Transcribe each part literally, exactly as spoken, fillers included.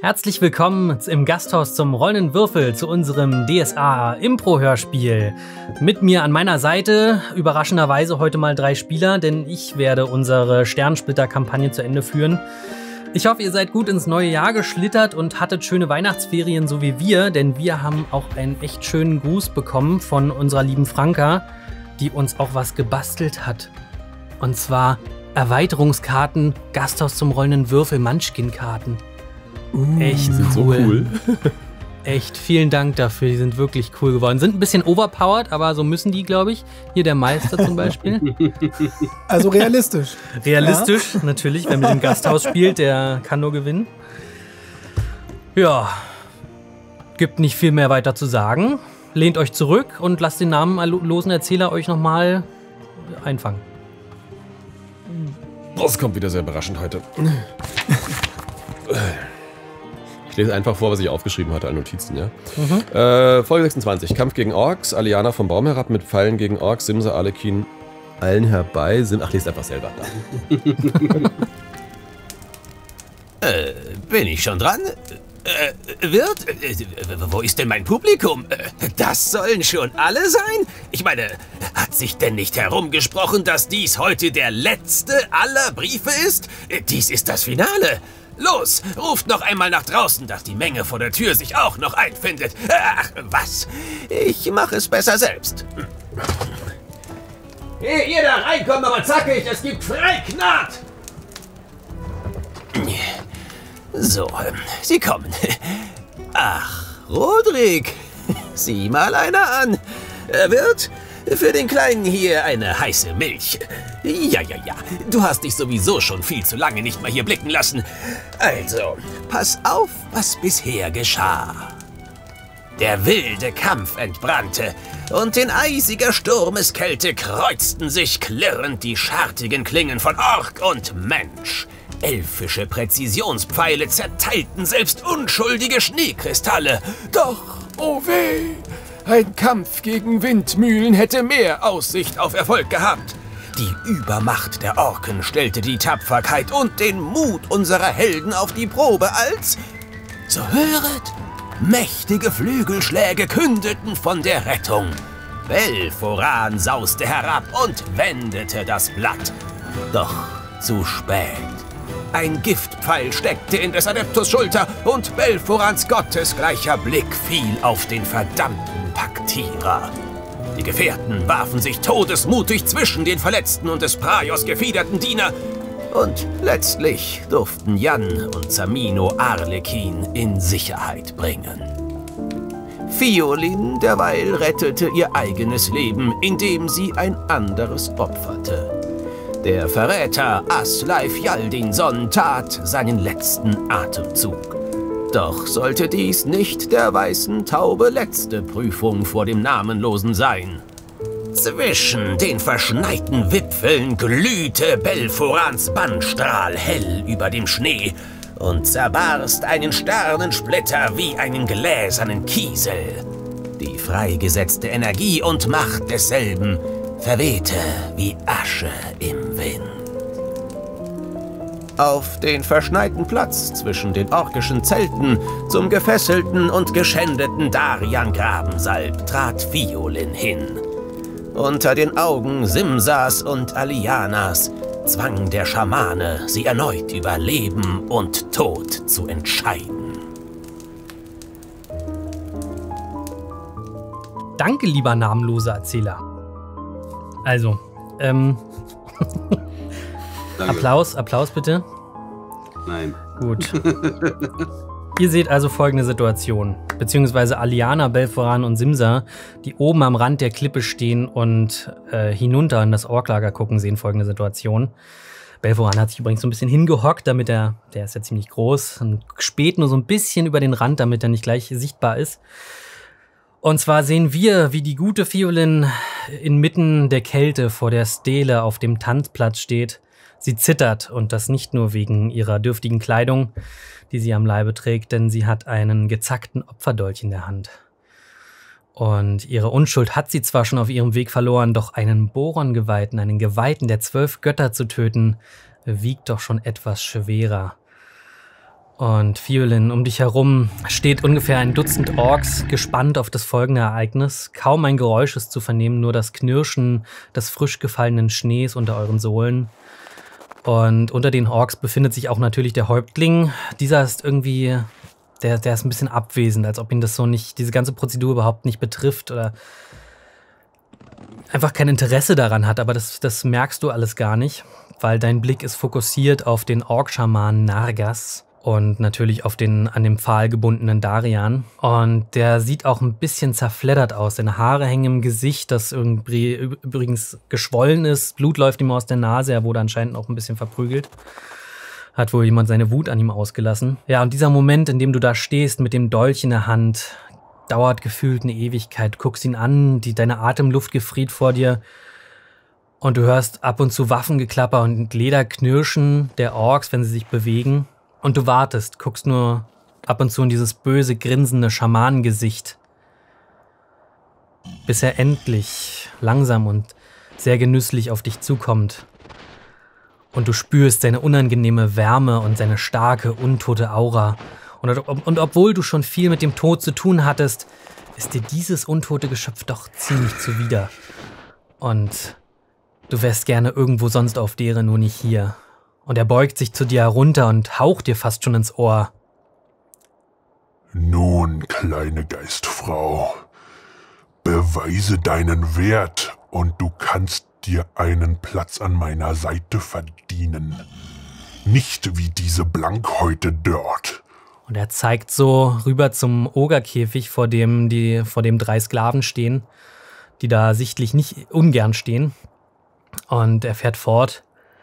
Herzlich willkommen im Gasthaus zum Rollenden Würfel zu unserem D S A-Impro-Hörspiel. Mit mir an meiner Seite überraschenderweise heute mal drei Spieler, denn ich werde unsere Sternsplitter-Kampagne zu Ende führen. Ich hoffe, ihr seid gut ins neue Jahr geschlittert und hattet schöne Weihnachtsferien, so wie wir, denn wir haben auch einen echt schönen Gruß bekommen von unserer lieben Franka, die uns auch was gebastelt hat. Und zwar Erweiterungskarten, Gasthaus zum Rollenden Würfel, Munchkin-Karten. Uh, Echt sind cool. So cool. Echt, vielen Dank dafür, die sind wirklich cool geworden. Sind ein bisschen overpowered, aber so müssen die, glaube ich. Hier der Meister zum Beispiel. Also realistisch. Realistisch, ja. Natürlich, wer mit dem Gasthaus spielt, der kann nur gewinnen. Ja, gibt nicht viel mehr weiter zu sagen. Lehnt euch zurück und lasst den namenlosen Erzähler euch nochmal einfangen. Das kommt wieder sehr überraschend heute. Ich lese einfach vor, was ich aufgeschrieben hatte an Notizen, ja. Mhm. Äh, Folge sechsundzwanzig. Kampf gegen Orks. Aliana vom Baum herab mit Pfeilen gegen Orks. Simsa, Arlekin allen herbei. Sim Ach, lest einfach selber. äh, bin ich schon dran? Äh, Wirt? Äh, wo ist denn mein Publikum? Äh, das sollen schon alle sein? Ich meine, hat sich denn nicht herumgesprochen, dass dies heute der letzte aller Briefe ist? Äh, dies ist das Finale. Los, ruft noch einmal nach draußen, dass die Menge vor der Tür sich auch noch einfindet. Ach, was? Ich mache es besser selbst. Hey, ihr da reinkommt, aber zackig, es gibt Freiknat! So, Sie kommen. Ach, Rodrik, sieh mal einer an. Er wird für den Kleinen hier eine heiße Milch. Ja, ja, ja, du hast dich sowieso schon viel zu lange nicht mehr hier blicken lassen. Also, pass auf, was bisher geschah. Der wilde Kampf entbrannte, und in eisiger Sturmeskälte kreuzten sich klirrend die schartigen Klingen von Ork und Mensch. Elfische Präzisionspfeile zerteilten selbst unschuldige Schneekristalle. Doch, oh weh, ein Kampf gegen Windmühlen hätte mehr Aussicht auf Erfolg gehabt. Die Übermacht der Orken stellte die Tapferkeit und den Mut unserer Helden auf die Probe, als... So höret, mächtige Flügelschläge kündeten von der Rettung. Belforan sauste herab und wendete das Blatt. Doch zu spät. Ein Giftpfeil steckte in des Adeptus Schulter und Belforans gottesgleicher Blick fiel auf den verdammten Paktierer. Die Gefährten warfen sich todesmutig zwischen den Verletzten und des Praios gefiederten Diener. Und letztlich durften Jan und Zamino Arlekin in Sicherheit bringen. Fiolin derweil rettete ihr eigenes Leben, indem sie ein anderes opferte. Der Verräter Asleif Jaldinson tat seinen letzten Atemzug. Doch sollte dies nicht der weißen Taube letzte Prüfung vor dem Namenlosen sein. Zwischen den verschneiten Wipfeln glühte Belforans Bannstrahl hell über dem Schnee und zerbarst einen Sternensplitter wie einen gläsernen Kiesel. Die freigesetzte Energie und Macht desselben verwehte wie Asche im Wind. Auf den verschneiten Platz zwischen den orkischen Zelten zum gefesselten und geschändeten Darian-Grabensalb trat Fiolin hin. Unter den Augen Simsas und Alianas zwang der Schamane, sie erneut über Leben und Tod zu entscheiden. Danke, lieber namenloser Erzähler. Also, ähm... Applaus, Applaus bitte. Nein. Gut. Ihr seht also folgende Situation, beziehungsweise Aliana, Belforan und Simsa, die oben am Rand der Klippe stehen und äh, hinunter in das Orklager gucken, sehen folgende Situation. Belforan hat sich übrigens so ein bisschen hingehockt, damit er, der ist ja ziemlich groß, und späht nur so ein bisschen über den Rand, damit er nicht gleich sichtbar ist. Und zwar sehen wir, wie die gute Fiolin inmitten der Kälte vor der Stele auf dem Tanzplatz steht. Sie zittert, und das nicht nur wegen ihrer dürftigen Kleidung, die sie am Leibe trägt, denn sie hat einen gezackten Opferdolch in der Hand. Und ihre Unschuld hat sie zwar schon auf ihrem Weg verloren, doch einen Boron-Geweihten, einen Geweihten der zwölf Götter zu töten, wiegt doch schon etwas schwerer. Und Fiolin, um dich herum steht ungefähr ein Dutzend Orks, gespannt auf das folgende Ereignis. Kaum ein Geräusch ist zu vernehmen, nur das Knirschen des frisch gefallenen Schnees unter euren Sohlen. Und unter den Orks befindet sich auch natürlich der Häuptling. Dieser ist irgendwie, der, der ist ein bisschen abwesend, als ob ihn das so nicht, diese ganze Prozedur überhaupt nicht betrifft oder einfach kein Interesse daran hat. Aber das, das merkst du alles gar nicht, weil dein Blick ist fokussiert auf den Ork-Schamanen Nargas. Und natürlich auf den an dem Pfahl gebundenen Darian. Und der sieht auch ein bisschen zerfleddert aus. Seine Haare hängen im Gesicht, das irgendwie übrigens geschwollen ist. Blut läuft ihm aus der Nase. Er wurde anscheinend auch ein bisschen verprügelt. Hat wohl jemand seine Wut an ihm ausgelassen. Ja, und dieser Moment, in dem du da stehst mit dem Dolch in der Hand, dauert gefühlt eine Ewigkeit. Du guckst ihn an, die, deine Atemluft gefriert vor dir. Und du hörst ab und zu Waffengeklapper und Lederknirschen der Orks, wenn sie sich bewegen. Und du wartest, guckst nur ab und zu in dieses böse, grinsende Schamanengesicht. Bis er endlich langsam und sehr genüsslich auf dich zukommt. Und du spürst seine unangenehme Wärme und seine starke, untote Aura. Und, und obwohl du schon viel mit dem Tod zu tun hattest, ist dir dieses untote Geschöpf doch ziemlich zuwider. Und du wärst gerne irgendwo sonst auf Dere, nur nicht hier. Und er beugt sich zu dir herunter und haucht dir fast schon ins Ohr. Nun, kleine Geistfrau, beweise deinen Wert und du kannst dir einen Platz an meiner Seite verdienen. Nicht wie diese Blankhäute dort. Und er zeigt so rüber zum Ogerkäfig, vor dem, die, vor dem drei Sklaven stehen, die da sichtlich nicht ungern stehen. Und er fährt fort.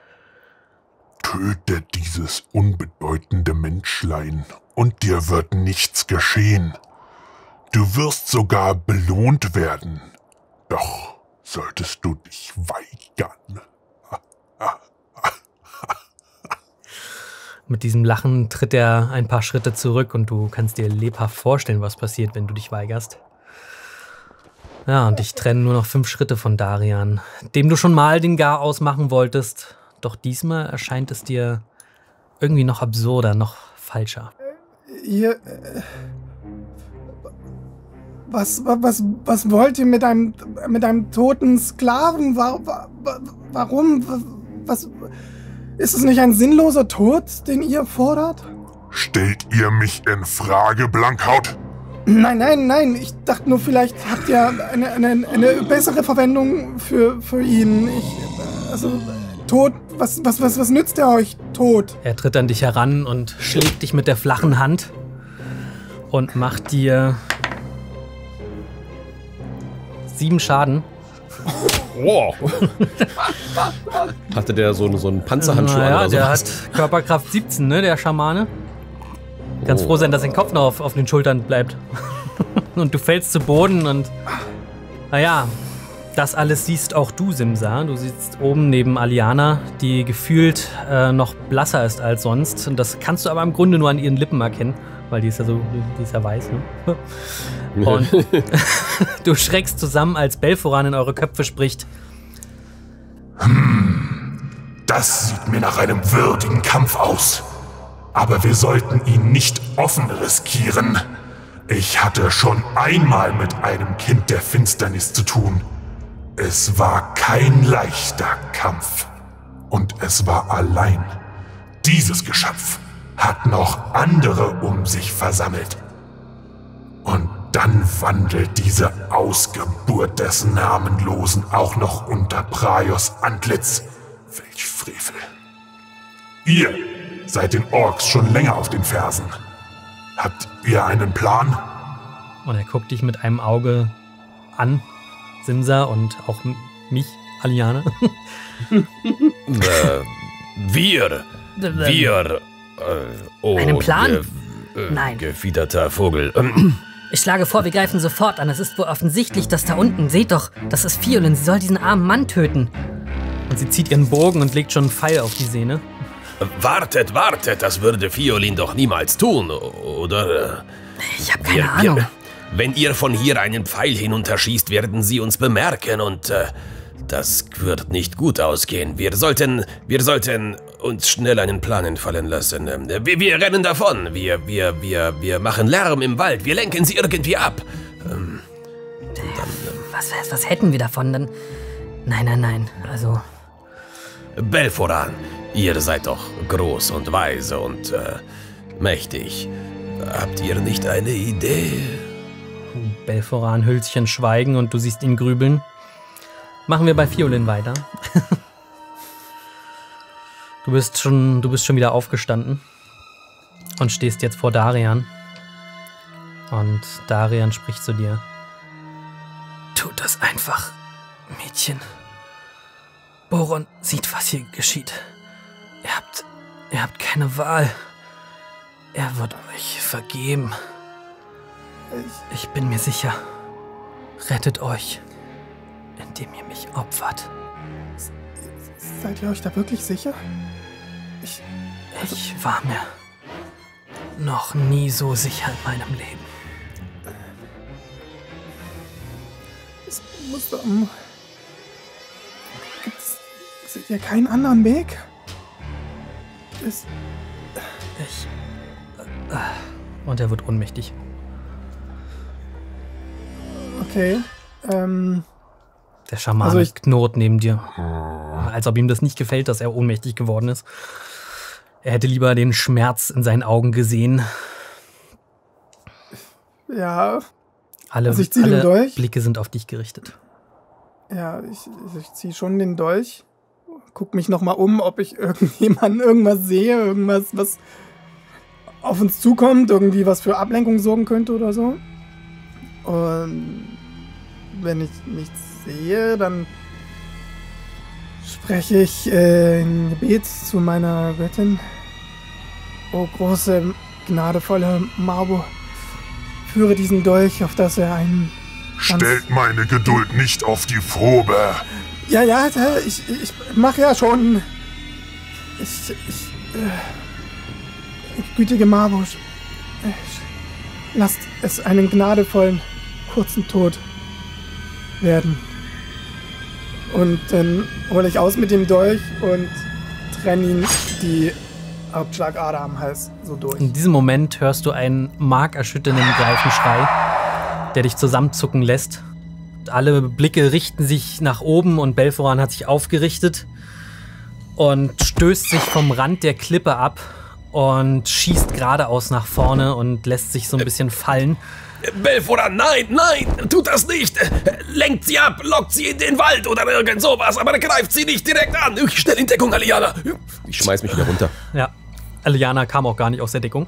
Töte dieses unbedeutende Menschlein und dir wird nichts geschehen. Du wirst sogar belohnt werden. Doch solltest du dich weigern. Mit diesem Lachen tritt er ein paar Schritte zurück und du kannst dir lebhaft vorstellen, was passiert, wenn du dich weigerst. Ja, und dich trennen nur noch fünf Schritte von Darian, dem du schon mal den Gar ausmachen wolltest. Doch diesmal erscheint es dir irgendwie noch absurder, noch falscher. Ihr... Was, was, was wollt ihr mit einem, mit einem toten Sklaven? Warum? Was... Ist es nicht ein sinnloser Tod, den ihr fordert? Stellt ihr mich in Frage, Blankhaut? Nein, nein, nein. Ich dachte nur, vielleicht habt ihr eine, eine, eine bessere Verwendung für, für ihn. Ich... Also... Tod, was, was, was, was nützt er euch? Tod. Er tritt an dich heran und schlägt dich mit der flachen Hand und macht dir sieben Schaden. Wow. Hatte der so, so einen Panzerhandschuh naja, an oder der sowas? hat Körperkraft siebzehn, ne, der Schamane. Ganz oh. froh sein, dass sein Kopf noch auf, auf den Schultern bleibt. Und du fällst zu Boden und naja, das alles siehst auch du, Simsa. Du sitzt oben neben Aliana, die gefühlt äh, noch blasser ist als sonst. Und das kannst du aber im Grunde nur an ihren Lippen erkennen, weil die ist ja so, die ist ja weiß, ne? Und du schreckst zusammen, als Belforan in eure Köpfe spricht. Hm, das sieht mir nach einem würdigen Kampf aus. Aber wir sollten ihn nicht offen riskieren. Ich hatte schon einmal mit einem Kind der Finsternis zu tun. Es war kein leichter Kampf. Und es war allein. Dieses Geschöpf hat noch andere um sich versammelt. Und dann wandelt diese Ausgeburt des Namenlosen auch noch unter Praios Antlitz. Welch Frevel. Ihr seid den Orks schon länger auf den Fersen. Habt ihr einen Plan? Und er guckt dich mit einem Auge an, Simsa, und auch mich, Aliana. äh, wir, wir, äh, oh, einen Plan? Ge, äh, Nein. Gefiederter Vogel. Ich schlage vor, wir greifen sofort an. Es ist wohl offensichtlich, dass da unten, seht doch, das ist Fiolin. Sie soll diesen armen Mann töten. Und sie zieht ihren Bogen und legt schon einen Pfeil auf die Sehne. Wartet, wartet, das würde Fiolin doch niemals tun, oder? Ich habe keine wir, Ahnung. Wir, wenn ihr von hier einen Pfeil hinunterschießt, werden sie uns bemerken und äh, das wird nicht gut ausgehen. Wir sollten, wir sollten uns schnell einen Plan entfallen lassen. Wir, wir rennen davon. Wir, wir, wir, wir machen Lärm im Wald. Wir lenken sie irgendwie ab. Ähm, und dann, ähm, was, was hätten wir davon? Dann. Nein, nein, nein. Also. Belforan, ihr seid doch groß und weise und äh, mächtig. Habt ihr nicht eine Idee? Belforan hüllt sich in Schweigen und du siehst ihn grübeln. Machen wir bei Fiolin weiter. Du bist schon, du bist schon wieder aufgestanden und stehst jetzt vor Darian. Und Darian spricht zu dir. Tut das einfach, Mädchen. Boron sieht, was hier geschieht. Ihr habt, ihr habt keine Wahl. Er wird euch vergeben. Ich, ich bin mir sicher. Rettet euch, indem ihr mich opfert. Seid ihr euch da wirklich sicher? Ich, also ich war mir noch nie so sicher in meinem Leben. Es muss doch... Um, gibt's... Seht ihr keinen anderen Weg? Es... Ich... Äh, und er wird ohnmächtig. Okay, ähm... Der Schamane also ich, knurrt neben dir. Als ob ihm das nicht gefällt, dass er ohnmächtig geworden ist. Er hätte lieber den Schmerz in seinen Augen gesehen. Ja. Alle, also ich zieh alle den Dolch. Blicke sind auf dich gerichtet. Ja, ich, ich ziehe schon den Dolch. Guck mich nochmal um, ob ich irgendjemanden irgendwas sehe. Irgendwas, was auf uns zukommt. Irgendwie was für Ablenkung sorgen könnte oder so. Und wenn ich nichts sehe, dann spreche ich äh, ein Gebet zu meiner Göttin. O große, gnadevolle Marbo, führe diesen Dolch, auf dass er einen... Stellt meine Geduld nicht auf die Probe. Ja, ja, ich, ich mache ja schon... Ich... ich äh, gütige Marbo, äh, lasst es einen gnadevollen, kurzen Tod werden. Und dann hole ich aus mit dem Dolch und trenne ihn die Hauptschlagader am Hals so durch. In diesem Moment hörst du einen markerschütternden Greifenschrei, der dich zusammenzucken lässt. Alle Blicke richten sich nach oben und Belforan hat sich aufgerichtet und stößt sich vom Rand der Klippe ab und schießt geradeaus nach vorne und lässt sich so ein bisschen fallen. Belforan, nein, nein, tut das nicht. Lenkt sie ab, lockt sie in den Wald oder irgend sowas, aber greift sie nicht direkt an. Schnell in Deckung, Aliana. Ich schmeiß mich wieder runter. Ja, Aliana kam auch gar nicht aus der Deckung.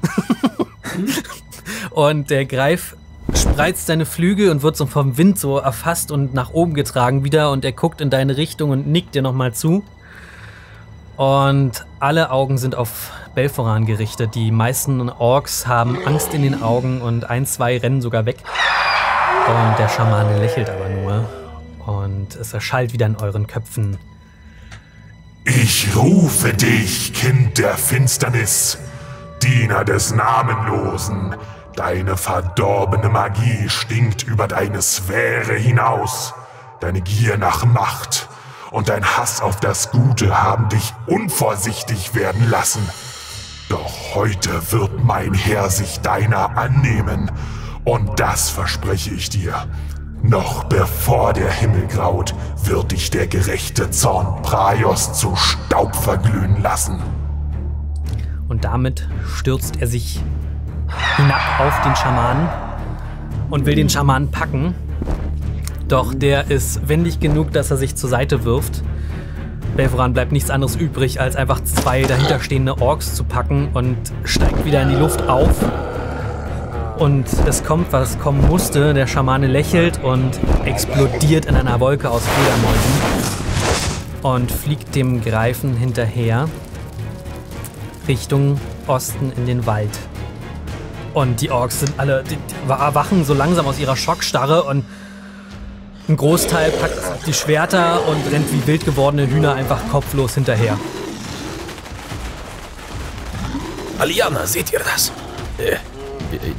Und der Greif spreizt seine Flügel und wird so vom Wind so erfasst und nach oben getragen wieder und er guckt in deine Richtung und nickt dir nochmal zu. Und alle Augen sind auf Belforan gerichtet. Die meisten Orks haben Angst in den Augen und ein, zwei rennen sogar weg. Und der Schamane lächelt aber nur. Und es erschallt wieder in euren Köpfen. Ich rufe dich, Kind der Finsternis, Diener des Namenlosen. Deine verdorbene Magie stinkt über deine Sphäre hinaus. Deine Gier nach Macht und dein Hass auf das Gute haben dich unvorsichtig werden lassen. Doch heute wird mein Herr sich deiner annehmen. Und das verspreche ich dir. Noch bevor der Himmel graut, wird dich der gerechte Zorn Praios zu Staub verglühen lassen. Und damit stürzt er sich hinab auf den Schamanen und will den Schamanen packen. Doch der ist wendig genug, dass er sich zur Seite wirft. Belforan bleibt nichts anderes übrig, als einfach zwei dahinterstehende Orks zu packen und steigt wieder in die Luft auf. Und es kommt, was kommen musste. Der Schamane lächelt und explodiert in einer Wolke aus Fledermäusen und fliegt dem Greifen hinterher Richtung Osten in den Wald. Und die Orks sind alle, die, die erwachen so langsam aus ihrer Schockstarre und ein Großteil packt die Schwerter und rennt wie wild gewordene Hühner einfach kopflos hinterher. Aliana, seht ihr das? Äh,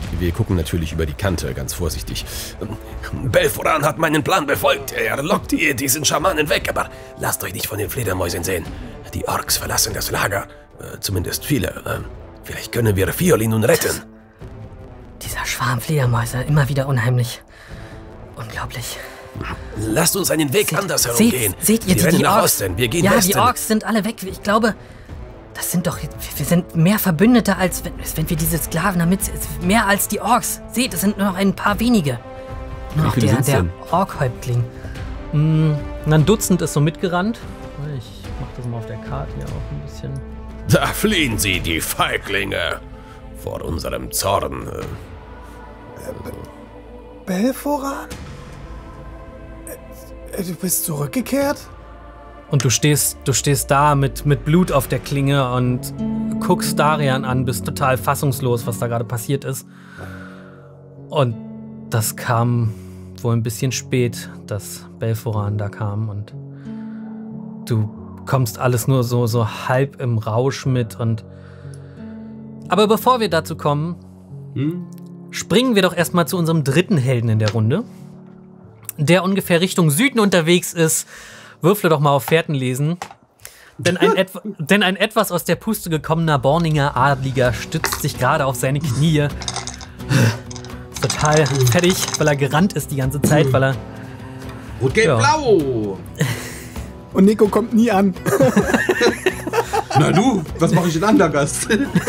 Wir gucken natürlich über die Kante, ganz vorsichtig. Belforan hat meinen Plan befolgt. Er lockt ihr diesen Schamanen weg, aber lasst euch nicht von den Fledermäusen sehen. Die Orks verlassen das Lager. Äh, zumindest viele. Äh, vielleicht können wir Fiolin nun retten. Dieser Schwarm Fledermäuse, immer wieder unheimlich. Unglaublich. Lasst uns einen Weg Seht, anders herumgehen. Seht, seht ihr wir die, rennen die nach Orks? Osten, wir gehen ja, Westen. die Orks sind alle weg. Ich glaube, das sind doch, wir sind mehr Verbündete, als wenn, wenn wir diese Sklaven damit, mehr als die Orks. Seht, es sind nur noch ein paar wenige. Nur noch der, der Ork-Häuptling. Mm, ein Dutzend ist so mitgerannt. Ich mach das mal auf der Karte hier auch ein bisschen. Da fliehen sie, die Feiglinge, vor unserem Zorn. Belforan? Du bist zurückgekehrt? Und du stehst, du stehst da mit, mit Blut auf der Klinge und guckst Darian an, bist total fassungslos, was da gerade passiert ist. Und das kam wohl ein bisschen spät, dass Belforan da kam und du kommst alles nur so, so halb im Rausch mit und aber bevor wir dazu kommen, hm? springen wir doch erstmal zu unserem dritten Helden in der Runde, der ungefähr Richtung Süden unterwegs ist. Würfle doch mal auf Fährtenlesen. Denn ein, etwa, denn ein etwas aus der Puste gekommener Borninger Adliger stützt sich gerade auf seine Knie. Ist total fertig, weil er gerannt ist die ganze Zeit, weil er... Rot, Gelb, ja. Blau! Und Nico kommt nie an. Na du, was mache ich denn an, der Gast?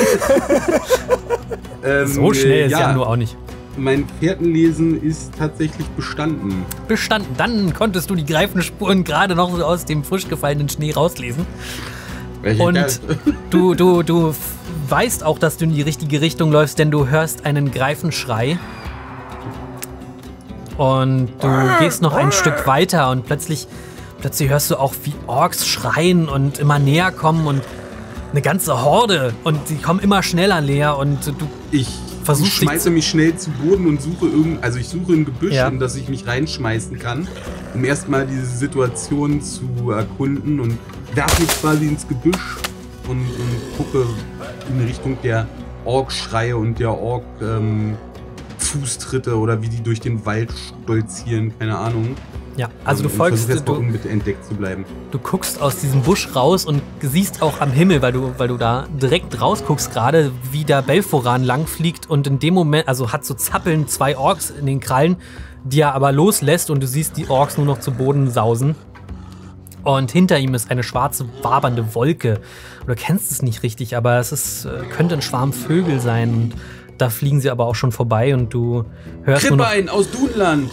ähm, so schnell ist ja, ja nur auch nicht. Mein Fährtenlesen ist tatsächlich bestanden. Bestanden. Dann konntest du die Greifenspuren gerade noch so aus dem frisch gefallenen Schnee rauslesen. Welche Und Geil. du, du, du weißt auch, dass du in die richtige Richtung läufst, denn du hörst einen Greifenschrei. Und du gehst noch ein Stück weiter und plötzlich, plötzlich hörst du auch, wie Orks schreien und immer näher kommen und eine ganze Horde. Und die kommen immer schneller näher und du Ich versuchst schmeiße mich schnell zu Boden und suche irgend, also ich suche ein Gebüsch, Ja. in das ich mich reinschmeißen kann, um erstmal diese Situation zu erkunden und werfe mich quasi ins Gebüsch und, und gucke in Richtung der Ork-Schreie und der Ork ähm, Fußtritte oder wie die durch den Wald stolzieren, keine Ahnung. Ja, also du Und folgst, versuche erstmal du, unentdeckt zu bleiben. du guckst aus diesem Busch raus und siehst auch am Himmel, weil du, weil du da direkt rausguckst gerade, wie der Belforan langfliegt und in dem Moment, also hat so zappeln zwei Orks in den Krallen, die er aber loslässt und du siehst die Orks nur noch zu Boden sausen. Und hinter ihm ist eine schwarze, wabernde Wolke. Du kennst es nicht richtig, aber es ist, könnte ein Schwarm Vögel sein. Und da fliegen sie aber auch schon vorbei und du hörst nur noch... Krippein aus Dunland!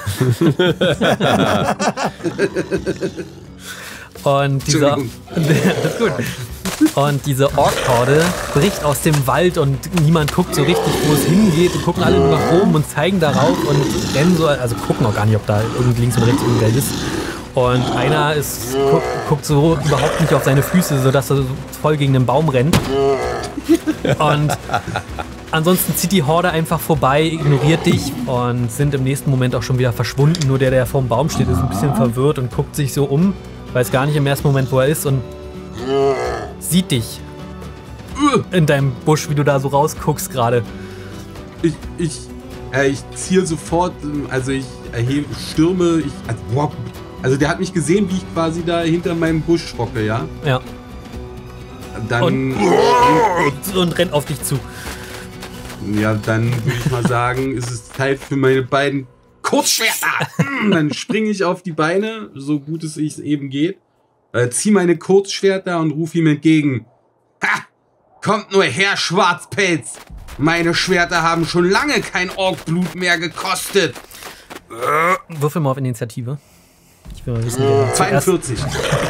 Und dieser, Entschuldigung. das ist gut. Und diese Ork-Horde bricht aus dem Wald und niemand guckt so richtig, wo es hingeht. Die gucken alle nur nach oben und zeigen darauf und rennen so, also gucken auch gar nicht, ob da irgend links und rechts irgendwer ist. Und einer ist, guckt, guckt so überhaupt nicht auf seine Füße, sodass er so voll gegen den Baum rennt. Und ansonsten zieht die Horde einfach vorbei, ignoriert dich und sind im nächsten Moment auch schon wieder verschwunden. Nur der, der vorm Baum steht, ist ein bisschen verwirrt und guckt sich so um. Weiß gar nicht im ersten Moment, wo er ist und sieht dich in deinem Busch, wie du da so rausguckst gerade. Ich, ich, äh, ich ziehe sofort, also ich erhebe, stürme, ich, also, wow, also der hat mich gesehen, wie ich quasi da hinter meinem Busch hocke, ja? Ja. Dann, Und, und rennt auf dich zu. ja, dann würde ich mal sagen, ist es Zeit für meine beiden Kurzschwerter. Dann springe ich auf die Beine, so gut es sich eben geht, äh, ziehe meine Kurzschwerter und rufe ihm entgegen. Ha! Kommt nur her, Schwarzpelz! Meine Schwerter haben schon lange kein Orkblut mehr gekostet. Würfel mal auf Initiative. Ich will mal wissen, wer zuerst- zweiundvierzig.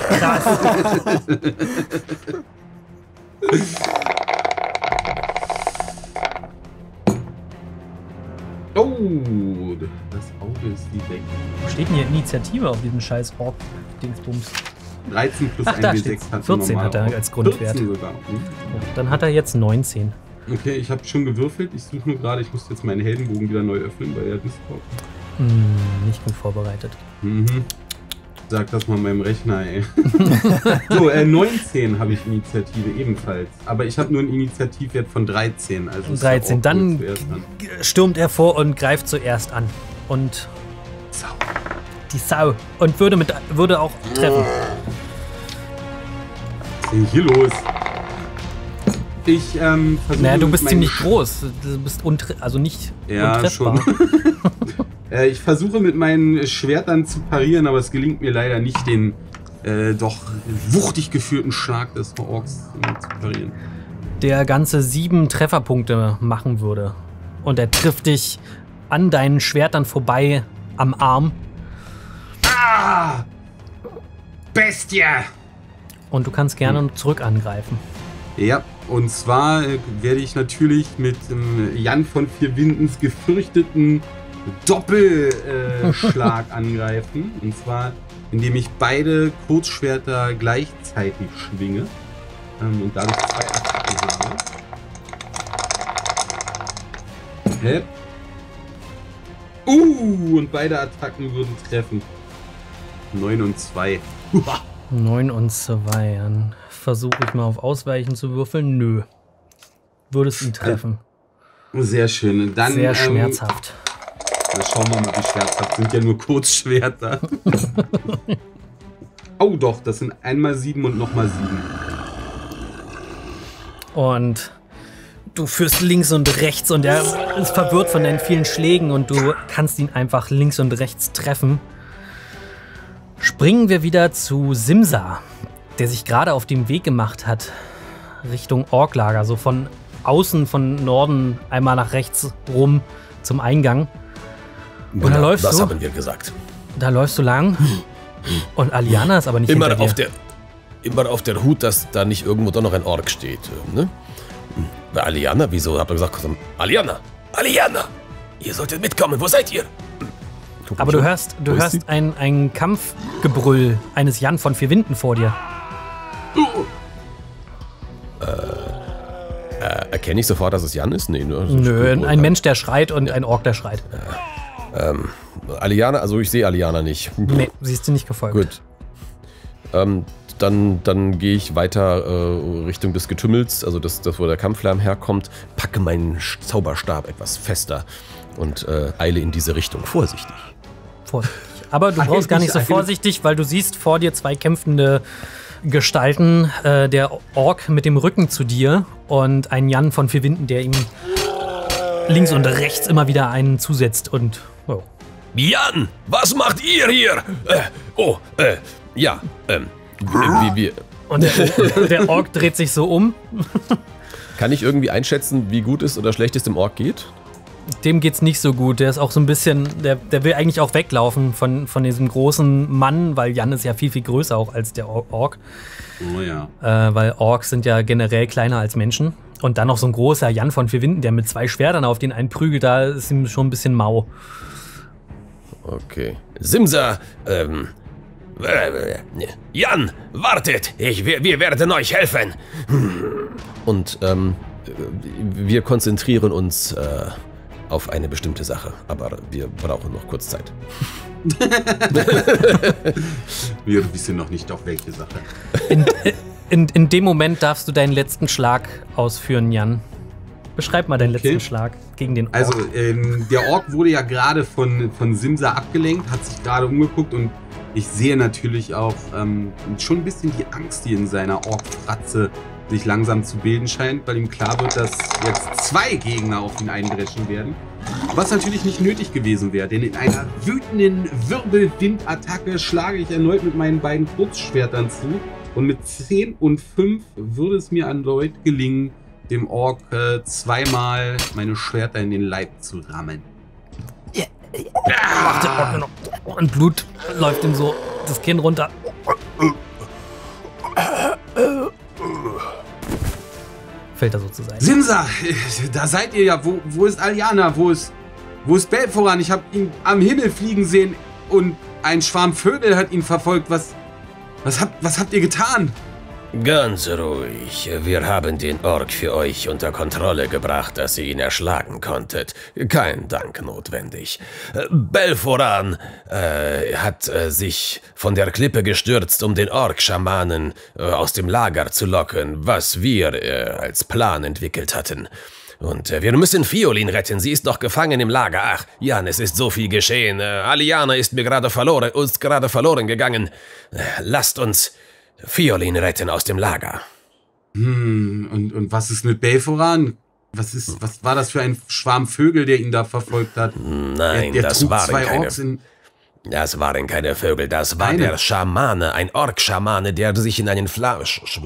Oh, das Auge ist wie weg. Wo steht denn hier Initiative auf diesem scheiß Ork-Dingsbums? dreizehn plus Ach, ein da W steht's. sechs hat vierzehn hat er normal als auch. Grundwert. vierzehn sogar. Hm. Ja, dann hat er jetzt neunzehn. Okay, ich habe schon gewürfelt. Ich suche nur gerade, ich muss jetzt meinen Heldenbogen wieder neu öffnen, weil er Discord. Hm, nicht gut vorbereitet. Mhm. Sag das mal meinem Rechner, ey. So, äh, neunzehn habe ich Initiative ebenfalls. Aber ich habe nur einen Initiativwert von dreizehn. Also dreizehn, dann stürmt er vor und greift zuerst an. Und Sau. Die Sau. Und würde, mit, würde auch treffen. Was ist denn hier los? Ich ähm, versuche. Naja, du bist ziemlich groß. Du bist untre also nicht ja, untreffbar. Schon. äh, ich versuche mit meinen Schwertern zu parieren, aber es gelingt mir leider nicht, den äh, doch wuchtig geführten Schlag des Orks äh, zu parieren. Der ganze sieben Trefferpunkte machen würde. Und er trifft dich an deinen Schwertern vorbei am Arm. Ah! Bestie! Und du kannst gerne hm. zurück angreifen. Ja, und zwar äh, werde ich natürlich mit ähm, Jan von Vier Windens gefürchteten Doppelschlag äh, angreifen. Und zwar, indem ich beide Kurzschwerter gleichzeitig schwinge. Ähm, und dadurch zwei Attacken habe. Hä? Uh, und beide Attacken würden treffen. neun und zwei. neun und zwei. Dann versuche ich mal auf Ausweichen zu würfeln. Nö. Würdest ihn treffen. Sehr schön. Dann, Sehr schmerzhaft. Ähm, na, schauen wir mal, wie schmerzhaft. Sind ja nur Kurzschwerter. Oh doch, das sind einmal sieben und nochmal sieben. Und du führst links und rechts und er ist verwirrt von deinen vielen Schlägen und du kannst ihn einfach links und rechts treffen. Springen wir wieder zu Simsa, der sich gerade auf dem Weg gemacht hat Richtung Orklager, so von außen, von Norden einmal nach rechts rum zum Eingang. Und genau, da läufst das du, haben wir gesagt. Da läufst du lang und Aliana ist aber nicht immer hinter auf dir. Der, immer auf der Hut, dass da nicht irgendwo doch noch ein Ork steht. Ne? Bei Aliana, wieso habt ihr gesagt, Aliana, Aliana, ihr solltet mitkommen, wo seid ihr? Guck Aber du hörst, du Wo ist hörst ein, ein Kampfgebrüll eines Jan von Vier Winden vor dir. Äh, äh, erkenne ich sofort, dass es Jan ist? Nee, nur Nö, ein, ein Mensch, der schreit und ja. ein Ork, der schreit. Äh, ähm, Aliana, also ich sehe Aliana nicht. Nee, sie ist dir nicht gefolgt. Gut. Ähm, dann dann gehe ich weiter äh, Richtung des Getümmels, also das, das, wo der Kampflärm herkommt, packe meinen Zauberstab etwas fester und äh, eile in diese Richtung. Vorsichtig. Vorsichtig. Aber du brauchst gar nicht so vorsichtig, weil du siehst vor dir zwei kämpfende Gestalten. Äh, der Ork mit dem Rücken zu dir und ein Jan von Vier Winden, der ihm links und rechts immer wieder einen zusetzt. Und oh. Jan, was macht ihr hier? Äh, oh, äh, ja, ähm, wie wir. Und der, der Ork dreht sich so um. Kann ich irgendwie einschätzen, wie gut es oder schlecht es dem Ork geht? Dem geht's nicht so gut. Der ist auch so ein bisschen, der, der will eigentlich auch weglaufen von, von diesem großen Mann, weil Jan ist ja viel, viel größer auch als der Ork. Oh ja. Äh, weil Orks sind ja generell kleiner als Menschen. Und dann noch so ein großer Jan von Vier Winden, der mit zwei Schwertern auf den einen prügelt, da ist ihm schon ein bisschen mau. Okay. Simsa, ähm, äh, Jan, wartet, ich, wir, wir werden euch helfen. Und, ähm, wir konzentrieren uns, äh, auf eine bestimmte Sache, aber wir brauchen noch kurz Zeit. Wir wissen noch nicht, auf welche Sache. In, in, in dem Moment darfst du deinen letzten Schlag ausführen, Jan. Beschreib mal deinen okay. letzten Schlag gegen den Ork. Also, ähm, der Ork wurde ja gerade von, von Simsa abgelenkt, hat sich gerade umgeguckt und ich sehe natürlich auch ähm, schon ein bisschen die Angst, die in seiner Ork-Fratze sich langsam zu bilden scheint, weil ihm klar wird, dass jetzt zwei Gegner auf ihn eindreschen werden. Was natürlich nicht nötig gewesen wäre, denn in einer wütenden Wirbelwind-Attacke schlage ich erneut mit meinen beiden Kurzschwertern zu und mit zehn und fünf würde es mir erneut gelingen, dem Ork äh, zweimal meine Schwerter in den Leib zu rammen. Ja, macht der Ork noch. Und Blut läuft ihm so das Kinn runter. Fällt er sozusagen. Simsa, da seid ihr ja. Wo, wo ist Aliana? Wo ist, wo ist Belforan? Ich habe ihn am Himmel fliegen sehen und ein Schwarm Vögel hat ihn verfolgt. Was, was, habt, was habt ihr getan? Ganz ruhig. Wir haben den Ork für euch unter Kontrolle gebracht, dass ihr ihn erschlagen konntet. Kein Dank notwendig. Belforan äh, hat äh, sich von der Klippe gestürzt, um den Ork-Schamanen äh, aus dem Lager zu locken, was wir äh, als Plan entwickelt hatten. Und äh, wir müssen Fiolin retten, sie ist noch gefangen im Lager. Ach, Jan, es ist so viel geschehen. Äh, Aliana ist mir gerade verloren, uns gerade verloren gegangen. Äh, lasst uns Fiolin retten aus dem Lager. Hm, und, und was ist mit Belforan? Was ist, was war das für ein Schwarm Vögel, der ihn da verfolgt hat? Nein, der, der das waren zwei keine... Orks in Das waren keine Vögel, das war Eine. der Schamane, ein Ork-Schamane, der sich in einen Fla...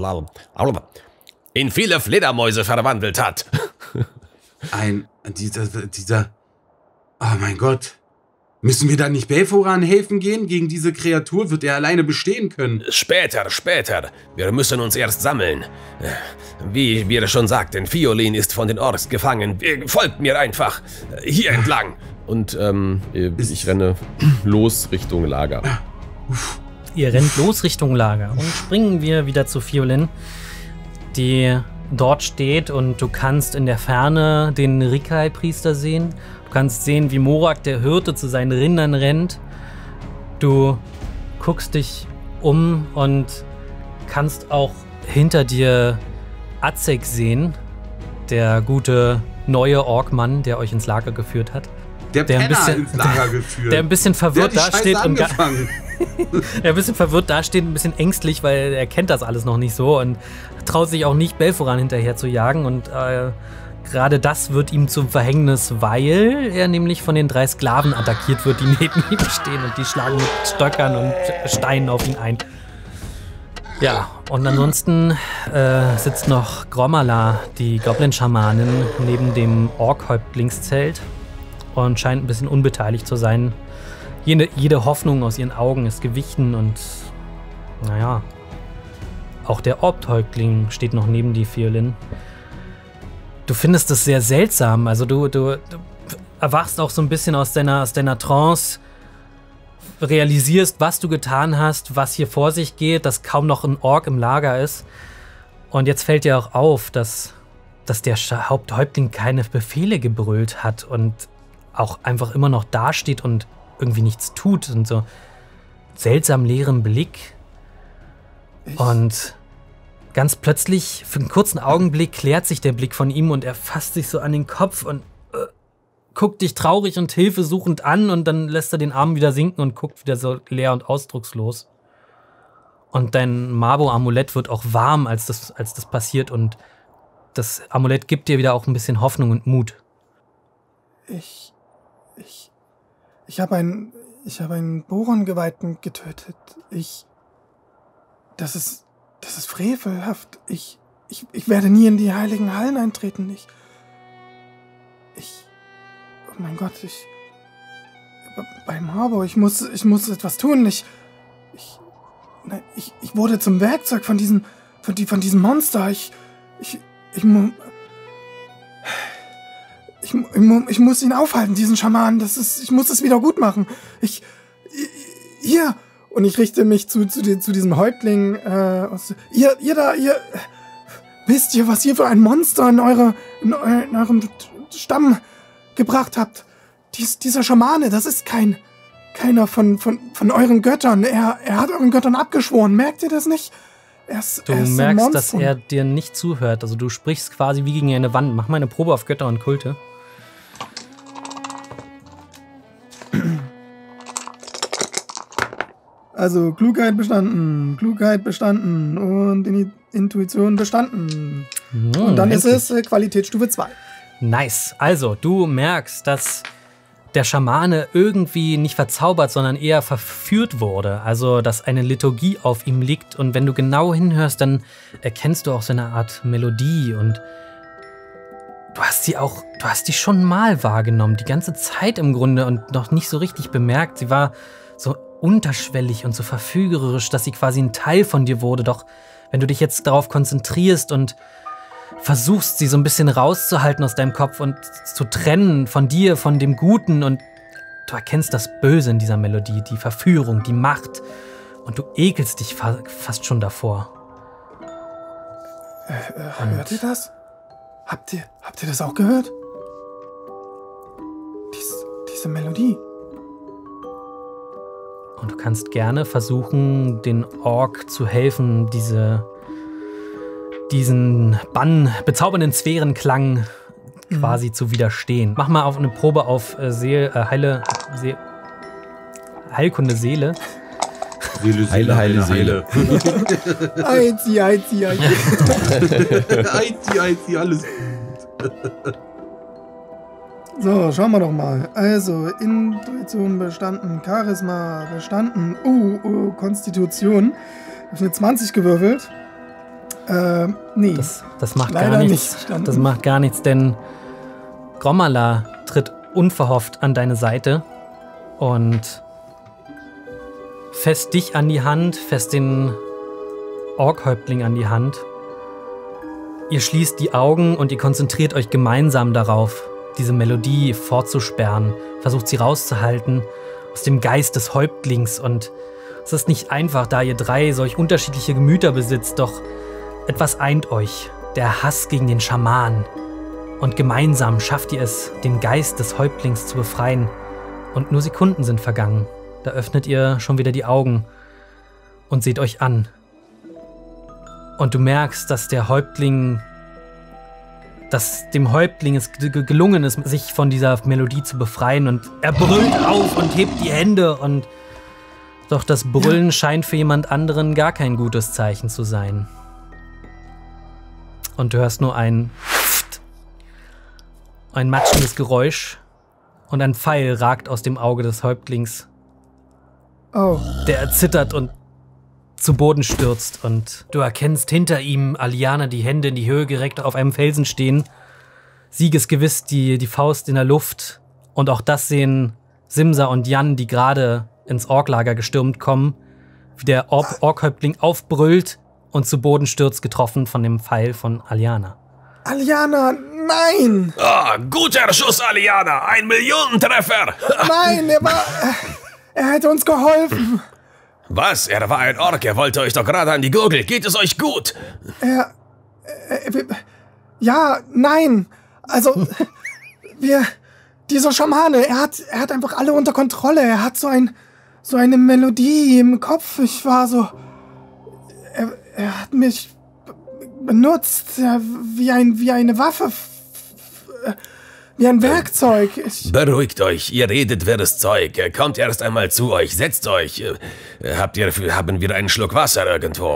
in viele Fledermäuse verwandelt hat. Ein, dieser, dieser, oh mein Gott. Müssen wir da nicht Belforan helfen gehen? Gegen diese Kreatur wird er alleine bestehen können. Später, später. Wir müssen uns erst sammeln. Wie wir schon sagten, Fiolin ist von den Orks gefangen. Folgt mir einfach. Hier entlang. Und ähm, ich renne los Richtung Lager. Ihr rennt los Richtung Lager. Und springen wir wieder zu Fiolin, die dort steht, und du kannst in der Ferne den Rikai-Priester sehen. Du kannst sehen, wie Morak, der Hirte, zu seinen Rindern rennt. Du guckst dich um und kannst auch hinter dir Azek sehen, der gute neue Orkmann, der euch ins Lager geführt hat. Der, der Penner ein bisschen, ins Lager geführt. Der ein bisschen verwirrt dasteht und angefangen. der ein bisschen verwirrt dasteht, ein bisschen ängstlich, weil er kennt das alles noch nicht so und traut sich auch nicht, Belforan hinterher zu jagen. Und äh, gerade das wird ihm zum Verhängnis, weil er nämlich von den drei Sklaven attackiert wird, die neben ihm stehen, und die schlagen mit Stöckern und Steinen auf ihn ein. Ja, und ansonsten äh, sitzt noch Gromala, die Goblin-Schamanin, neben dem Ork-Häuptlingszelt und scheint ein bisschen unbeteiligt zu sein. Jede, jede Hoffnung aus ihren Augen ist gewichen, und naja, auch der Ork-Häuptling steht noch neben die Fiolin. Du findest es sehr seltsam, also du, du, du erwachst auch so ein bisschen aus deiner, aus deiner Trance, realisierst, was du getan hast, was hier vor sich geht, dass kaum noch ein Ork im Lager ist. Und jetzt fällt dir auch auf, dass, dass der Haupthäuptling keine Befehle gebrüllt hat und auch einfach immer noch dasteht und irgendwie nichts tut und so seltsam leeren Blick. Ich und ganz plötzlich, für einen kurzen Augenblick, klärt sich der Blick von ihm und er fasst sich so an den Kopf und äh, guckt dich traurig und hilfesuchend an, und dann lässt er den Arm wieder sinken und guckt wieder so leer und ausdruckslos. Und dein Mabo-Amulett wird auch warm, als das, als das passiert, und das Amulett gibt dir wieder auch ein bisschen Hoffnung und Mut. Ich, ich, ich habe einen, ich habe einen Boron-Geweihten getötet. Ich, das ist, das ist frevelhaft. Ich, ich, ich werde nie in die heiligen Hallen eintreten. Ich, ich, oh mein Gott, ich, beim Harbo, ich muss, ich muss etwas tun. Ich, ich, nein, ich, ich wurde zum Werkzeug von diesem, von, die, von diesem Monster. Ich, ich, ich, ich, ich, ich muss ihn aufhalten, diesen Schamanen. Das ist, ich muss es wieder gut machen. Ich, hier, und ich richte mich zu, zu, zu diesem Häuptling. Äh, aus, ihr, ihr da, ihr, wisst ihr, was ihr für ein Monster in, eure, in, eu, in eurem Stamm gebracht habt? Dies, dieser Schamane, das ist kein, keiner von, von, von euren Göttern. Er, er hat euren Göttern abgeschworen. Merkt ihr das nicht? Er ist, du er ist merkst, dass er dir nicht zuhört. Also du sprichst quasi wie gegen eine Wand. Mach mal eine Probe auf Götter und Kulte. Also Klugheit bestanden, Klugheit bestanden und in Intuition bestanden. Hm, und dann endlich. Ist es äh, Qualitätsstufe zwei. Nice. Also du merkst, dass der Schamane irgendwie nicht verzaubert, sondern eher verführt wurde. Also, dass eine Liturgie auf ihm liegt. Und wenn du genau hinhörst, dann erkennst du auch so eine Art Melodie. Und du hast sie auch, du hast die schon mal wahrgenommen. Die ganze Zeit im Grunde und noch nicht so richtig bemerkt. Sie war so unterschwellig und so verführerisch, dass sie quasi ein Teil von dir wurde. Doch wenn du dich jetzt darauf konzentrierst und versuchst, sie so ein bisschen rauszuhalten aus deinem Kopf und zu trennen von dir, von dem Guten, und du erkennst das Böse in dieser Melodie, die Verführung, die Macht, und du ekelst dich fa- fast schon davor. Äh, äh, hört ihr das? Habt ihr, habt ihr das auch gehört? Dies, diese Melodie. Und du kannst gerne versuchen, den Ork zu helfen, diese, diesen Bann, bezaubernden Sphärenklang mhm. quasi zu widerstehen. Mach mal auf eine Probe auf äh, Seel, äh, Heile, See, Heilkunde Seele. Seele, Seele, Heile, Seele. Einzi, einzi, einzi. Einzi, einzi, alles gut. So, schauen wir doch mal. Also, Intuition bestanden, Charisma bestanden, uh, uh Konstitution. Ich habe eine zwanzig gewürfelt. Äh, nee. Das, das macht gar nichts. Nicht das macht gar nichts, denn Grommala tritt unverhofft an deine Seite und fest dich an die Hand, fest den Orkhäuptling an die Hand. Ihr schließt die Augen und ihr konzentriert euch gemeinsam darauf, diese Melodie fortzusperren, versucht sie rauszuhalten aus dem Geist des Häuptlings. Und es ist nicht einfach, da ihr drei solch unterschiedliche Gemüter besitzt, doch etwas eint euch, der Hass gegen den Schaman. Und gemeinsam schafft ihr es, den Geist des Häuptlings zu befreien. Und nur Sekunden sind vergangen. Da öffnet ihr schon wieder die Augen und seht euch an. Und du merkst, dass der Häuptling, dass dem Häuptling es gelungen ist, sich von dieser Melodie zu befreien. Und er brüllt auf und hebt die Hände. Und doch das Brüllen ja. scheint für jemand anderen gar kein gutes Zeichen zu sein. Und du hörst nur ein ein matschendes Geräusch und ein Pfeil ragt aus dem Auge des Häuptlings. Oh. Der erzittert und zu Boden stürzt und du erkennst hinter ihm Aliana, die Hände in die Höhe gereckt auf einem Felsen stehen, siegesgewiss die, die Faust in der Luft. Und auch das sehen Simsa und Jan, die gerade ins Orklager gestürmt kommen, wie der Ork Orkhäuptling aufbrüllt und zu Boden stürzt, getroffen von dem Pfeil von Aliana. Aliana, nein! Ah, guter Schuss, Aliana! Ein Millionentreffer! Nein, er war... Er hätte uns geholfen. Was? Er war ein Ork, er wollte euch doch gerade an die Gurgel. Geht es euch gut? Er... er ja, nein. Also, wir... Dieser Schamane, er hat, er hat einfach alle unter Kontrolle. Er hat so ein... so eine Melodie im Kopf. Ich war so... Er, er hat mich benutzt, ja, wie, ein, wie eine Waffe... Wie ein Werkzeug. Ich Beruhigt euch, ihr redet wirres Zeug. Kommt erst einmal zu euch, setzt euch. Habt ihr, haben wir einen Schluck Wasser irgendwo?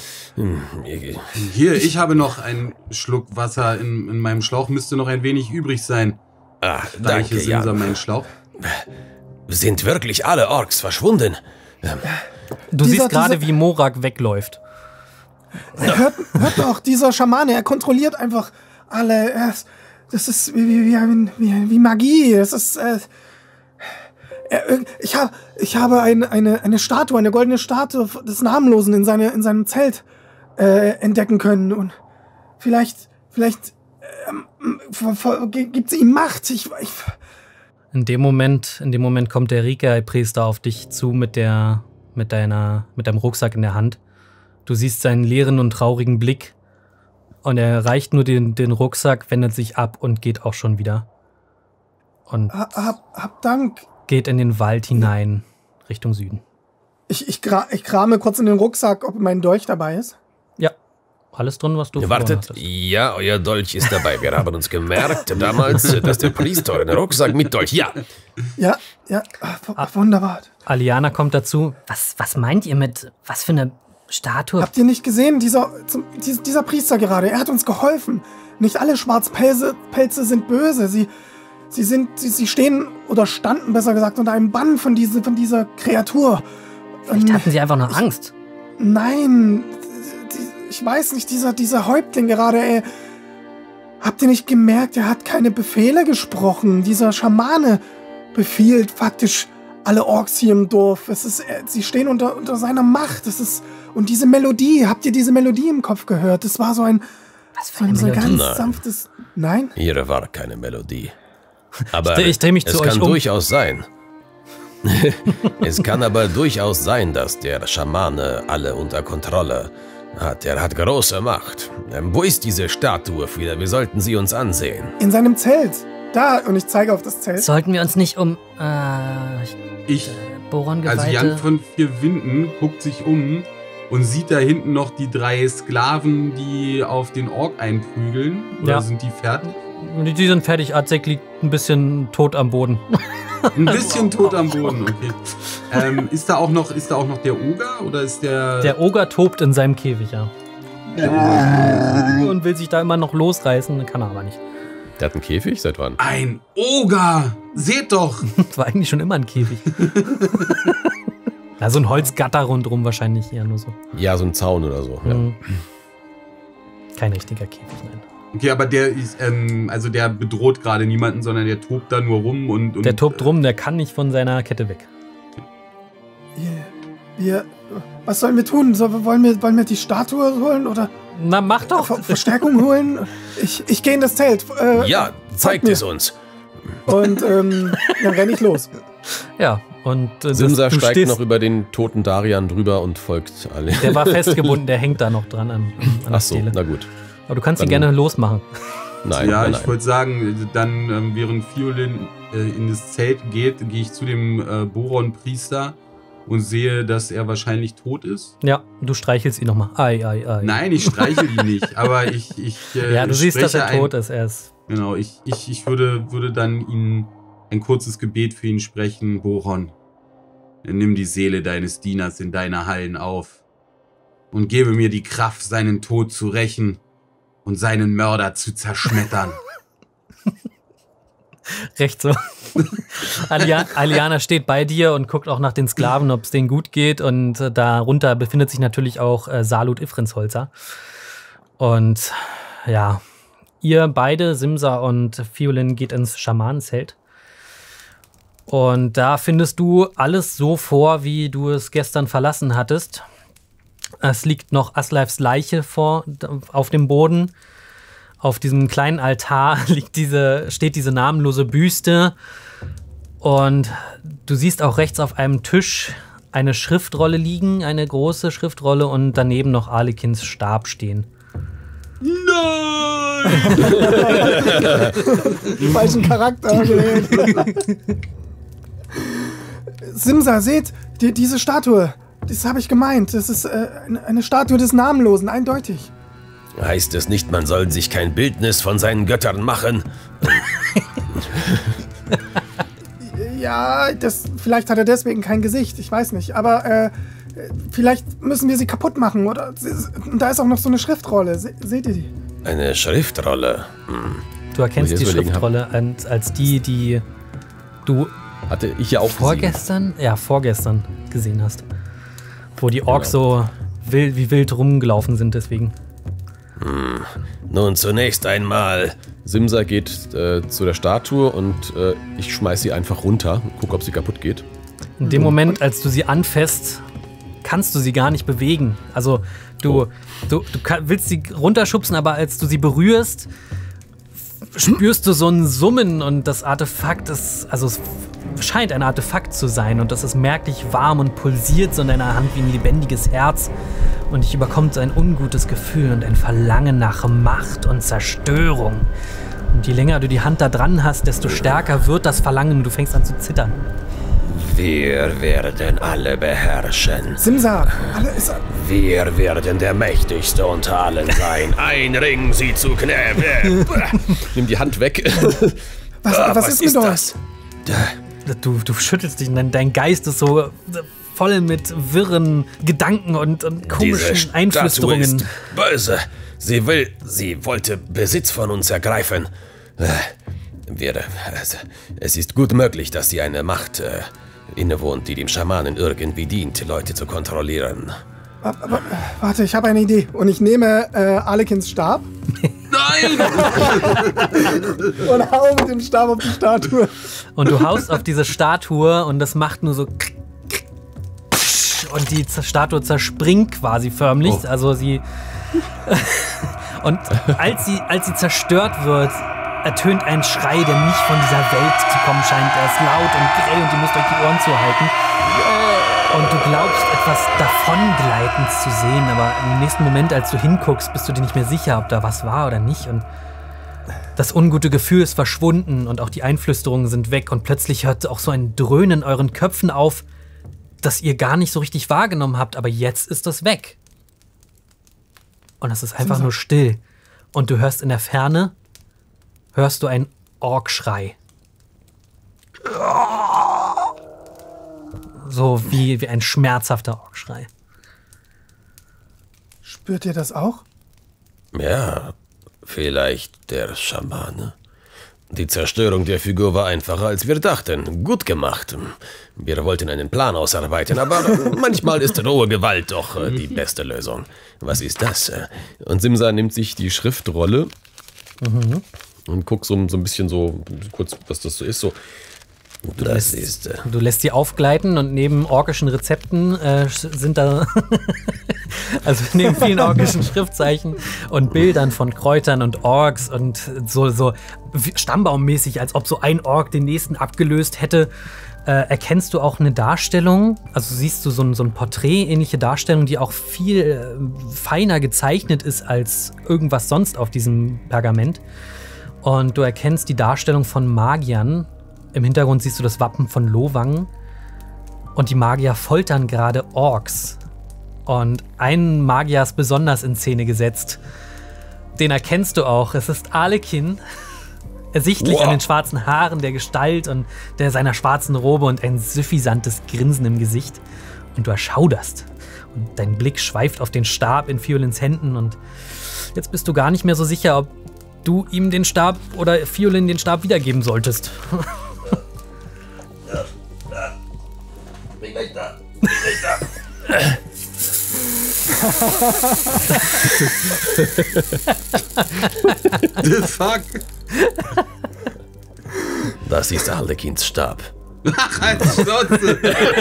Hier, ich habe noch einen Schluck Wasser in, in meinem Schlauch. Müsste noch ein wenig übrig sein. Ach, danke, ja. Mein Schlauch. Sind wirklich alle Orks verschwunden? Du dieser, siehst gerade, wie Morak wegläuft. Hört, hört doch, dieser Schamane, er kontrolliert einfach alle. Er ist, Das ist wie, wie, wie, wie Magie. Das ist. Äh, ich, hab, ich habe ein, eine, eine Statue, eine goldene Statue des Namenlosen in, seine, in seinem Zelt äh, entdecken können. Und vielleicht. Vielleicht. Äh, gibt sie ihm Macht. Ich, ich in dem Moment, in dem Moment kommt der Rikai-Priester auf dich zu mit der, mit deiner, mit deinem Rucksack in der Hand. Du siehst seinen leeren und traurigen Blick. Und er reicht nur den, den Rucksack, wendet sich ab und geht auch schon wieder. Und hab, hab Dank. Geht in den Wald hinein, Richtung Süden. Ich, ich, gra ich krame kurz in den Rucksack, ob mein Dolch dabei ist. Ja, alles drin, was du ja, wartet, ja, euer Dolch ist dabei. Wir haben uns gemerkt damals, dass der Priester einen Rucksack mit Dolch, ja. Ja, ja, ah, wunderbar. Aliana kommt dazu. Was, was meint ihr mit, was für eine Statue? Habt ihr nicht gesehen, dieser, dieser Priester gerade, er hat uns geholfen. Nicht alle Schwarzpelze Pelze sind böse. Sie, sie, sind, sie, sie stehen oder standen, besser gesagt, unter einem Bann von, diese, von dieser Kreatur. Vielleicht hatten sie einfach noch ich, Angst. Nein, ich weiß nicht, dieser, dieser Häuptling gerade, ey. Habt ihr nicht gemerkt, er hat keine Befehle gesprochen. Dieser Schamane befiehlt faktisch alle Orks hier im Dorf. Es ist, sie stehen unter, unter seiner Macht. Es ist, und diese Melodie, habt ihr diese Melodie im Kopf gehört? Das war so ein, Was für eine so ein Melodie? ganz Nein. sanftes... Nein? Ihre war keine Melodie. Aber ich dreh mich es zu kann euch um. durchaus sein. Es kann aber durchaus sein, dass der Schamane alle unter Kontrolle Hat, er hat große Macht. Ähm, wo ist diese Statue wieder? Wir sollten sie uns ansehen. In seinem Zelt. Da, und ich zeige auf das Zelt. Sollten wir uns nicht um äh, Ich, Boron-Geweihte... also Jan von vier Winden guckt sich um und sieht da hinten noch die drei Sklaven, die auf den Ork einprügeln. Oder Ja. sind die fertig? Die, die sind fertig. Azek liegt ein bisschen tot am Boden. Ein bisschen tot am Boden, okay. Ähm, ist da auch noch, ist da auch noch der Oger oder ist der... Der Oger tobt in seinem Käfig, ja. Und will sich da immer noch losreißen, kann er aber nicht. Der hat einen Käfig? Seit wann? Ein Oger! Seht doch! Das war eigentlich schon immer ein Käfig. Ja, so ein Holzgatter rundrum wahrscheinlich eher nur so. Ja, so ein Zaun oder so. Ja. Mhm. Kein richtiger Käfig, nein. Okay, aber der ist, ähm, also der bedroht gerade niemanden, sondern der tobt da nur rum und... und Der tobt rum, der kann nicht von seiner Kette weg. Wir, wir, was sollen wir tun? So, wollen, wir, wollen wir die Statue holen oder Na, mach doch! Ver Verstärkung holen? Ich, ich gehe in das Zelt. Äh, Ja, zeigt mir. es uns. Und ähm, dann renne ich los. Ja, und äh, das- Simsa du steigt stehst- noch über den toten Darian drüber und folgt alle. Der war festgebunden, der hängt da noch dran an, an der Ach so, Stele. na gut. Aber du kannst ihn Dann- gerne losmachen. Nein, ja, nein, ich nein. wollte sagen, dann, ähm, während Fiolin äh, in das Zelt geht, gehe ich zu dem äh, Boron-Priester und sehe, dass er wahrscheinlich tot ist. Ja, du streichelst ihn nochmal. Ei, ei, ei. Nein, ich streichel ihn nicht, aber ich, ich äh, Ja, du siehst, dass er spreche tot ein, ist. Er ist. Genau, ich, ich, ich würde, würde dann ihn ein kurzes Gebet für ihn sprechen. Boron, nimm die Seele deines Dieners in deine Hallen auf und gebe mir die Kraft, seinen Tod zu rächen und seinen Mörder zu zerschmettern. Recht so. Alia Aliana steht bei dir und guckt auch nach den Sklaven, ob es denen gut geht. Und äh, darunter befindet sich natürlich auch äh, Salut Ifrinsholzer. Und ja, ihr beide, Simsa und Fiolin, geht ins Schamanenzelt. Und da findest du alles so vor, wie du es gestern verlassen hattest. Es liegt noch Asleifs Leiche vor, auf dem Boden. Auf diesem kleinen Altar liegt diese, steht diese namenlose Büste. Und du siehst auch rechts auf einem Tisch eine Schriftrolle liegen, eine große Schriftrolle und daneben noch Arlekins Stab stehen. Nein! Falschen Charakter gewählt. Simsa, seht, die, diese Statue. Das habe ich gemeint. Das ist äh, eine, eine Statue des Namenlosen, eindeutig. Heißt es nicht, man soll sich kein Bildnis von seinen Göttern machen? Ja, das, vielleicht hat er deswegen kein Gesicht, ich weiß nicht. Aber äh, vielleicht müssen wir sie kaputt machen. Oder und da ist auch noch so eine Schriftrolle. Se, seht ihr die? Eine Schriftrolle. Hm. Du erkennst Muss die ich jetzt überlegen, Schriftrolle als, als die, die du Hatte ich ja auch gesehen. vorgestern, ja, vorgestern gesehen hast. Wo die Orks Genau. so wild, wie wild rumgelaufen sind, deswegen. Hm. Nun zunächst einmal. Simsa geht äh, zu der Statue und äh, ich schmeiß sie einfach runter und gucke, ob sie kaputt geht. In dem Moment, als du sie anfasst, kannst du sie gar nicht bewegen. Also du, Oh. du, du kann, willst sie runterschubsen, aber als du sie berührst, spürst du so ein Summen und das Artefakt ist, also es scheint ein Artefakt zu sein und das ist merklich warm und pulsiert so in deiner Hand wie ein lebendiges Herz und dich überkommt so ein ungutes Gefühl und ein Verlangen nach Macht und Zerstörung. Und je länger du die Hand da dran hast, desto stärker wird das Verlangen und du fängst an zu zittern. Wir werden alle beherrschen. Simsa, alle ist. Wir werden der Mächtigste unter allen sein. Ein Ring sie zu Knäbe. Nimm die Hand weg. Was, Ah, was, ist mit euch? das? Du, du schüttelst dich und dein, dein Geist ist so voll mit wirren Gedanken und, und komischen Diese Statue Einflüsterungen. ist böse. Sie will, sie wollte Besitz von uns ergreifen. Äh, Wir, also, es ist gut möglich, dass sie eine Macht äh, innewohnt, die dem Schamanen irgendwie dient, Leute zu kontrollieren. Aber, aber, warte, ich habe eine Idee. Und ich nehme äh, Arlekins Stab Nein! und hau mit dem Stab auf die Statue. Und du haust auf diese Statue und das macht nur so und die Statue zerspringt quasi förmlich. Oh. Also sie und als sie, als sie zerstört wird, ertönt ein Schrei, der nicht von dieser Welt zu kommen scheint. Er ist laut und grell und ihr müsst euch die Ohren zuhalten. Und du glaubst, etwas davongleitend zu sehen, aber im nächsten Moment, als du hinguckst, bist du dir nicht mehr sicher, ob da was war oder nicht. Und das ungute Gefühl ist verschwunden und auch die Einflüsterungen sind weg. Und plötzlich hört auch so ein Dröhnen in euren Köpfen auf, das ihr gar nicht so richtig wahrgenommen habt. Aber jetzt ist das weg. Und es ist einfach nur still. Und du hörst in der Ferne, hörst du einen Orkschrei. So wie, wie ein schmerzhafter Orkschrei. Spürt ihr das auch? Ja, vielleicht der Schamane. Die Zerstörung der Figur war einfacher, als wir dachten. Gut gemacht. Wir wollten einen Plan ausarbeiten, aber manchmal ist rohe Gewalt doch äh, die beste Lösung. Was ist das? Und Simsa nimmt sich die Schriftrolle mhm. und guckt so, so ein bisschen so, kurz, was das so ist, so. Du das lässt, ist, äh du lässt sie aufgleiten und neben orkischen Rezepten äh, sind da, also neben vielen orkischen Schriftzeichen und Bildern von Kräutern und Orks und so, so stammbaummäßig, als ob so ein Ork den nächsten abgelöst hätte, äh, erkennst du auch eine Darstellung, also siehst du so ein, so ein Porträt-ähnliche Darstellung, die auch viel äh, feiner gezeichnet ist als irgendwas sonst auf diesem Pergament. Und du erkennst die Darstellung von Magiern. Im Hintergrund siehst du das Wappen von Lowang und die Magier foltern gerade Orks. Und einen Magier ist besonders in Szene gesetzt. Den erkennst du auch. Es ist Arlekin. Ersichtlich wow. an den schwarzen Haaren, der Gestalt und der seiner schwarzen Robe und ein suffisantes Grinsen im Gesicht. Und du erschauderst. Und dein Blick schweift auf den Stab in Fiolins Händen. Und jetzt bist du gar nicht mehr so sicher, ob du ihm den Stab oder Fiolin den Stab wiedergeben solltest. Bin gleich da. Bin gleich da. The fuck? Das ist Arlekins Stab. Ach, halt die Schnauze.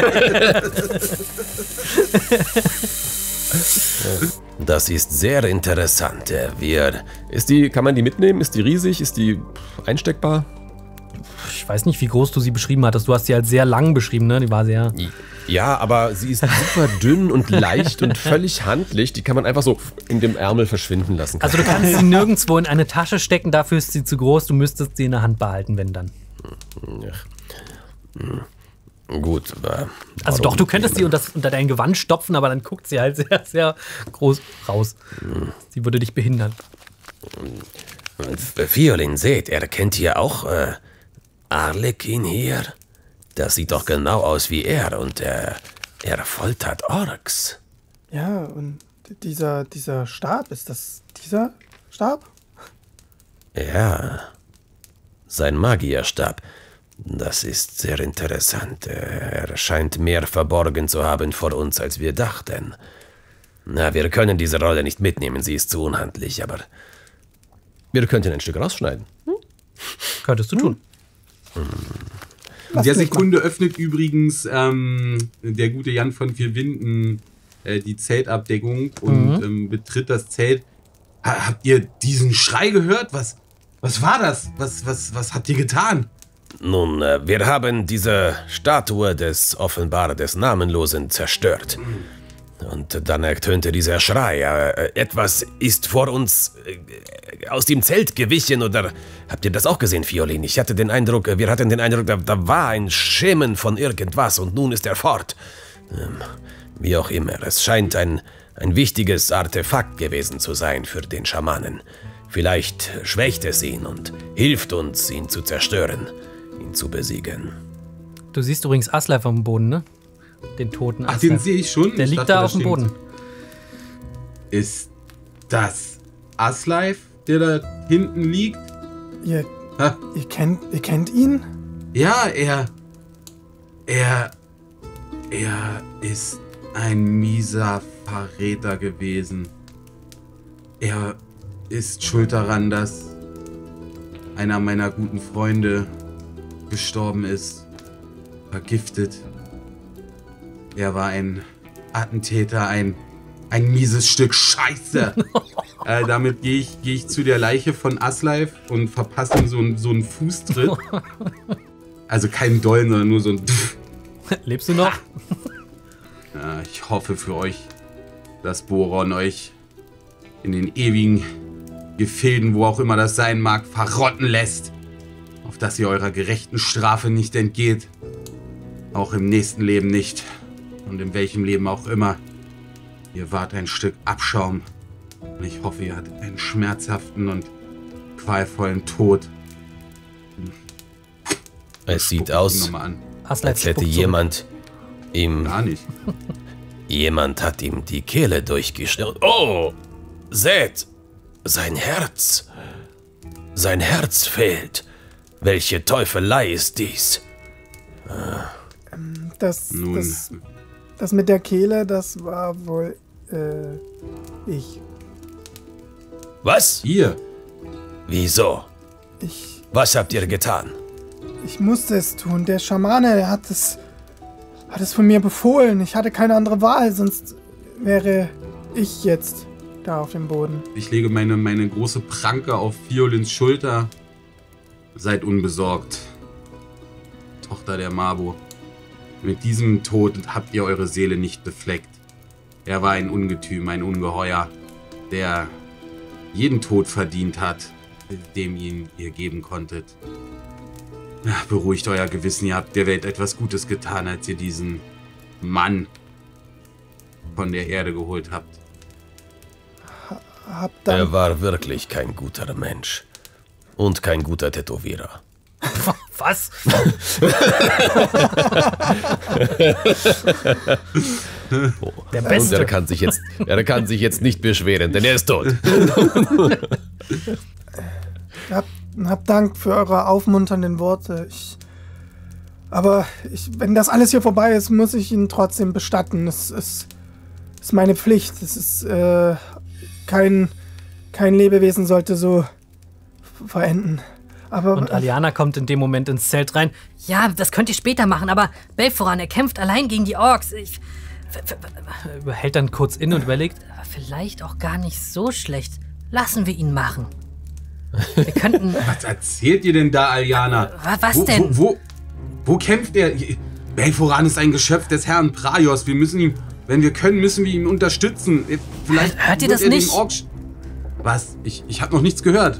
Das ist sehr interessant. Wir, ist die, kann man die mitnehmen? Ist die riesig? Ist die einsteckbar? Ich weiß nicht, wie groß du sie beschrieben hattest. Du hast sie als sehr lang beschrieben, ne? Die war sehr... Ja, aber sie ist super dünn und leicht und völlig handlich. Die kann man einfach so in dem Ärmel verschwinden lassen. Also du kannst sie nirgendwo in eine Tasche stecken, dafür ist sie zu groß. Du müsstest sie in der Hand behalten, wenn dann. Ja. Gut. Äh, also doch, du könntest sie unter, unter dein Gewand stopfen, aber dann guckt sie halt sehr, sehr groß raus. Sie würde dich behindern. Fiolin, seht, er kennt hier auch äh, Arlekin hier. Das sieht doch genau aus wie er und er, er foltert Orks. Ja, und dieser, dieser Stab, ist das dieser Stab? Ja, sein Magierstab. Das ist sehr interessant. Er scheint mehr verborgen zu haben vor uns, als wir dachten. Na, wir können diese Rolle nicht mitnehmen, sie ist zu unhandlich, aber wir könnten ein Stück rausschneiden. Hm? Könntest du tun. Hm. In der Sekunde öffnet übrigens ähm, der gute Jan von Vier Winden äh, die Zeltabdeckung und mhm. ähm, betritt das Zelt. Ha, habt ihr diesen Schrei gehört? Was, was war das? Was, was, was habt ihr getan? Nun, äh, wir haben diese Statue des offenbar des Namenlosen zerstört. Und dann ertönte dieser Schrei. Äh, etwas ist vor uns äh, aus dem Zelt gewichen, oder habt ihr das auch gesehen, Fiolin? Ich hatte den Eindruck, wir hatten den Eindruck, da, da war ein Schemen von irgendwas und nun ist er fort. Ähm, wie auch immer, es scheint ein, ein wichtiges Artefakt gewesen zu sein für den Schamanen. Vielleicht schwächt es ihn und hilft uns, ihn zu zerstören, ihn zu besiegen. Du siehst übrigens Aslaf am Boden, ne? Den toten Aslaf. Ach, den sehe ich schon. Der ich liegt dachte, da auf dem Boden. Ist das Aslaf, der da hinten liegt? Ihr, ihr, kennt, ihr kennt ihn? Ja, er... Er... Er ist ein mieser Verräter gewesen. Er ist schuld daran, dass einer meiner guten Freunde gestorben ist. Vergiftet. Er war ein Attentäter, ein, ein mieses Stück Scheiße. äh, damit gehe ich, geh ich zu der Leiche von Aslaf und verpasse ihm so, ein, so einen Fußtritt. Also keinen Dollen, sondern nur so ein... Lebst du noch? Ich hoffe für euch, dass Boron euch in den ewigen Gefilden, wo auch immer das sein mag, verrotten lässt, auf dass ihr eurer gerechten Strafe nicht entgeht. Auch im nächsten Leben nicht. Und in welchem Leben auch immer. Ihr wart ein Stück Abschaum. Und ich hoffe, ihr hattet einen schmerzhaften und qualvollen Tod. Es sieht aus, als hätte jemand ihm... Gar nicht. Jemand hat ihm die Kehle durchgeschnitten. Oh, seht, sein Herz. Sein Herz fehlt. Welche Teufelei ist dies? Das, das, das mit der Kehle, das war wohl äh, ich. Was? Ihr? Wieso? Ich. Was habt ihr getan? Ich musste es tun. Der Schamane, der hat es, hat es von mir befohlen. Ich hatte keine andere Wahl, sonst wäre ich jetzt da auf dem Boden. Ich lege meine, meine große Pranke auf Fiolins Schulter. Seid unbesorgt, Tochter der Mabo. Mit diesem Tod habt ihr eure Seele nicht befleckt. Er war ein Ungetüm, ein Ungeheuer, der jeden Tod verdient hat, dem ihn ihr geben konntet. Ja, beruhigt euer Gewissen, ihr habt der Welt etwas Gutes getan, als ihr diesen Mann von der Erde geholt habt. Hab dann er war wirklich kein guter Mensch. Und kein guter Tätowierer. Was? Oh. Der Beste. Und er kann sich jetzt, er kann sich jetzt nicht beschweren, denn er ist tot. hab, hab Dank für eure aufmunternden Worte. Ich, aber ich, wenn das alles hier vorbei ist, muss ich ihn trotzdem bestatten. Es ist, ist meine Pflicht. Es ist äh, kein, kein Lebewesen sollte so verenden. Aber, und Aliana kommt in dem Moment ins Zelt rein. Ja, das könnt ihr später machen, aber Belforan, er kämpft allein gegen die Orks. Ich... Hält dann kurz inne und überlegt. Vielleicht auch gar nicht so schlecht. Lassen wir ihn machen. Wir könnten... Was erzählt ihr denn da, Aliana? Was wo, denn? Wo, wo, wo kämpft er? Belforan ist ein Geschöpf des Herrn Praios. Wir müssen ihm, wenn wir können, müssen wir ihn unterstützen. Vielleicht Hört ihr das nicht? Was? Ich, ich habe noch nichts gehört.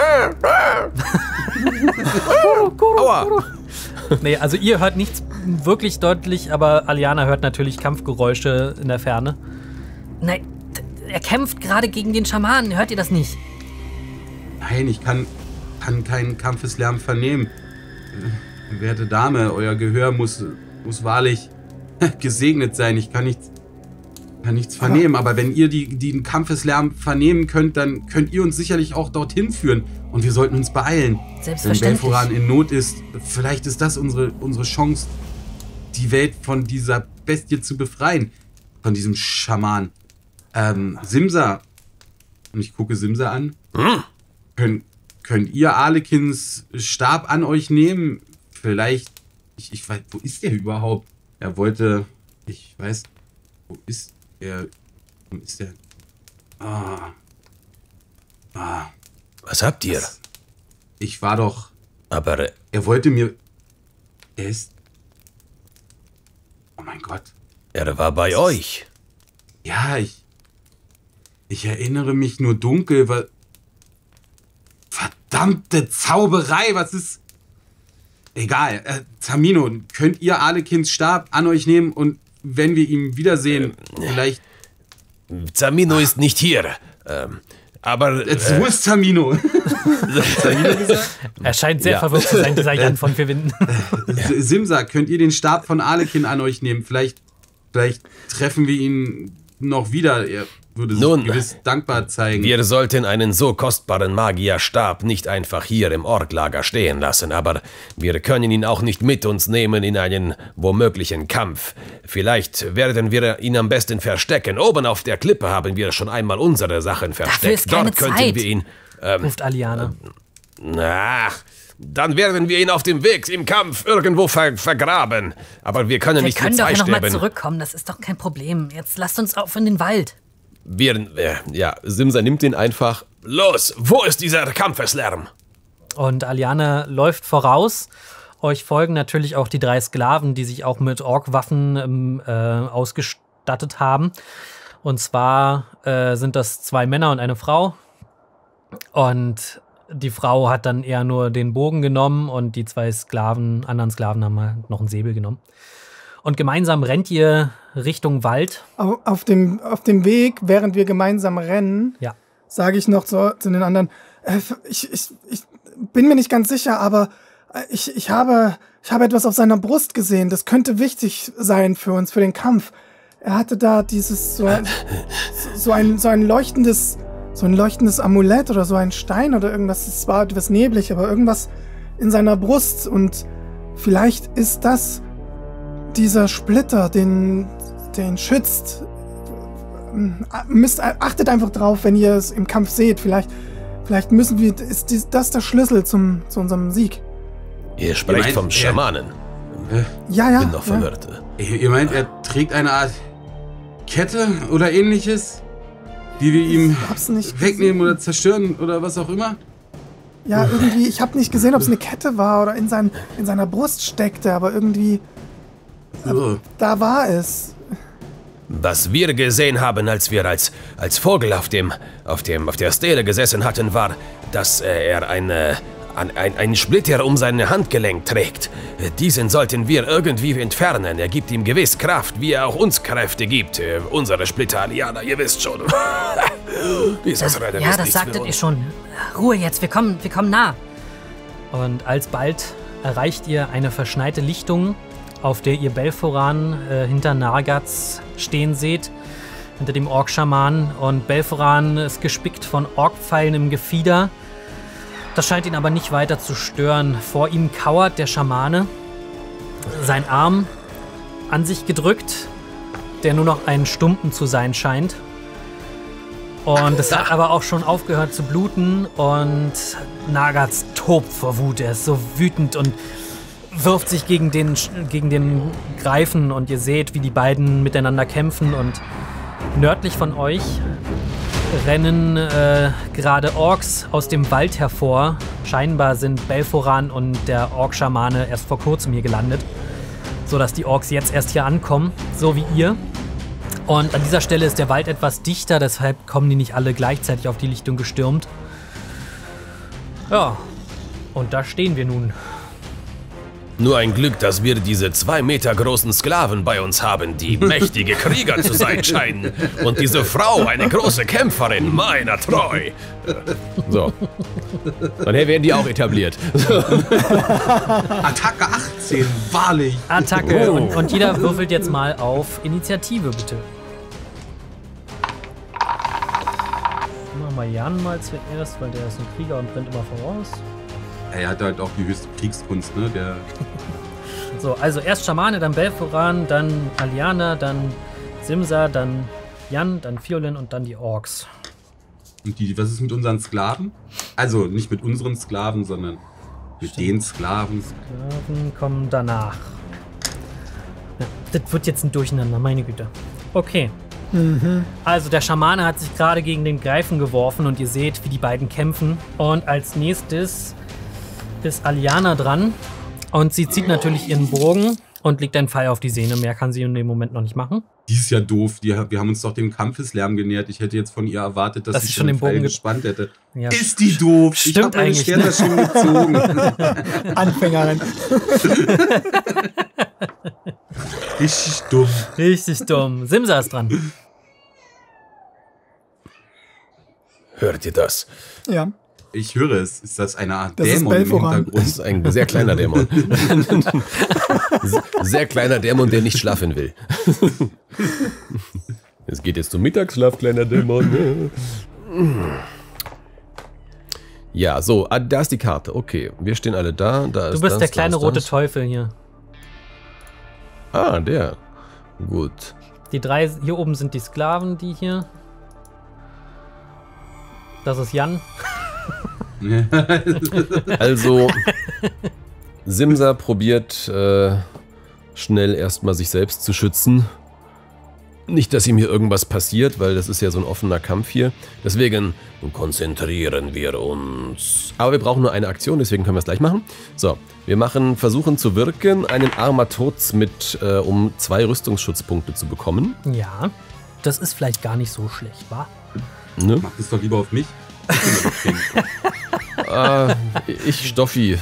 Aua! Nee, also ihr hört nichts wirklich deutlich, aber Aliana hört natürlich Kampfgeräusche in der Ferne. Nein, er kämpft gerade gegen den Schamanen. Hört ihr das nicht? Nein, ich kann, kann keinen Kampfeslärm vernehmen. Werte Dame, euer Gehör muss, muss wahrlich gesegnet sein. Ich kann nichts, kann nichts vernehmen, aber wenn ihr die, den Kampfeslärm vernehmen könnt, dann könnt ihr uns sicherlich auch dorthin führen. Und wir sollten uns beeilen. Selbstverständlich. Wenn Belforan in Not ist, vielleicht ist das unsere, unsere Chance, die Welt von dieser Bestie zu befreien. Von diesem Schaman. Ähm, Simsa. Und ich gucke Simsa an. Hm? Könnt, könnt ihr Arlekins Stab an euch nehmen? Vielleicht. Ich, ich weiß, wo ist der überhaupt? Er wollte. Ich weiß. Wo ist er? Wo ist der? Ah. Ah. Was habt ihr? Das, ich war doch. Aber. Er wollte mir. Er ist. Oh mein Gott. Er war bei das euch. Ist, ja, ich. Ich erinnere mich nur dunkel, weil. Verdammte Zauberei, was ist. Egal. Äh, Tamino, könnt ihr Arlekins Stab an euch nehmen und wenn wir ihn wiedersehen, äh, vielleicht. Tamino ah. ist nicht hier. Ähm. Aber. Jetzt, äh, wo ist Tamino? Tamino gesagt? Er scheint sehr ja. verwirrt zu sein, dieser Jan von Verwinden. Simsa, könnt ihr den Stab von Arlekin an euch nehmen? Vielleicht, vielleicht treffen wir ihn noch wieder. Er würde sich Nun, gewiss dankbar zeigen. Wir sollten einen so kostbaren Magierstab nicht einfach hier im Orklager stehen lassen, aber wir können ihn auch nicht mit uns nehmen in einen womöglichen Kampf. Vielleicht werden wir ihn am besten verstecken. Oben auf der Klippe haben wir schon einmal unsere Sachen versteckt. Dafür ist keine Dort könnten Zeit. wir ihn... Ähm, ruft Aliana. Na, dann werden wir ihn auf dem Weg im Kampf irgendwo ver vergraben. Aber wir können wir nicht können mit zwei doch noch sterben. mal zurückkommen, das ist doch kein Problem. Jetzt lasst uns auf in den Wald. Wir, äh, ja, Simsa nimmt ihn einfach. Los, wo ist dieser Kampfeslärm? Und Aliana läuft voraus. Euch folgen natürlich auch die drei Sklaven, die sich auch mit Orkwaffen ähm, äh, ausgest bestattet haben. Und zwar äh, sind das zwei Männer und eine Frau. Und die Frau hat dann eher nur den Bogen genommen und die zwei Sklaven, anderen Sklaven haben halt noch einen Säbel genommen. Und gemeinsam rennt ihr Richtung Wald. Auf, auf, dem, auf dem Weg, während wir gemeinsam rennen, ja. sage ich noch zu, zu den anderen, äh, ich, ich, ich bin mir nicht ganz sicher, aber ich, ich, habe, ich habe etwas auf seiner Brust gesehen. Das könnte wichtig sein für uns, für den Kampf. Er hatte da dieses, so ein, so ein, so ein leuchtendes, so ein leuchtendes Amulett oder so ein Stein oder irgendwas. Es war etwas neblig, aber irgendwas in seiner Brust. Und vielleicht ist das dieser Splitter, den, den schützt. Müsst, achtet einfach drauf, wenn ihr es im Kampf seht. Vielleicht, vielleicht müssen wir, ist dies, das der Schlüssel zum, zu unserem Sieg. Ihr sprecht meint, vom Schamanen. Äh, ja, ja. Ich bin noch verwirrt. Ja. Ihr meint, er trägt eine Art Kette oder ähnliches, die wir ihm wegnehmen oder zerstören oder was auch immer? Ja, irgendwie, ich habe nicht gesehen, ob es eine Kette war oder in, sein, in seiner Brust steckte, aber irgendwie, so. äh, da war es. Was wir gesehen haben, als wir als, als Vogel auf dem, auf dem, auf der Stele gesessen hatten, war, dass äh, er eine, ein, ein, einen Splitter um sein Handgelenk trägt. Diesen sollten wir irgendwie entfernen. Er gibt ihm gewiss Kraft, wie er auch uns Kräfte gibt. Äh, unsere Splitter, Aliana, ihr wisst schon. Dieses Rennen ja, ist das nichts sagtet für ihr uns. schon. Ruhe jetzt, wir kommen, wir kommen nah. Und alsbald erreicht ihr eine verschneite Lichtung, auf der ihr Belforan äh, hinter Nargats stehen seht, hinter dem Ork-Schaman. Und Belforan ist gespickt von Ork-Pfeilen im Gefieder. Das scheint ihn aber nicht weiter zu stören. Vor ihm kauert der Schamane, sein Arm an sich gedrückt, der nur noch ein Stumpen zu sein scheint. Und es hat aber auch schon aufgehört zu bluten und Nagats tobt vor Wut. Er ist so wütend und wirft sich gegen den, gegen den Greifen und ihr seht, wie die beiden miteinander kämpfen. Und nördlich von euch rennen äh, gerade Orks aus dem Wald hervor. Scheinbar sind Belforan und der Ork-Schamane erst vor kurzem hier gelandet, sodass die Orks jetzt erst hier ankommen, so wie ihr. Und an dieser Stelle ist der Wald etwas dichter, deshalb kommen die nicht alle gleichzeitig auf die Lichtung gestürmt. Ja, und da stehen wir nun. Nur ein Glück, dass wir diese zwei Meter großen Sklaven bei uns haben, die mächtige Krieger zu sein scheinen. Und diese Frau, eine große Kämpferin, meiner treu. So. Und hier werden die auch etabliert. Attacke achtzehn, wahrlich. Attacke. Und, und jeder würfelt jetzt mal auf Initiative, bitte. Machen wir Jan mal zuerst, weil der ist ein Krieger und rennt immer voraus. Er hat halt auch die höchste Kriegskunst, ne? Der so, also erst Schamane, dann Belforan, dann Aliana, dann Simsa, dann Jan, dann Fiolin und dann die Orks. Und die, was ist mit unseren Sklaven? Also nicht mit unseren Sklaven, sondern mit Stimmt. den Sklaven. Sklaven kommen danach. Ja, das wird jetzt ein Durcheinander, meine Güte. Okay. Mhm. Also der Schamane hat sich gerade gegen den Greifen geworfen und ihr seht, wie die beiden kämpfen. Und als nächstes ist Aliana dran und sie zieht natürlich ihren Bogen und legt einen Pfeil auf die Sehne. Mehr kann sie in dem Moment noch nicht machen. Die ist ja doof. Die, wir haben uns doch dem Kampfeslärm genähert. Ich hätte jetzt von ihr erwartet, dass, dass sie schon den Bogen gespannt hätte. Ja. Ist die doof? Stimmt, ich habe meine Schwerter ne? schon gezogen. Anfängerin. Richtig dumm. Richtig dumm. Simsa ist dran. Hört ihr das? Ja. Ich höre es. Ist das eine Art das Dämon im Hintergrund? Das ist ein sehr kleiner Dämon. Sehr kleiner Dämon, der nicht schlafen will. Es geht jetzt zum Mittagsschlaf, kleiner Dämon. Ja, so, da ist die Karte. Okay, wir stehen alle da. da ist du bist das, der kleine das, rote das. Teufel hier. Ah, der. Gut. Die drei hier oben sind die Sklaven, die hier. Das ist Jan. Also, Simsa probiert äh, schnell erstmal sich selbst zu schützen Nicht, dass ihm hier irgendwas passiert, weil das ist ja so ein offener Kampf hier. Deswegen konzentrieren wir uns. Aber wir brauchen nur eine Aktion, deswegen können wir es gleich machen. So, wir machen, versuchen zu wirken, einen Armaturz mit, äh, um zwei Rüstungsschutzpunkte zu bekommen. Ja, das ist vielleicht gar nicht so schlecht, wa? Ne? Mach das doch lieber auf mich. äh, ich Stoffi.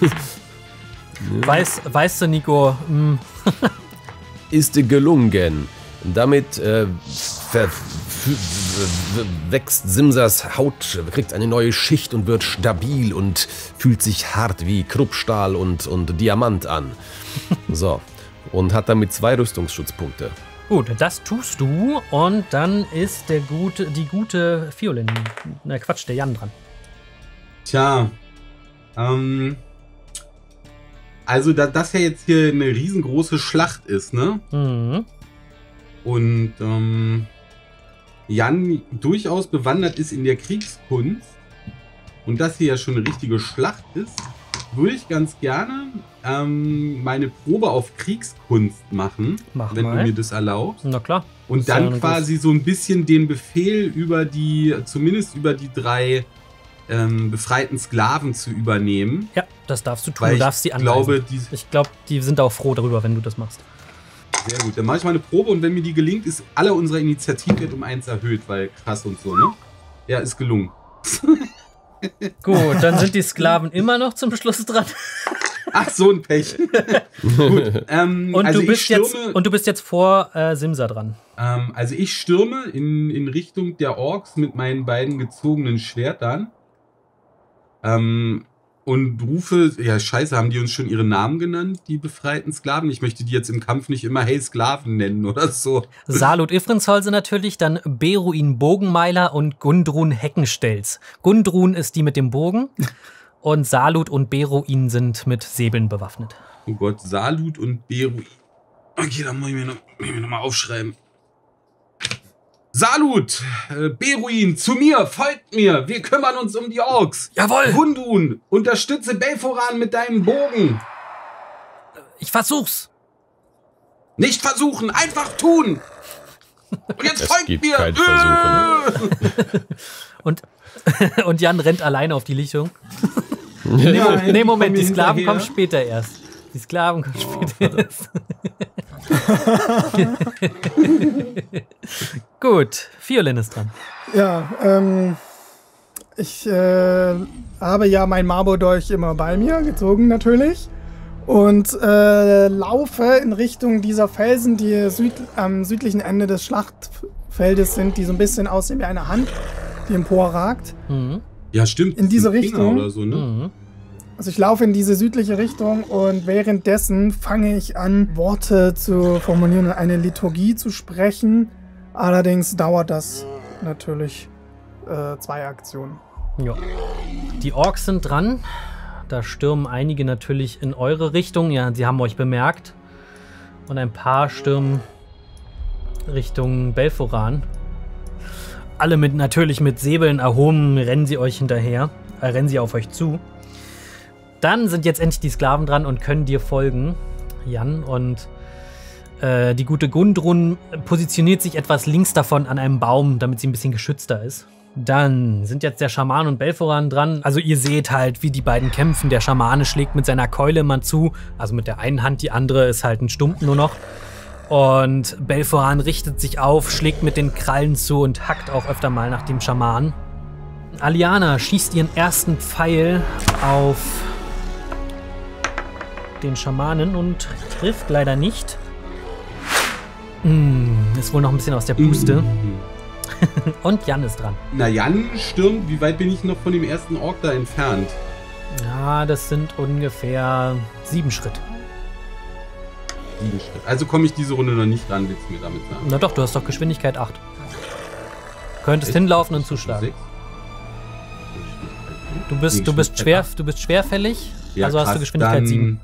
Weiß, weißt du, Nico, mh. ist gelungen. Damit äh, ver wächst Simsas Haut, kriegt eine neue Schicht und wird stabil und fühlt sich hart wie Kruppstahl und, und Diamant an. So, und hat damit zwei Rüstungsschutzpunkte. Gut, das tust du und dann ist der gute, die gute Fiolin, na Quatsch, der Jan dran. Tja, ähm, also da das ja jetzt hier eine riesengroße Schlacht ist, ne? Mhm. Und ähm, Jan durchaus bewandert ist in der Kriegskunst und das hier ja schon eine richtige Schlacht ist, würde ich ganz gerne ähm, meine Probe auf Kriegskunst machen, Mach wenn mal. du mir das erlaubst. Na klar. Und Ist ja dann eine quasi so ein bisschen den Befehl über die, zumindest über die drei ähm, befreiten Sklaven zu übernehmen. Ja, das darfst du tun. Weil Du darfst sie ich anweisen. glaube, die, Ich glaube, die sind auch froh darüber, wenn du das machst. sehr gut. Dann mache ich mal eine Probe und wenn mir die gelingt, ist alle unsere Initiativwert um eins erhöht, weil krass und so, ne? Ja, ist gelungen. Gut, dann sind die Sklaven immer noch zum Schluss dran. Ach, so ein Pech. Gut, ähm, Und, also du bist ich stürme, jetzt, und du bist jetzt vor äh, Simsa dran. ähm, also ich stürme in, in Richtung der Orks mit meinen beiden gezogenen Schwertern. Ähm, und rufe, ja scheiße, haben die uns schon ihre Namen genannt, die befreiten Sklaven? Ich möchte die jetzt im Kampf nicht immer Hey Sklaven nennen oder so. Salut Ifrinsolse natürlich, dann Beruin Bogenmeiler und Gundrun Heckenstelz. Gundrun ist die mit dem Bogen und Salut und Beruin sind mit Säbeln bewaffnet. Oh Gott, Salut und Beruin. Okay, dann muss ich mir noch, muss ich mir noch mal aufschreiben. Salut, äh, Beruin, zu mir, folgt mir, wir kümmern uns um die Orks. Jawohl! Gundrun, unterstütze Belforan mit deinem Bogen. Ich versuch's! Nicht versuchen, einfach tun. Und jetzt Es folgt gibt mir. kein Versuchen. Und, und Jan rennt alleine auf die Lichtung. Nein, Nee, Moment, komm die mir Sklaven hinterher. kommen später erst. Die Sklaven kommen später erst. Gut, Fiolin ist dran. Ja, ähm, ich äh, habe ja mein Marbodolch immer bei mir, gezogen natürlich. Und äh, laufe in Richtung dieser Felsen, die süd am südlichen Ende des Schlachtfeldes sind, die so ein bisschen aussehen wie eine Hand, die emporragt. Mhm. Ja, stimmt. In diese das ist ein Finger Richtung? Oder so, ne? Mhm. Also ich laufe in diese südliche Richtung und währenddessen fange ich an, Worte zu formulieren und eine Liturgie zu sprechen. Allerdings dauert das natürlich äh, zwei Aktionen. Ja. Die Orks sind dran. Da stürmen einige natürlich in eure Richtung. Ja, sie haben euch bemerkt. Und ein paar stürmen Richtung Belforan. Alle mit natürlich mit Säbeln erhoben, rennen sie euch hinterher. Äh, rennen sie auf euch zu. Dann sind jetzt endlich die Sklaven dran und können dir folgen, Jan. Und äh, die gute Gundrun positioniert sich etwas links davon an einem Baum, damit sie ein bisschen geschützter ist. Dann sind jetzt der Schaman und Belforan dran. Also ihr seht halt, wie die beiden kämpfen. Der Schamane schlägt mit seiner Keule immer zu. Also mit der einen Hand, die andere ist halt ein Stumpen nur noch. Und Belforan richtet sich auf, schlägt mit den Krallen zu und hackt auch öfter mal nach dem Schaman. Aliana schießt ihren ersten Pfeil auf den Schamanen und trifft leider nicht. Hm, ist wohl noch ein bisschen aus der Puste. Mhm. Und Jan ist dran. Na, Jan stürmt. Wie weit bin ich noch von dem ersten Ork da entfernt? Ja, das sind ungefähr sieben Schritt. Sieben Schritt. Also komme ich diese Runde noch nicht ran, willst du mir damit sagen? Na doch, du hast doch Geschwindigkeit acht. Könntest Echt? hinlaufen und zuschlagen. Sechs? Du bist, du bist, schwer, du bist schwerfällig, also hast du Geschwindigkeit sieben.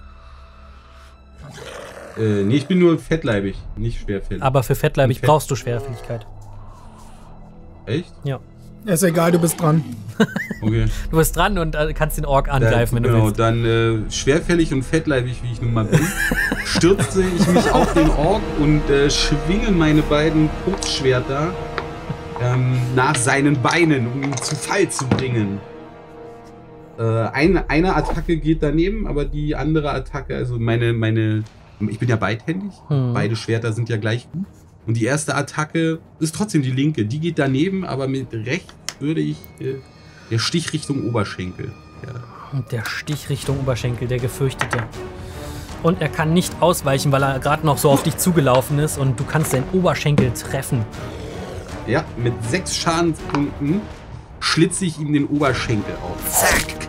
Äh, nee, ich bin nur fettleibig, nicht schwerfällig. Aber für fettleibig Fett. brauchst du Schwerfälligkeit. Echt? Ja. Ist egal, du bist dran. Okay. Du bist dran und äh, kannst den Ork angreifen, dann, wenn du genau, willst. Dann äh, schwerfällig und fettleibig, wie ich nun mal bin, stürze ich mich auf den Ork und äh, schwinge meine beiden Kurzschwerter ähm, nach seinen Beinen, um ihn zu Fall zu bringen. Äh, eine, eine Attacke geht daneben, aber die andere Attacke, also meine, meine, ich bin ja beidhändig, hm. beide Schwerter sind ja gleich gut. Und die erste Attacke ist trotzdem die linke, die geht daneben, aber mit rechts würde ich äh, der Stich Richtung Oberschenkel. Ja. Und der Stich Richtung Oberschenkel, der gefürchtete. Und er kann nicht ausweichen, weil er gerade noch so auf dich zugelaufen ist und du kannst seinen Oberschenkel treffen. Ja, mit sechs Schadenspunkten schlitze ich ihm den Oberschenkel auf. Zack!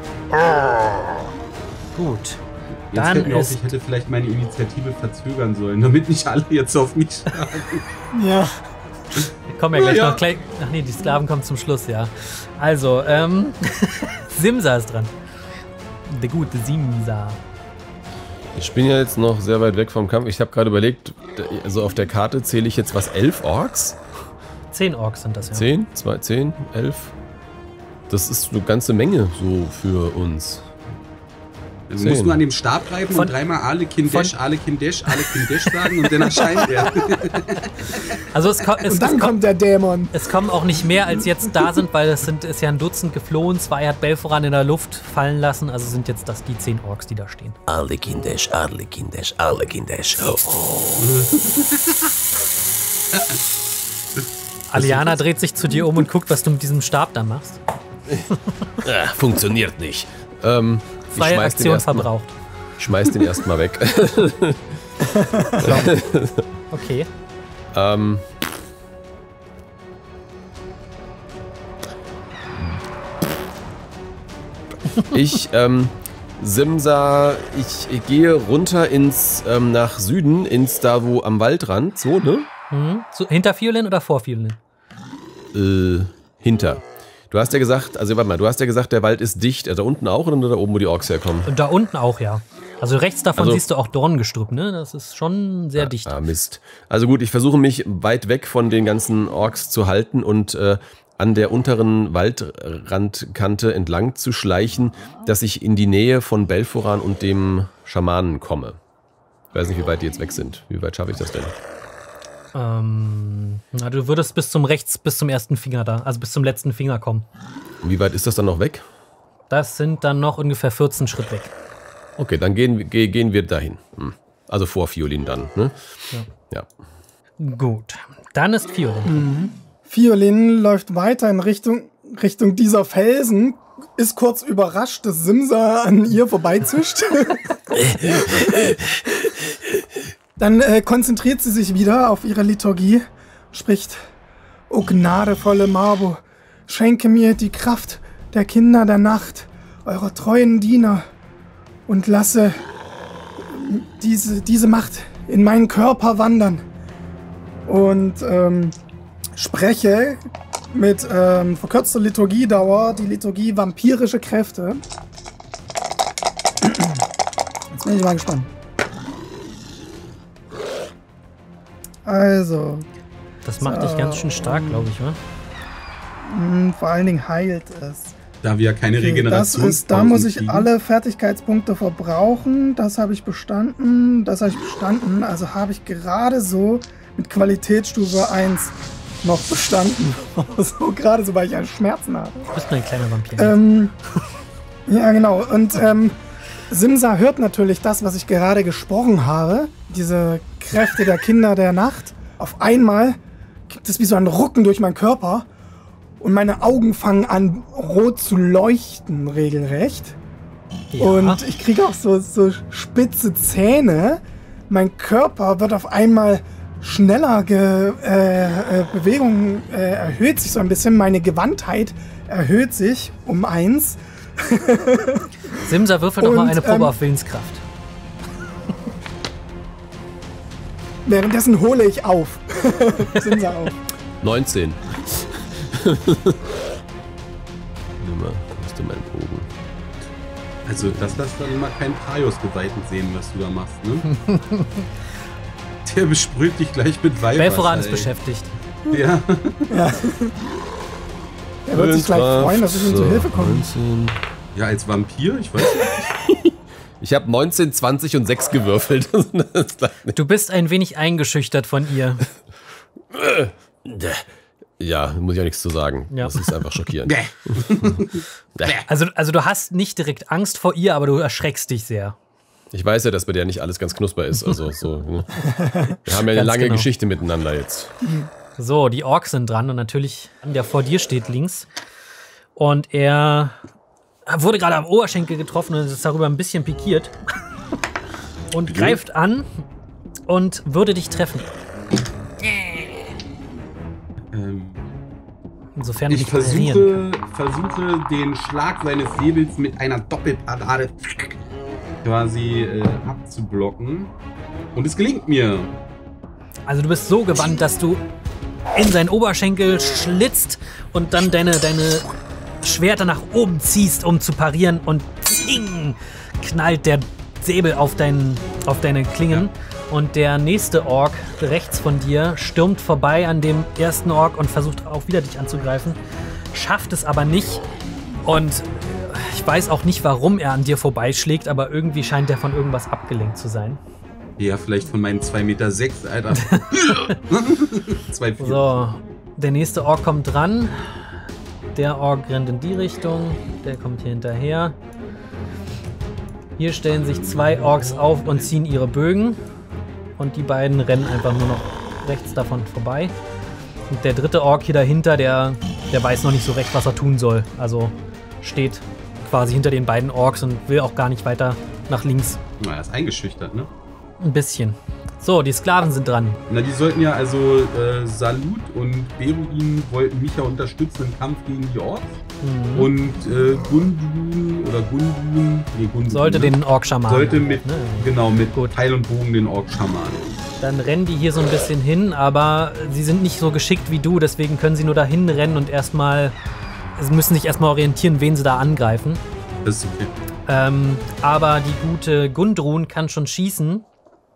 Gut. Jetzt Dann fällt mir auf, ist ich hätte vielleicht meine Initiative verzögern sollen, damit nicht alle jetzt auf mich schlagen. Ja. Wir kommen ja gleich ja. noch gleich. Ach nee, die Sklaven kommen zum Schluss, ja. Also, ähm. Simsa ist dran. Der gute Simsa. Ich bin ja jetzt noch sehr weit weg vom Kampf. Ich habe gerade überlegt, also auf der Karte zähle ich jetzt was, elf Orks? Zehn Orks sind das, ja. Zehn? Zwei, zehn? Elf? Das ist eine ganze Menge so für uns. Du musst nur an dem Stab reiben von, und dreimal Alekin Desh, Alekin Desh, Alekin Desh sagen und dann erscheint er. Also es, ko es, und dann es kommt der Dämon. Es kommen auch nicht mehr, als jetzt da sind, weil es sind, ist ja ein Dutzend geflohen. Zwei hat Belforan in der Luft fallen lassen. Also sind jetzt das die zehn Orks, die da stehen. Alekin Desh, Alekin Desh, Alekin Desh. Oh. Aliana dreht sich zu dir um und guckt, was du mit diesem Stab da machst. Ja, funktioniert nicht. Ähm, Freie Aktion verbraucht. Ich schmeiß den erstmal weg. Okay. ähm. Ich, ähm, Simsa, ich, ich gehe runter ins, ähm, nach Süden, ins da wo am Waldrand, so, ne? Mhm. So, hinter Fiolin oder vor Fiolin? Äh, hinter. Du hast ja gesagt, also warte mal, du hast ja gesagt, der Wald ist dicht. Da unten auch oder da oben, wo die Orks herkommen? Und da unten auch, ja. Also rechts davon also, siehst du auch Dornengestrüpp, ne? Das ist schon sehr ah, dicht. Ah, Mist. Also gut, ich versuche mich weit weg von den ganzen Orks zu halten und äh, an der unteren Waldrandkante entlang zu schleichen, dass ich in die Nähe von Belforan und dem Schamanen komme. Ich weiß nicht, wie weit die jetzt weg sind. Wie weit schaffe ich das denn? Ähm, na, du würdest bis zum rechts, bis zum ersten Finger da, also bis zum letzten Finger kommen. Und wie weit ist das dann noch weg? Das sind dann noch ungefähr vierzehn Schritt weg. Okay, dann gehen, ge, gehen wir dahin. Hm. Also vor Fiolin dann, ne? Ja. ja. Gut, dann ist Fiolin. Mhm. Fiolin läuft weiter in Richtung, Richtung dieser Felsen, ist kurz überrascht, dass Simsa an ihr vorbeizischt. Dann äh, konzentriert sie sich wieder auf ihre Liturgie, spricht: O gnadevolle Mabo, schenke mir die Kraft der Kinder der Nacht, eurer treuen Diener, und lasse diese, diese Macht in meinen Körper wandern. Und ähm, spreche mit ähm, verkürzter Liturgiedauer die Liturgie vampirische Kräfte. Jetzt bin ich mal gespannt. Also. Das macht so, dich ganz schön stark, glaube ich, oder? Mh, vor allen Dingen heilt es. Da wir ja keine Okay, Regeneration das ist, da muss ich alle Fertigkeitspunkte verbrauchen. Das habe ich bestanden. Das habe ich bestanden. Also habe ich gerade so mit Qualitätsstufe eins noch bestanden. So gerade so, weil ich Schmerzen habe. Du bist nur ein kleiner Vampir. Ähm, ja, genau. Und ähm, Simsa hört natürlich das, was ich gerade gesprochen habe. Diese Kräfte der Kinder der Nacht. Auf einmal gibt es wie so ein Rucken durch meinen Körper. Und meine Augen fangen an, rot zu leuchten, regelrecht. Ja. Und ich kriege auch so, so spitze Zähne. Mein Körper wird auf einmal schneller, ge, äh, äh, Bewegung äh, erhöht sich so ein bisschen. Meine Gewandtheit erhöht sich um eins. Simsa, würfel doch mal eine Probe ähm, auf Willenskraft. Währenddessen hole ich auf. Simsa auf. neunzehn. Nimm mal, hast du meinen Bogen. Also, das lass dann mal kein Praios-Geweihten sehen, was du da machst, ne? Der besprüht dich gleich mit Weihwasser. Belforan ist beschäftigt. Ja. Ja. Er wird sich gleich freuen, dass ich ihm zur Hilfe komme. neunzehn. Ja, als Vampir, ich weiß nicht. Ich habe neunzehn, zwanzig und sechs gewürfelt. Du bist ein wenig eingeschüchtert von ihr. Ja, muss ich auch nichts zu sagen. Ja. Das ist einfach schockierend. Also, also du hast nicht direkt Angst vor ihr, aber du erschreckst dich sehr. Ich weiß ja, dass bei der nicht alles ganz knusper ist. Also so, ne? Wir haben ja eine Ganz lange genau. Geschichte miteinander jetzt. So, die Orks sind dran und natürlich der vor dir steht links. Und er wurde gerade am Oberschenkel getroffen und ist darüber ein bisschen pikiert. Und Pikiert? greift an und würde dich treffen. Ähm, Insofern du ich dich parieren versuche, versuche den Schlag seines Säbels mit einer Doppelparade quasi äh, abzublocken. Und es gelingt mir. Also du bist so gewandt, dass du in seinen Oberschenkel schlitzt und dann deine, deine Schwerter nach oben ziehst, um zu parieren und ping, knallt der Säbel auf, dein, auf deine Klingen. Ja. Und der nächste Ork rechts von dir stürmt vorbei an dem ersten Ork und versucht auch wieder dich anzugreifen. Schafft es aber nicht. Und ich weiß auch nicht, warum er an dir vorbeischlägt, aber irgendwie scheint er von irgendwas abgelenkt zu sein. Ja, vielleicht von meinen zwei Meter sechs, Alter. zwei Meter vier. So, der nächste Ork kommt dran. Der Ork rennt in die Richtung. Der kommt hier hinterher. Hier stellen sich zwei Orks auf und ziehen ihre Bögen. Und die beiden rennen einfach nur noch rechts davon vorbei. Und der dritte Ork hier dahinter, der, der weiß noch nicht so recht, was er tun soll. Also steht quasi hinter den beiden Orks und will auch gar nicht weiter nach links. Na, er ist eingeschüchtert, ne? Ein bisschen. So, die Sklaven sind dran. Na, die sollten ja also äh, Salut und Beruin wollten mich ja unterstützen im Kampf gegen die Orks. Mhm. Und äh, Gundun oder Gundun, nee, Gundun, sollte ne? den Ork-Schamanen. Sollte mit, ne? genau, mit Gut. Pfeil und Bogen den Ork-Schamanen. Dann rennen die hier so ein bisschen hin, aber sie sind nicht so geschickt wie du, deswegen können sie nur dahin rennen und erstmal, sie müssen sich erstmal orientieren, wen sie da angreifen. Das ist okay. Ähm, aber die gute Gundrun kann schon schießen.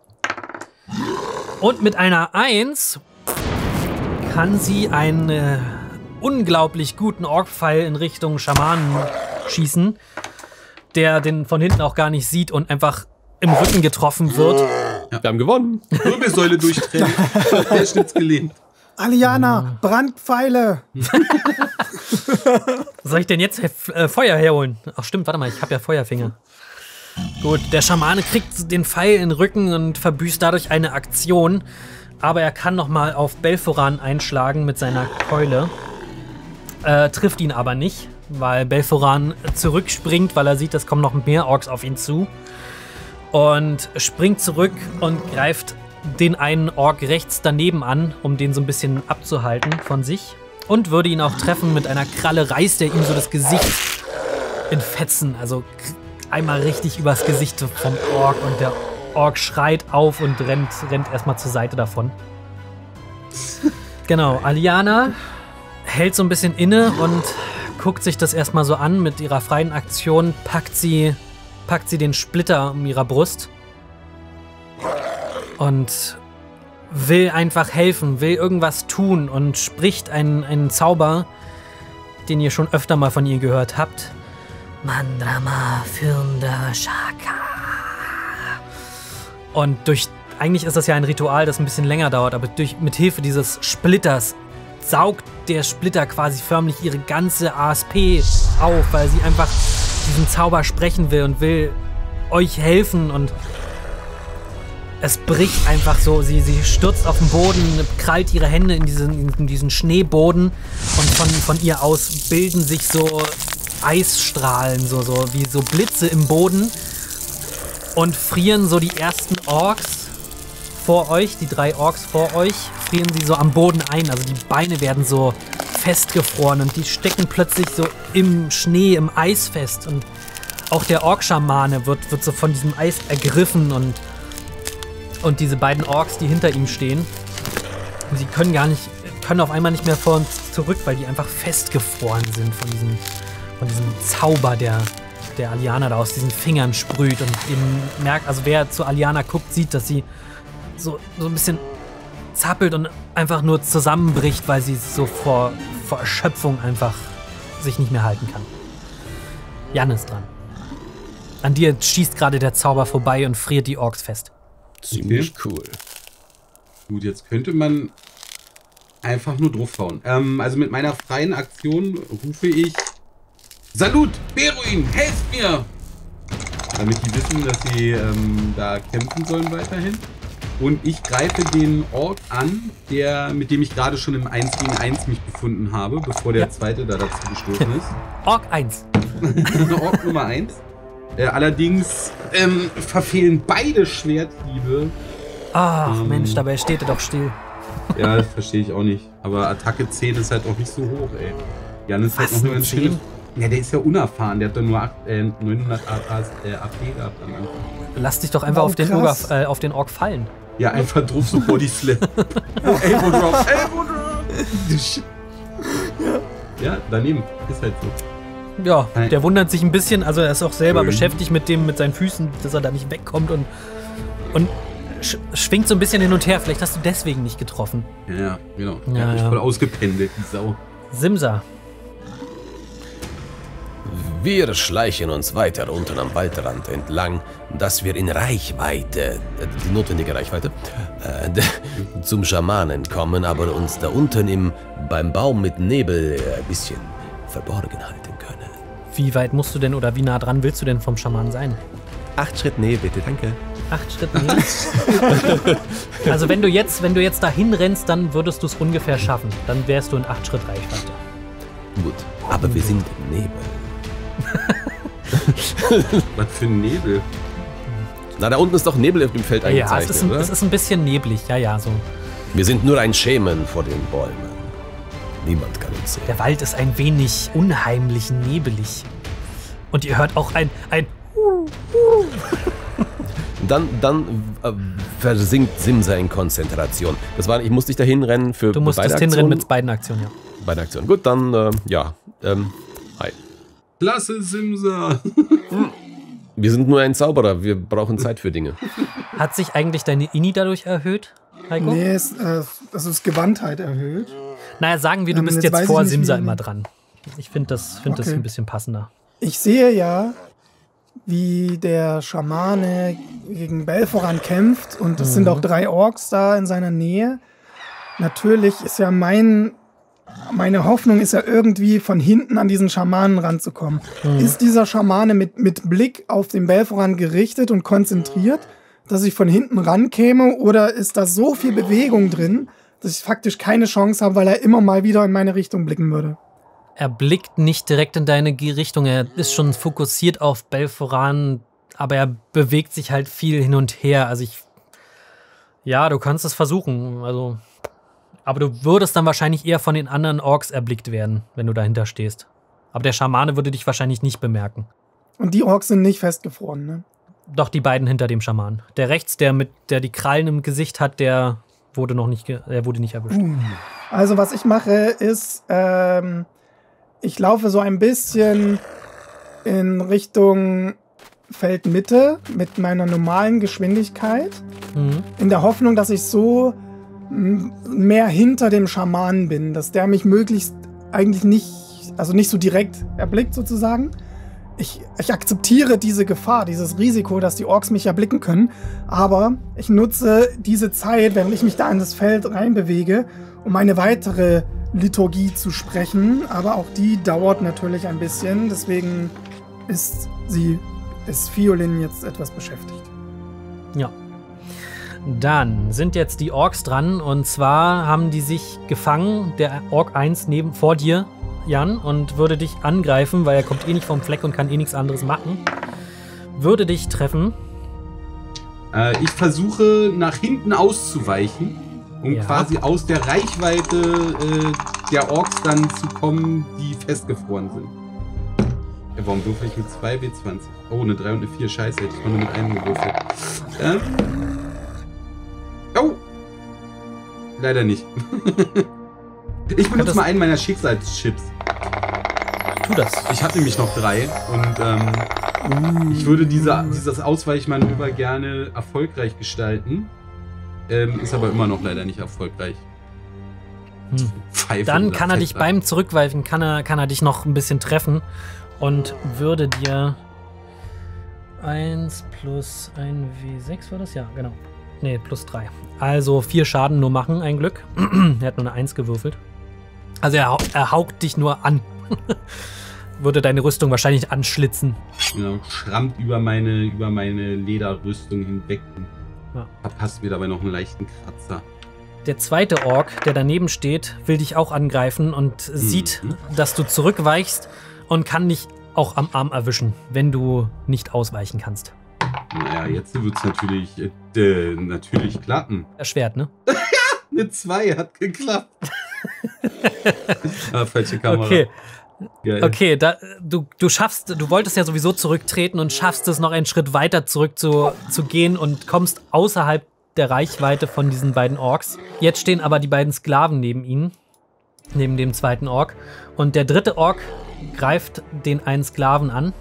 Und mit einer eins kann sie einen äh, unglaublich guten Ork-Pfeil in Richtung Schamanen schießen, der den von hinten auch gar nicht sieht und einfach im Rücken getroffen wird. Ja. Wir haben gewonnen. Wirbelsäule durchtrennen. Der Schnitz gelähmt. Aliana, Brandpfeile. Soll ich denn jetzt äh, Feuer herholen? Ach stimmt, warte mal, ich habe ja Feuerfinger. Gut, der Schamane kriegt den Pfeil in den Rücken und verbüßt dadurch eine Aktion. Aber er kann nochmal auf Belforan einschlagen mit seiner Keule. Äh, trifft ihn aber nicht, weil Belforan zurückspringt, weil er sieht, es kommen noch mehr Orks auf ihn zu. Und springt zurück und greift den einen Ork rechts daneben an, um den so ein bisschen abzuhalten von sich. Und würde ihn auch treffen mit einer Kralle, reißt er ihm so das Gesicht in Fetzen. Also einmal richtig übers Gesicht vom Ork und der Ork schreit auf und rennt, rennt erstmal zur Seite davon. Genau, Aliana hält so ein bisschen inne und guckt sich das erstmal so an. Mit ihrer freien Aktion packt sie, packt sie den Splitter um ihrer Brust und will einfach helfen, will irgendwas tun und spricht einen, einen Zauber, den ihr schon öfter mal von ihr gehört habt. Mandrama Fürnder Shaka. Und durch, eigentlich ist das ja ein Ritual, das ein bisschen länger dauert, aber durch, mit Hilfe dieses Splitters saugt der Splitter quasi förmlich ihre ganze A S P auf, weil sie einfach diesen Zauber sprechen will und will euch helfen und es bricht einfach so, sie, sie stürzt auf den Boden, krallt ihre Hände in diesen, in diesen Schneeboden und von, von ihr aus bilden sich so Eisstrahlen, so, so wie so Blitze im Boden und frieren so die ersten Orks vor euch, die drei Orks vor euch, frieren sie so am Boden ein. Also die Beine werden so festgefroren und die stecken plötzlich so im Schnee, im Eis fest. Und auch der Ork-Schamane wird, wird so von diesem Eis ergriffen und, und diese beiden Orks, die hinter ihm stehen, sie können gar nicht, können auf einmal nicht mehr vor uns zurück, weil die einfach festgefroren sind von diesem von diesem Zauber, der, der Aliana da aus diesen Fingern sprüht. Und eben merkt, also wer zu Aliana guckt, sieht, dass sie so, so ein bisschen zappelt und einfach nur zusammenbricht, weil sie so vor, vor Erschöpfung einfach sich nicht mehr halten kann. Jan ist dran. An dir schießt gerade der Zauber vorbei und friert die Orks fest. Ziemlich okay. Cool. Gut, jetzt könnte man einfach nur draufhauen. Ähm, also mit meiner freien Aktion rufe ich Salut, Beruin, helft mir! Damit die wissen, dass sie ähm, da kämpfen sollen weiterhin. Und ich greife den Ork an, der, mit dem ich gerade schon im eins gegen eins mich befunden habe, bevor der ja. zweite da dazu gestoßen ist. Ork eins. Ork Nummer eins. Äh, allerdings ähm, verfehlen beide Schwerthiebe. Ach ähm, Mensch, dabei steht er doch still. Ja, das verstehe ich auch nicht. Aber Attacke zehn ist halt auch nicht so hoch, ey. Jan ist halt noch nur ein schönes. Ja, der ist ja unerfahren. Der hat doch nur acht, äh, neunhundert A P gehabt am Anfang. Lass dich doch einfach oh, auf, den Ork, äh, auf den Ork fallen. Ja, einfach drauf so Body Slam. Elbow Drop, Elbow Drop. Ja. Ja, daneben. Ist halt so. Ja, der wundert sich ein bisschen. Also er ist auch selber Schön. beschäftigt mit dem, mit seinen Füßen, dass er da nicht wegkommt und, und sch schwingt so ein bisschen hin und her. Vielleicht hast du deswegen nicht getroffen. Ja, genau. Ja, der hat mich ja. voll ausgependelt, die Sau. Simsa. Wir schleichen uns weiter unten am Waldrand entlang, dass wir in Reichweite, die notwendige Reichweite, äh, zum Schamanen kommen, aber uns da unten im, beim Baum mit Nebel ein bisschen verborgen halten können. Wie weit musst du denn oder wie nah dran willst du denn vom Schaman sein? Acht Schritt Nähe, bitte, danke. Acht Schritt Nähe? Also wenn du jetzt, wenn du jetzt dahin rennst, dann würdest du es ungefähr schaffen. Dann wärst du in acht Schritt Reichweite. Gut, aber wir sind im Nebel. Was für ein Nebel? Na, da unten ist doch Nebel auf dem Feld eingezeichnet, ja, es ist, ein, oder? es ist ein bisschen neblig, ja, ja, so. Wir sind nur ein Schemen vor den Bäumen. Niemand kann uns sehen. Der Wald ist ein wenig unheimlich nebelig. Und ihr hört auch ein, ein Dann, dann äh, versinkt Simsa in Konzentration. Das war, ich musste dich dahin rennen für Du musstest beide hinrennen mit beiden Aktionen, ja. Beide Aktionen. Gut, dann, äh, ja. Ähm, hi. Klasse, Simsa. Wir sind nur ein Zauberer, wir brauchen Zeit für Dinge. Hat sich eigentlich deine Ini dadurch erhöht, Heiko? Nee, es, äh, also ist Gewandtheit erhöht. Naja, sagen wir, du ähm, bist jetzt jetzt vor nicht, Simsa immer dran. Ich finde das, find okay. das ein bisschen passender. Ich sehe ja, wie der Schamane gegen Belforan kämpft und es mhm. sind auch drei Orks da in seiner Nähe. Natürlich ist ja mein... Meine Hoffnung ist ja irgendwie von hinten an diesen Schamanen ranzukommen. Mhm. Ist dieser Schamane mit, mit Blick auf den Belforan gerichtet und konzentriert, dass ich von hinten rankäme? Oder ist da so viel Bewegung drin, dass ich faktisch keine Chance habe, weil er immer mal wieder in meine Richtung blicken würde? Er blickt nicht direkt in deine Richtung. Er ist schon fokussiert auf Belforan, aber er bewegt sich halt viel hin und her. Also ich... Ja, du kannst es versuchen. Also... Aber du würdest dann wahrscheinlich eher von den anderen Orks erblickt werden, wenn du dahinter stehst. Aber der Schamane würde dich wahrscheinlich nicht bemerken. Und die Orks sind nicht festgefroren, ne? Doch, die beiden hinter dem Schaman. Der rechts, der mit der die Krallen im Gesicht hat, der wurde noch nicht, der wurde nicht erwischt. Also was ich mache ist, ähm, ich laufe so ein bisschen in Richtung Feldmitte mit meiner normalen Geschwindigkeit. Mhm. In der Hoffnung, dass ich so mehr hinter dem Schamanen bin, dass der mich möglichst eigentlich nicht, also nicht so direkt erblickt sozusagen. Ich, ich akzeptiere diese Gefahr, dieses Risiko, dass die Orks mich erblicken können, aber ich nutze diese Zeit, während ich mich da in das Feld reinbewege, um eine weitere Liturgie zu sprechen, aber auch die dauert natürlich ein bisschen, deswegen ist sie, ist Fiolin jetzt etwas beschäftigt. Ja. Dann sind jetzt die Orks dran und zwar haben die sich gefangen, der Ork eins neben vor dir, Jan, und würde dich angreifen, weil er kommt eh nicht vom Fleck und kann eh nichts anderes machen. Würde dich treffen. Äh, ich versuche nach hinten auszuweichen, um ja. quasi aus der Reichweite äh, der Orks dann zu kommen, die festgefroren sind. Ja, warum würfel ich mit zwei W zwanzig? Oh, eine drei und eine vier, scheiße, hätte ich nur mit einem gewürfelt. Ähm... Oh! Leider nicht. Ich benutze mal einen meiner Schicksalschips. Tu das. Ich hatte nämlich noch drei und ähm, uh. ich würde diese, dieses Ausweichmanöver gerne erfolgreich gestalten. Ähm, ist aber immer noch leider nicht erfolgreich. Hm. Pfeife Dann kann er Fest dich beim Zurückweichen, kann er, kann er dich noch ein bisschen treffen und würde dir eins plus ein W sechs war das? Ja, genau. Nee, plus drei. Also vier Schaden nur machen, ein Glück. Er hat nur eine eins gewürfelt. Also er, er haucht dich nur an. Würde deine Rüstung wahrscheinlich anschlitzen. Genau, schrammt über meine, über meine Lederrüstung hinweg. Ja. Verpasst mir dabei noch einen leichten Kratzer. Der zweite Ork, der daneben steht, will dich auch angreifen und mhm. sieht, dass du zurückweichst und kann dich auch am Arm erwischen, wenn du nicht ausweichen kannst. Naja, jetzt wird es natürlich, äh, natürlich klappen. Erschwert, ne? Ja, eine zwei hat geklappt. ah, falsche Kamera. Okay. Geil. Okay, da, du, du schaffst, du wolltest ja sowieso zurücktreten und schaffst es noch einen Schritt weiter zurück zu, zu gehen und kommst außerhalb der Reichweite von diesen beiden Orks. Jetzt stehen aber die beiden Sklaven neben ihnen, neben dem zweiten Ork. Und der dritte Ork greift den einen Sklaven an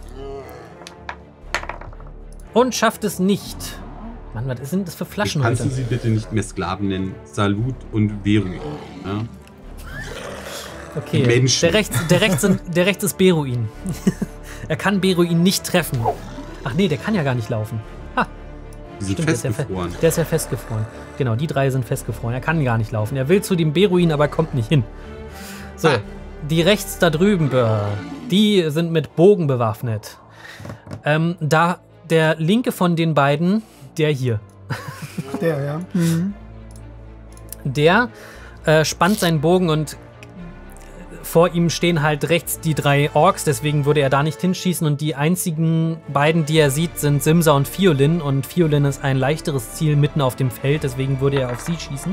und schafft es nicht. Mann, was sind das für Flaschen Kannst heute? du sie bitte nicht mehr Sklaven nennen? Salut und Beruin. Ja? Okay, Menschen. der rechts, der, rechts sind, der rechts ist Beruin. Er kann Beruin nicht treffen. Ach nee, der kann ja gar nicht laufen. Ha. Die sind Stimmt, festgefroren. Der ist, ja, der ist ja festgefroren. Genau, die drei sind festgefroren. Er kann gar nicht laufen. Er will zu dem Beruin, aber kommt nicht hin. So, Ah. die rechts da drüben, die sind mit Bogen bewaffnet. Ähm, da der linke von den beiden, der hier, Der, ja. Mhm. der äh, spannt seinen Bogen und vor ihm stehen halt rechts die drei Orks, deswegen würde er da nicht hinschießen. Und die einzigen beiden, die er sieht, sind Simsa und Fiolin. Und Fiolin ist ein leichteres Ziel mitten auf dem Feld, deswegen würde er auf sie schießen.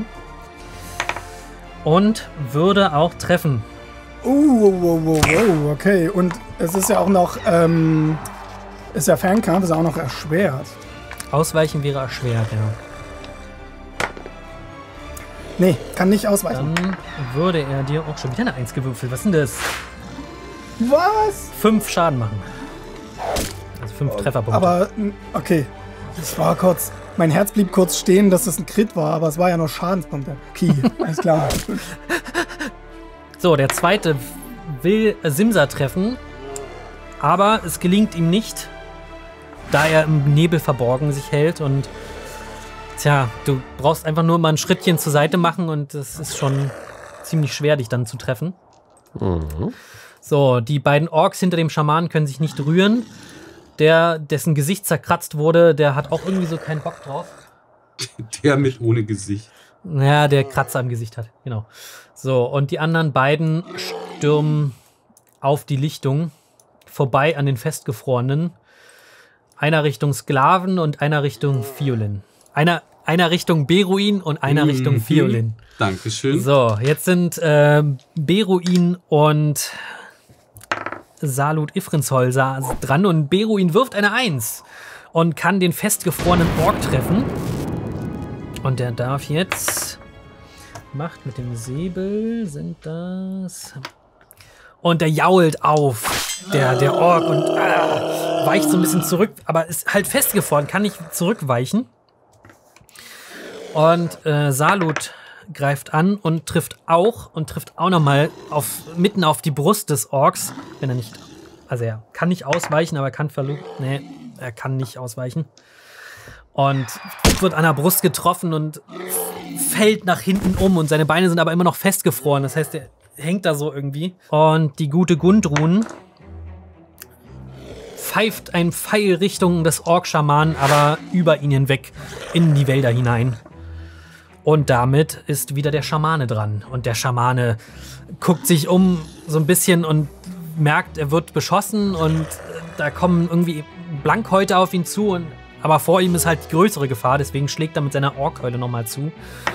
Und würde auch treffen. Uh, wow, wow, wow, wow, okay. Und es ist ja auch noch, ähm, ist ja Fernkampf, ist ja auch noch erschwert. Ausweichen wäre erschwert, ja. Nee, kann nicht ausweichen. Dann würde er dir auch schon wieder eine eins gewürfelt. Was ist denn das? Was? Fünf Schaden machen. Also fünf Trefferpunkte. Aber, m, okay. Das war kurz, mein Herz blieb kurz stehen, dass es ein Crit war, aber es war ja nur Schadenspunkte. Okay, alles klar. So, der zweite will Simsa treffen, aber es gelingt ihm nicht, da er im Nebel verborgen sich hält und tja, du brauchst einfach nur mal ein Schrittchen zur Seite machen und es ist schon ziemlich schwer, dich dann zu treffen. Mhm. So, die beiden Orks hinter dem Schamanen können sich nicht rühren. Der, dessen Gesicht zerkratzt wurde, der hat auch irgendwie so keinen Bock drauf. Der mit ohne Gesicht. Ja, der Kratzer im Gesicht hat, genau. So, und die anderen beiden stürmen auf die Lichtung, vorbei an den Festgefrorenen. Einer Richtung Sklaven und einer Richtung Fiolin. Einer, einer Richtung Beruin und einer Mhm. Richtung Fiolin. Dankeschön. So, jetzt sind äh, Beruin und Salut Ifrinshol dran und Beruin wirft eine Eins und kann den festgefrorenen Ork treffen. Und der darf jetzt, macht mit dem Säbel, sind das... Und der jault auf, der, der Ork, und ah, weicht so ein bisschen zurück, aber ist halt festgefroren, kann nicht zurückweichen. Und äh, Salut greift an und trifft auch und trifft auch nochmal auf, mitten auf die Brust des Orks, wenn er nicht, also er kann nicht ausweichen, aber er kann versuchen, nee, er kann nicht ausweichen. Und wird an der Brust getroffen und fällt nach hinten um und seine Beine sind aber immer noch festgefroren, das heißt, er hängt da so irgendwie. Und die gute Gundrun pfeift einen Pfeil Richtung des Ork-Schamanen, aber über ihn hinweg in die Wälder hinein. Und damit ist wieder der Schamane dran. Und der Schamane guckt sich um so ein bisschen und merkt, er wird beschossen und da kommen irgendwie Blankhäute auf ihn zu. Und, aber vor ihm ist halt die größere Gefahr, deswegen schlägt er mit seiner Orkkeule nochmal zu.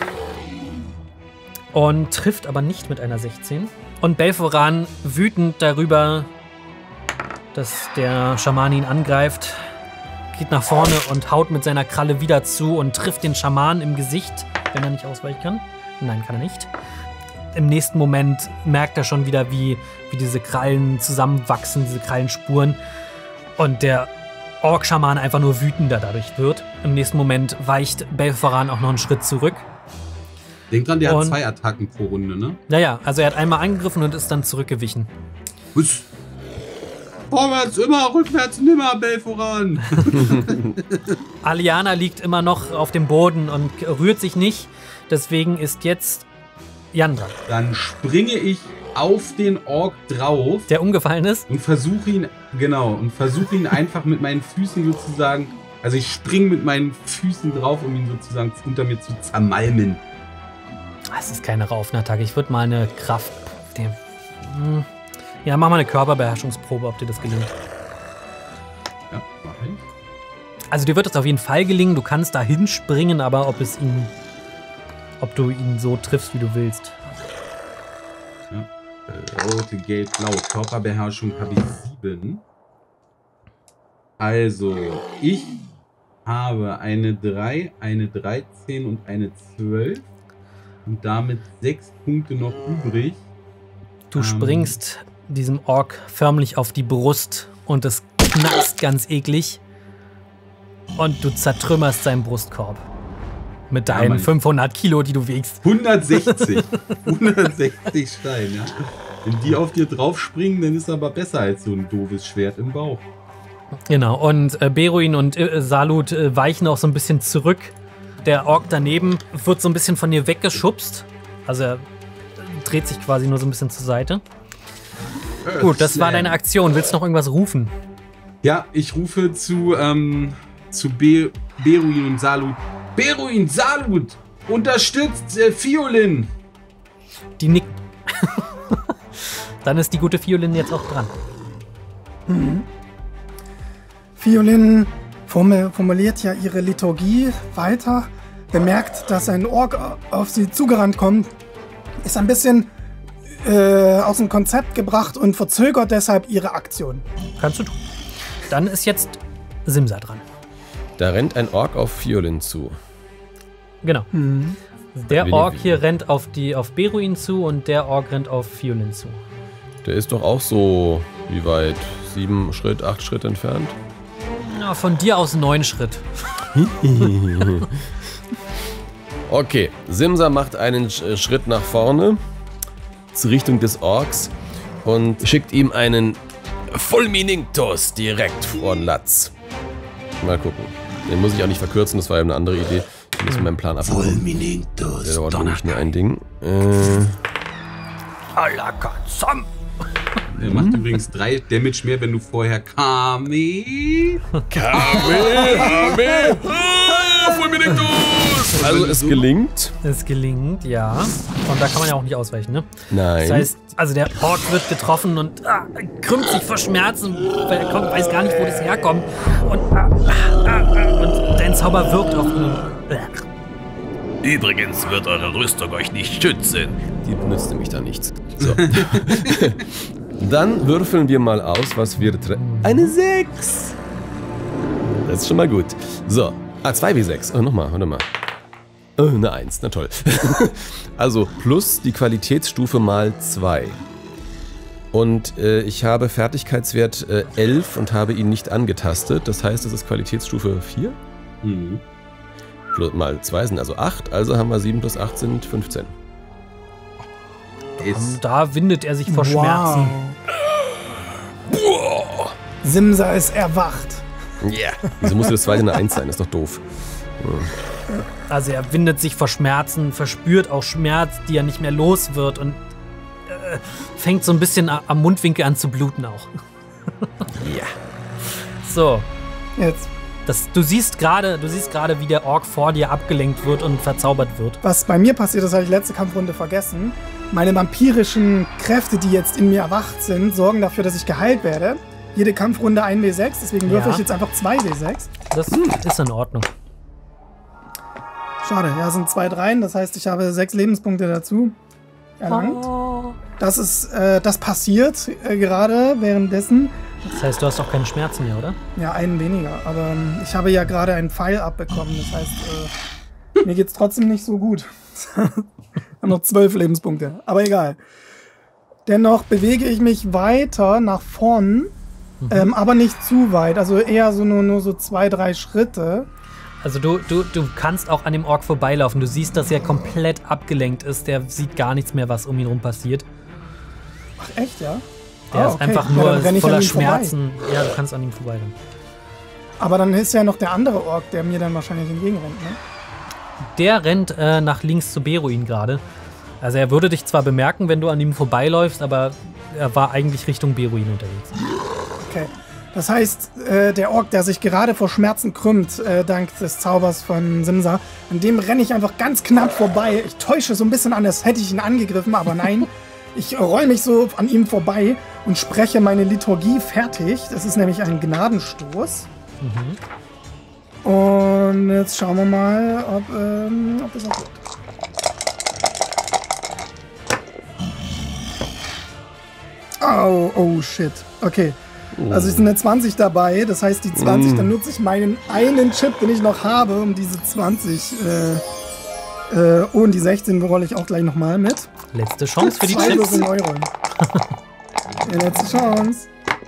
Und trifft aber nicht mit einer sechzehn. Und Belforan, wütend darüber, dass der Schamane ihn angreift, geht nach vorne und haut mit seiner Kralle wieder zu und trifft den Schamanen im Gesicht, wenn er nicht ausweichen kann. Nein, kann er nicht. Im nächsten Moment merkt er schon wieder, wie, wie diese Krallen zusammenwachsen, diese Krallenspuren. Und der Ork-Schamane einfach nur wütender dadurch wird. Im nächsten Moment weicht Belforan auch noch einen Schritt zurück. Denk dran, der und, hat zwei Attacken pro Runde, ne? Naja, also er hat einmal angegriffen und ist dann zurückgewichen. Was? Vorwärts immer, rückwärts nimmer, Belforan. Aliana liegt immer noch auf dem Boden und rührt sich nicht. Deswegen ist jetzt Jan dran. Dann springe ich auf den Ork drauf. Der umgefallen ist? Und versuche ihn, genau, und versuche ihn einfach mit meinen Füßen sozusagen, also ich springe mit meinen Füßen drauf, um ihn sozusagen unter mir zu zermalmen. Das ist keine Raufenattacke. Ich würde mal eine Kraft... Hm. Ja, mach mal eine Körperbeherrschungsprobe, ob dir das gelingt. Ja, mach ich. Also dir wird es auf jeden Fall gelingen. Du kannst da hinspringen, aber ob es ihn... Ob du ihn so triffst, wie du willst. Ja. Rote, gelb, blau. Körperbeherrschung habe ich sieben. Also, ich habe eine drei, eine dreizehn und eine zwölf. Und damit sechs Punkte noch übrig. Du ähm, springst diesem Ork förmlich auf die Brust und es knackst ganz eklig. Und du zertrümmerst seinen Brustkorb. Mit deinen ja, fünfhundert Kilo, die du wiegst. hundertsechzig. hundertsechzig Steine, ja. Wenn die auf dir drauf springen, dann ist aber besser als so ein doofes Schwert im Bauch. Genau, und äh, Beruin und äh, Salut äh, weichen auch so ein bisschen zurück. Der Ork daneben wird so ein bisschen von dir weggeschubst. Also er dreht sich quasi nur so ein bisschen zur Seite. Äh, Gut, das Slam. war deine Aktion. Willst du noch irgendwas rufen? Ja, ich rufe zu, ähm, zu Be Beruin und Salut. Beruin, Salut! Unterstützt äh, Fiolin! Die nickt. Dann ist die gute Fiolin jetzt auch dran. Mhm. Fiolin formuliert ja ihre Liturgie weiter, bemerkt, dass ein Ork auf sie zugerannt kommt, ist ein bisschen äh, aus dem Konzept gebracht und verzögert deshalb ihre Aktion. Kannst du tun. Dann ist jetzt Simsa dran. Da rennt ein Ork auf Fiolin zu. Genau. Mhm. Der Ork hier rennt auf, die, auf Beruin zu und der Ork rennt auf Fiolin zu. Der ist doch auch so, wie weit? Sieben Schritt, acht Schritt entfernt? Ja, von dir aus neun Schritt. Okay, Simsa macht einen Schritt nach vorne zur Richtung des Orks und schickt ihm einen Fulminingtos direkt vor den Latz. Mal gucken. Den muss ich auch nicht verkürzen, das war ja eine andere Idee. Ich muss mit meinem Plan abkommen. Fulminingtos. Der dauert nämlich nur ein Ding. Äh. Alakazam. Der macht mhm. übrigens drei Damage mehr, wenn du vorher Kame. Kame, Kame. Ah, Fulminingtos. Also es gelingt. Es gelingt, ja. Und da kann man ja auch nicht ausweichen, ne? Nein. Das heißt, also der Ork wird getroffen und ah, krümmt sich vor Schmerzen, weil er kommt, weiß gar nicht, wo das herkommt. Und, ah, ah, ah, und dein Zauber wirkt auf ihn. Übrigens wird eure Rüstung euch nicht schützen. Die nützt nämlich da nichts. So. Dann würfeln wir mal aus, was wir treffen. Eine sechs. Das ist schon mal gut. So. Ah, zwei W sechs. Oh, nochmal, warte mal. Oh, eine eins, na toll. Also plus die Qualitätsstufe mal zwei. Und äh, ich habe Fertigkeitswert äh, elf und habe ihn nicht angetastet. Das heißt, es ist Qualitätsstufe vier. Mhm. Plus mal zwei sind also acht. Also haben wir sieben plus acht sind fünfzehn. Und da windet er sich vor wow. Schmerzen. Boah. Simsa ist erwacht. Ja. Yeah. Wieso muss das zweite eine eins sein? Ist doch doof. Ja. Also er windet sich vor Schmerzen, verspürt auch Schmerz, die er nicht mehr los wird und äh, fängt so ein bisschen am Mundwinkel an zu bluten auch. Ja. So. Jetzt. Das, du siehst gerade, du siehst gerade, wie der Ork vor dir abgelenkt wird und verzaubert wird. Was bei mir passiert ist, habe ich letzte Kampfrunde vergessen. Meine vampirischen Kräfte, die jetzt in mir erwacht sind, sorgen dafür, dass ich geheilt werde. Jede Kampfrunde ein W sechs, deswegen würfe ja. ich jetzt einfach zwei W sechs. Das hm. ist in Ordnung. Schade, ja, sind zwei Dreien, das heißt, ich habe sechs Lebenspunkte dazu erlangt. Oh. Das ist, äh, das passiert äh, gerade währenddessen. Das heißt, du hast auch keine Schmerzen mehr, oder? Ja, einen weniger, aber ähm, ich habe ja gerade einen Pfeil abbekommen, das heißt, äh, mir geht's trotzdem nicht so gut. Ich habe noch zwölf Lebenspunkte, aber egal. Dennoch bewege ich mich weiter nach vorn, mhm. ähm, aber nicht zu weit, also eher so nur, nur so zwei, drei Schritte. Also du, du, du kannst auch an dem Ork vorbeilaufen. Du siehst, dass er komplett abgelenkt ist. Der sieht gar nichts mehr, was um ihn rum passiert. Ach echt, ja? Der oh, ist okay. einfach ja, nur voller Schmerzen. Vorbei. Ja, du kannst an ihm vorbeirennen. Aber dann ist ja noch der andere Ork, der mir dann wahrscheinlich entgegenrennt, ne? Der rennt äh, nach links zu Beruin gerade. Also er würde dich zwar bemerken, wenn du an ihm vorbeiläufst, aber er war eigentlich Richtung Beruin unterwegs. Okay. Das heißt, äh, der Ork, der sich gerade vor Schmerzen krümmt, äh, dank des Zaubers von Simsa, an dem renne ich einfach ganz knapp vorbei. Ich täusche so ein bisschen an, als hätte ich ihn angegriffen, aber nein. Ich roll mich so an ihm vorbei und spreche meine Liturgie fertig. Das ist nämlich ein Gnadenstoß. Mhm. Und jetzt schauen wir mal, ob, ähm, ob das auch wird. Oh, oh shit. Okay. Also es sind eine zwanzig dabei. Das heißt, die zwanzig, mm. dann nutze ich meinen einen Chip, den ich noch habe, um diese zwanzig. Äh, äh, oh, und die sechzehn rolle ich auch gleich nochmal mit. Letzte Chance für die Zwei Chips. neu rollen. Die letzte Chance.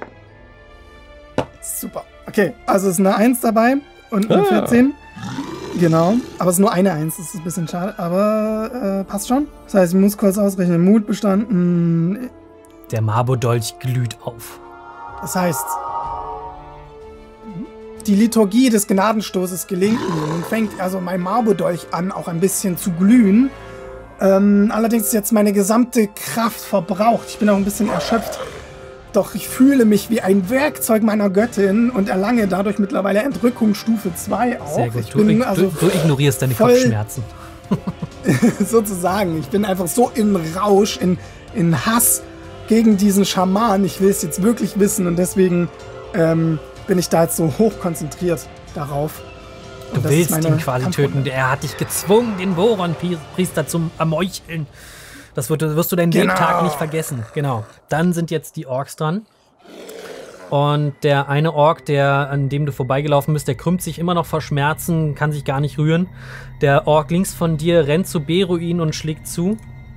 Super. Okay, also es ist eine eins dabei und eine ah. vierzehn. Genau, aber es ist nur eine eins, das ist ein bisschen schade, aber äh, passt schon. Das heißt, ich muss kurz ausrechnen, Mut bestanden. Der Marbodolch glüht auf. Das heißt, die Liturgie des Gnadenstoßes gelingt mir. Nun fängt also mein Marbodolch an, auch ein bisschen zu glühen. Ähm, allerdings ist jetzt meine gesamte Kraft verbraucht. Ich bin auch ein bisschen erschöpft. Doch ich fühle mich wie ein Werkzeug meiner Göttin und erlange dadurch mittlerweile Entrückung Stufe zwei auch. Sehr gut. Ich bin du, also du, du ignorierst deine Kopfschmerzen. Sozusagen. Ich bin einfach so im Rausch, in, in Hass gegen diesen Schaman. Ich will es jetzt wirklich wissen und deswegen ähm, bin ich da jetzt so hoch konzentriert darauf. Du willst ihn quasi töten. Er hat dich gezwungen, den Boron-Priester zum Ermeucheln. Das wird, wirst du deinen genau. Lebtag nicht vergessen. Genau. Dann sind jetzt die Orks dran. Und der eine Ork, der, an dem du vorbeigelaufen bist, der krümmt sich immer noch vor Schmerzen, kann sich gar nicht rühren. Der Ork links von dir rennt zu Beruin und schlägt zu.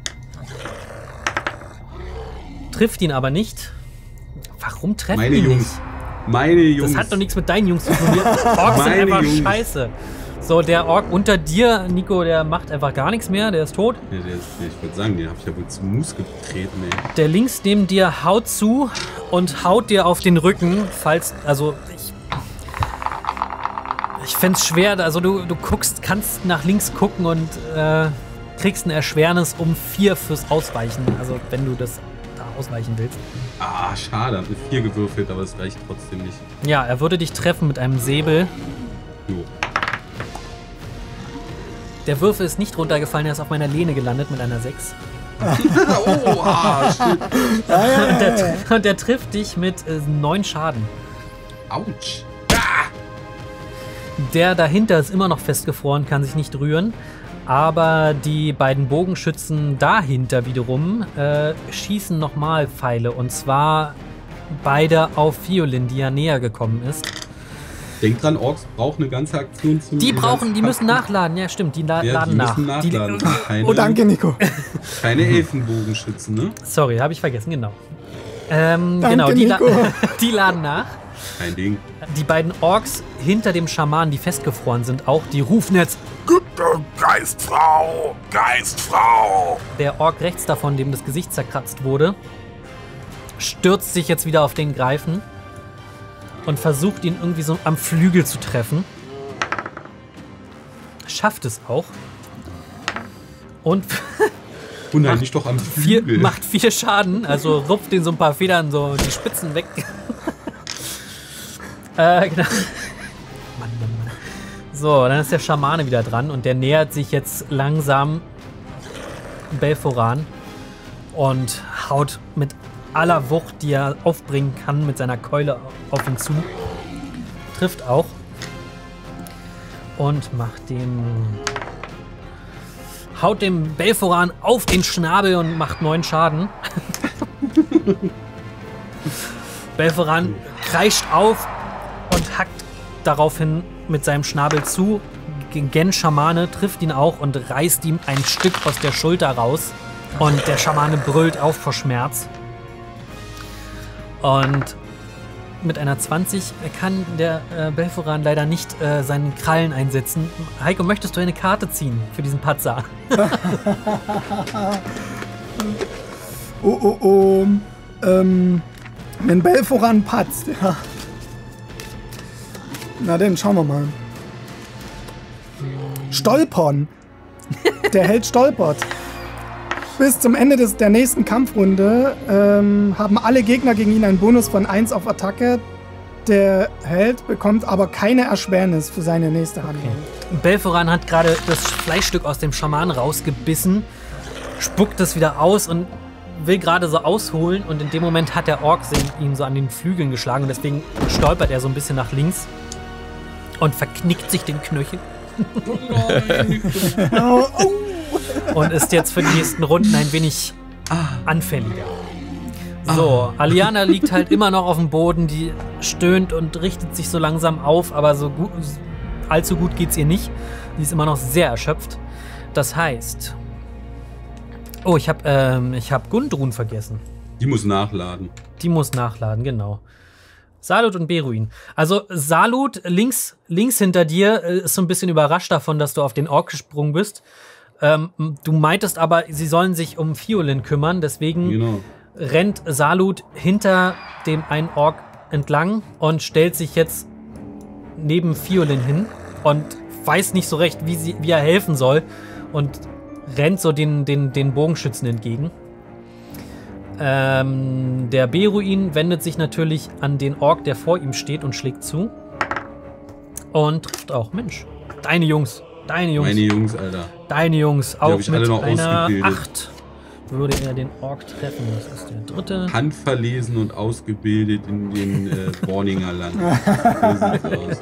Trifft ihn aber nicht. Warum treffen Meine ihn Jungs. nicht? Meine Jungs. Das hat doch nichts mit deinen Jungs zu tun. Die Orks sind einfach Jungs. Scheiße. So, der Ork unter dir, Nico, der macht einfach gar nichts mehr. Der ist tot. Ja, der ist, ich würde sagen, den habe ich ja wohl zum Mus getreten, ey. Der links neben dir haut zu und haut dir auf den Rücken, falls, also ich, ich fände es schwer, also du, du guckst, kannst nach links gucken und äh, kriegst ein Erschwernis um vier fürs Ausweichen, also wenn du das da ausweichen willst. Ah, schade, hab eine vier gewürfelt, aber es reicht trotzdem nicht. Ja, er würde dich treffen mit einem Säbel. Jo. Der Würfel ist nicht runtergefallen, er ist auf meiner Lehne gelandet mit einer sechs. Oh, ah, shit. Und der, und der trifft dich mit äh, neun Schaden. Autsch. Ah! Der dahinter ist immer noch festgefroren, kann sich nicht rühren. Aber die beiden Bogenschützen dahinter wiederum äh, schießen nochmal Pfeile. Und zwar beide auf Violin, die ja näher gekommen ist. Denk dran, Orks brauchen eine ganze Aktion zum... Die brauchen, die müssen nachladen. Ja, stimmt, die la ja, laden die nach. Müssen nachladen. Die, keine, oh, danke, Nico. Keine Elfenbogenschützen, ne? Sorry, habe ich vergessen, genau. Ähm, danke, genau, die, la Nico. die laden nach. Kein Ding. Die beiden Orks hinter dem Schaman, die festgefroren sind, auch, die rufen jetzt: Geistfrau! Geistfrau! Der Ork rechts davon, dem das Gesicht zerkratzt wurde, stürzt sich jetzt wieder auf den Greifen und versucht ihn irgendwie so am Flügel zu treffen. Schafft es auch. Und oh nein, nicht doch am vier, Flügel. macht vier Schaden, also rupft den so ein paar Federn, so die Spitzen weg. äh, genau. Mann, Mann, Mann. So, dann ist der Schamane wieder dran und der nähert sich jetzt langsam Belforan und haut mit aller Wucht, die er aufbringen kann, mit seiner Keule auf ihn zu. Trifft auch. Und macht dem... haut dem Belforan auf den Schnabel und macht neun Schaden. Belforan kreischt auf und hackt daraufhin mit seinem Schnabel zu. Gen Schamane trifft ihn auch und reißt ihm ein Stück aus der Schulter raus. Und der Schamane brüllt auf vor Schmerz. Und mit einer zwanzig kann der äh, Belforan leider nicht äh, seinen Krallen einsetzen. Heiko, möchtest du eine Karte ziehen für diesen Patzer? oh, oh, oh. Ähm, wenn Belforan patzt, ja. Na denn, schauen wir mal. Stolpern. Der Held stolpert. Bis zum Ende des, der nächsten Kampfrunde ähm, haben alle Gegner gegen ihn einen Bonus von eins auf Attacke. Der Held bekommt aber keine Erschwernis für seine nächste Handlung. Okay. Belforan hat gerade das Fleischstück aus dem Schaman rausgebissen, spuckt es wieder aus und will gerade so ausholen. Und in dem Moment hat der Ork ihn so an den Flügeln geschlagen. Und deswegen stolpert er so ein bisschen nach links und verknickt sich den Knöchel. oh, oh. Und ist jetzt für die nächsten Runden ein wenig anfälliger. So, Aliana liegt halt immer noch auf dem Boden, die stöhnt und richtet sich so langsam auf, aber so gut, allzu gut geht's ihr nicht. Die ist immer noch sehr erschöpft. Das heißt... Oh, ich hab, ähm, ich hab Gundrun vergessen. Die muss nachladen. Die muss nachladen, genau. Salut und Beruin. Also Salut links, links hinter dir ist so ein bisschen überrascht davon, dass du auf den Ork gesprungen bist. Ähm, du meintest aber, sie sollen sich um Fiolin kümmern, deswegen genau. rennt Salut hinter dem einen Ork entlang und stellt sich jetzt neben Fiolin hin und weiß nicht so recht, wie, sie, wie er helfen soll und rennt so den, den, den Bogenschützen entgegen. Ähm, der Beruin wendet sich natürlich an den Ork, der vor ihm steht und schlägt zu. Und trifft auch. Mensch, deine Jungs. Deine Jungs. Meine Jungs, Alter. Deine Jungs. Auch mit alle noch einer acht würde er den Ork treffen. Das ist der dritte. Handverlesen und ausgebildet in den äh, Borninger Land. So sieht's aus.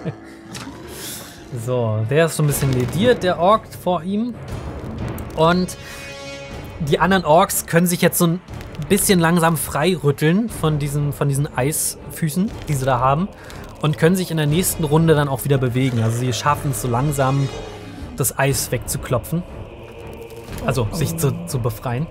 So, der ist so ein bisschen lediert, der Ork vor ihm. Und die anderen Orks können sich jetzt so ein bisschen langsam frei rütteln von diesen, von diesen Eisfüßen, die sie da haben. Und können sich in der nächsten Runde dann auch wieder bewegen. Also sie schaffen es so langsam, das Eis wegzuklopfen. Also sich zu, zu befreien.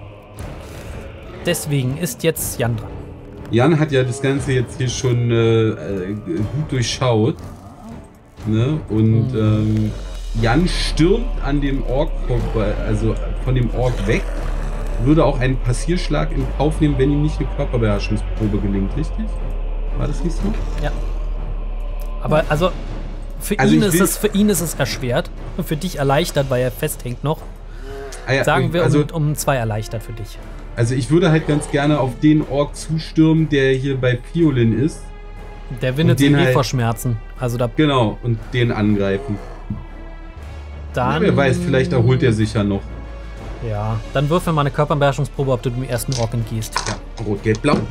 Deswegen ist jetzt Jan dran. Jan hat ja das Ganze jetzt hier schon äh, gut durchschaut. Ne? Und mhm. ähm, Jan stürmt an dem Ork vorbei, also von dem Ork weg. Würde auch einen Passierschlag in Kauf nehmen, wenn ihm nicht eine Körperbeherrschungsprobe gelingt, richtig? War das nicht so? Ja. Aber also für, also ihn, ist es, für ihn ist es erschwert. Für dich erleichtert, weil er festhängt noch. Ah ja, Sagen wir also, um, um zwei erleichtert für dich. Also ich würde halt ganz gerne auf den Ork zustürmen, der hier bei Fiolin ist. Der windet sich eh vor Schmerzen. Also da genau, und den angreifen. Dann, ja, wer weiß, vielleicht erholt er sich ja noch. Ja, dann würfel mal eine Körperbeherrschungsprobe, ob du dem ersten Ork entgehst. Ja, rot, gelb, blau.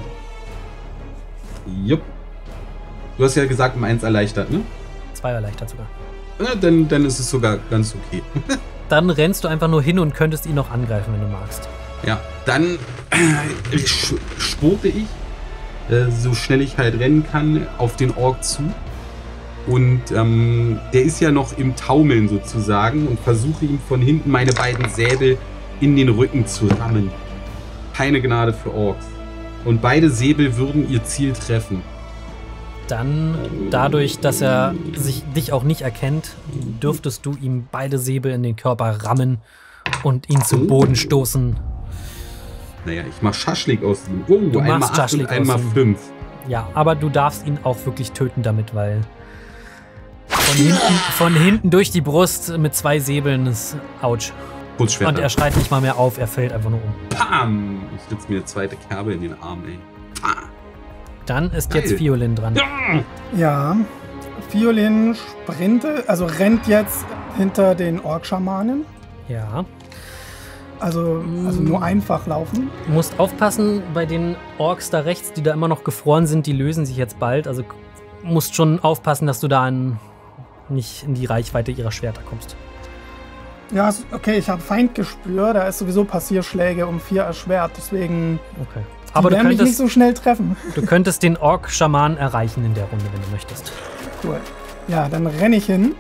Jupp. Du hast ja gesagt, um eins erleichtert, ne? Zwei erleichtert sogar. Ja, dann, dann ist es sogar ganz okay. Dann rennst du einfach nur hin und könntest ihn noch angreifen, wenn du magst. Ja, dann äh, spurte ich, äh, so schnell ich halt rennen kann, auf den Ork zu. Und ähm, der ist ja noch im Taumeln sozusagen und versuche ihm von hinten meine beiden Säbel in den Rücken zu rammen. Keine Gnade für Orks. Und beide Säbel würden ihr Ziel treffen. Dann, dadurch, dass er sich dich auch nicht erkennt, dürftest du ihm beide Säbel in den Körper rammen und ihn zu Boden stoßen. Naja, ich mach Schaschlik aus ihm. Oh, du einmal machst acht und einmal fünf. Ja, aber du darfst ihn auch wirklich töten damit, weil von hinten, von hinten durch die Brust mit zwei Säbeln ist ouch. Und er schreit nicht mal mehr auf, er fällt einfach nur um. Pam! Ich ritz mir eine zweite Kerbe in den Arm, ey. Pam. Dann ist Geil. Jetzt Fiolin dran. Ja, Fiolin sprintet, also rennt jetzt hinter den Ork-Schamanen. Ja. Also, also nur einfach laufen. Du musst aufpassen, bei den Orks da rechts, die da immer noch gefroren sind, die lösen sich jetzt bald. Also musst schon aufpassen, dass du da in, nicht in die Reichweite ihrer Schwerter kommst. Ja, okay, ich habe Feindgespür, da ist sowieso Passierschläge um vier erschwert, deswegen... Okay. Aber du werden könntest, mich nicht so schnell treffen. Du könntest den Ork-Schaman erreichen in der Runde, wenn du möchtest. Cool. Ja, dann renne ich hin.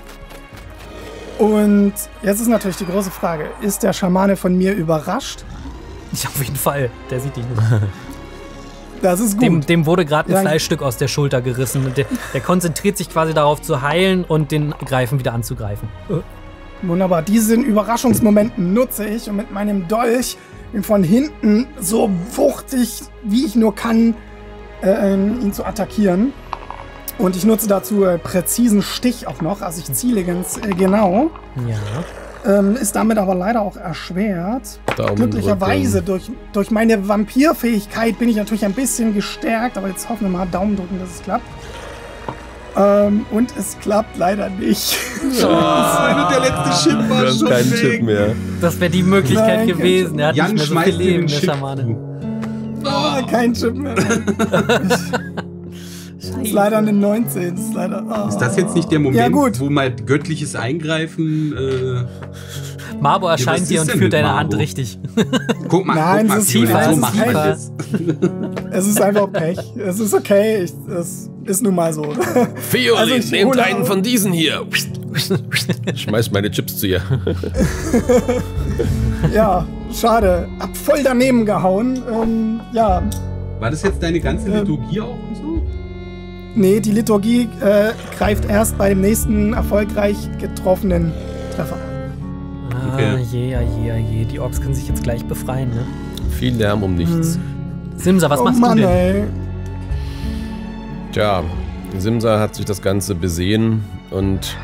Und jetzt ist natürlich die große Frage, ist der Schamane von mir überrascht? Ja, auf jeden Fall. Der sieht dich nicht. Das ist gut. Dem, dem wurde gerade ein Ja. Fleischstück aus der Schulter gerissen. Und der, der konzentriert sich quasi darauf zu heilen und den Greifen wieder anzugreifen. Wunderbar. Diesen Überraschungsmoment nutze ich, um mit meinem Dolch ihn von hinten so wuchtig, wie ich nur kann, äh, ihn zu attackieren. Und ich nutze dazu äh, präzisen Stich auch noch. Also ich ziele ganz äh, genau. Ja. Ähm, ist damit aber leider auch erschwert. Daumen Glücklicherweise durch, durch meine Vampirfähigkeit bin ich natürlich ein bisschen gestärkt, aber jetzt hoffen wir mal, Daumen drücken, dass es klappt. Ähm, und es klappt leider nicht. Ah, der letzte Chip war Das ist schon kein weg. Chip mehr. Das wäre die Möglichkeit Nein, gewesen. Er hat Jan nicht mehr so schmeißt viel dir Leben, den der Chip Schamane. zu. Ah, kein Chip mehr. Das ist leider eine neunzehn. Das ist, leider, ah. Ist das jetzt nicht der Moment, Ja, gut. wo mal göttliches Eingreifen... Äh, Marbo was erscheint ist dir und denn führt mit deine Marbo? Hand richtig. guck mal, Nein, guck mal, es ist wie man tiefer, das so es ist macht. tiefer. Jetzt. Es ist einfach Pech. Es ist okay. Ich, es ist nun mal so. Fiolin, Also ich nehmt hole einen auch- von diesen hier. Schmeiß meine Chips zu ihr. Ja, schade. Hab voll daneben gehauen. Ähm, ja, War das jetzt deine ganze Ähm. Liturgie auch und so? nee, die Liturgie äh, greift erst bei dem nächsten erfolgreich getroffenen Treffer. Ah, Okay. je, ah, je, ah, je. Die Orks können sich jetzt gleich befreien, ne? Viel Lärm um nichts. Simsa, was oh machst Mann, du denn? ey. Tja, Simsa hat sich das Ganze besehen und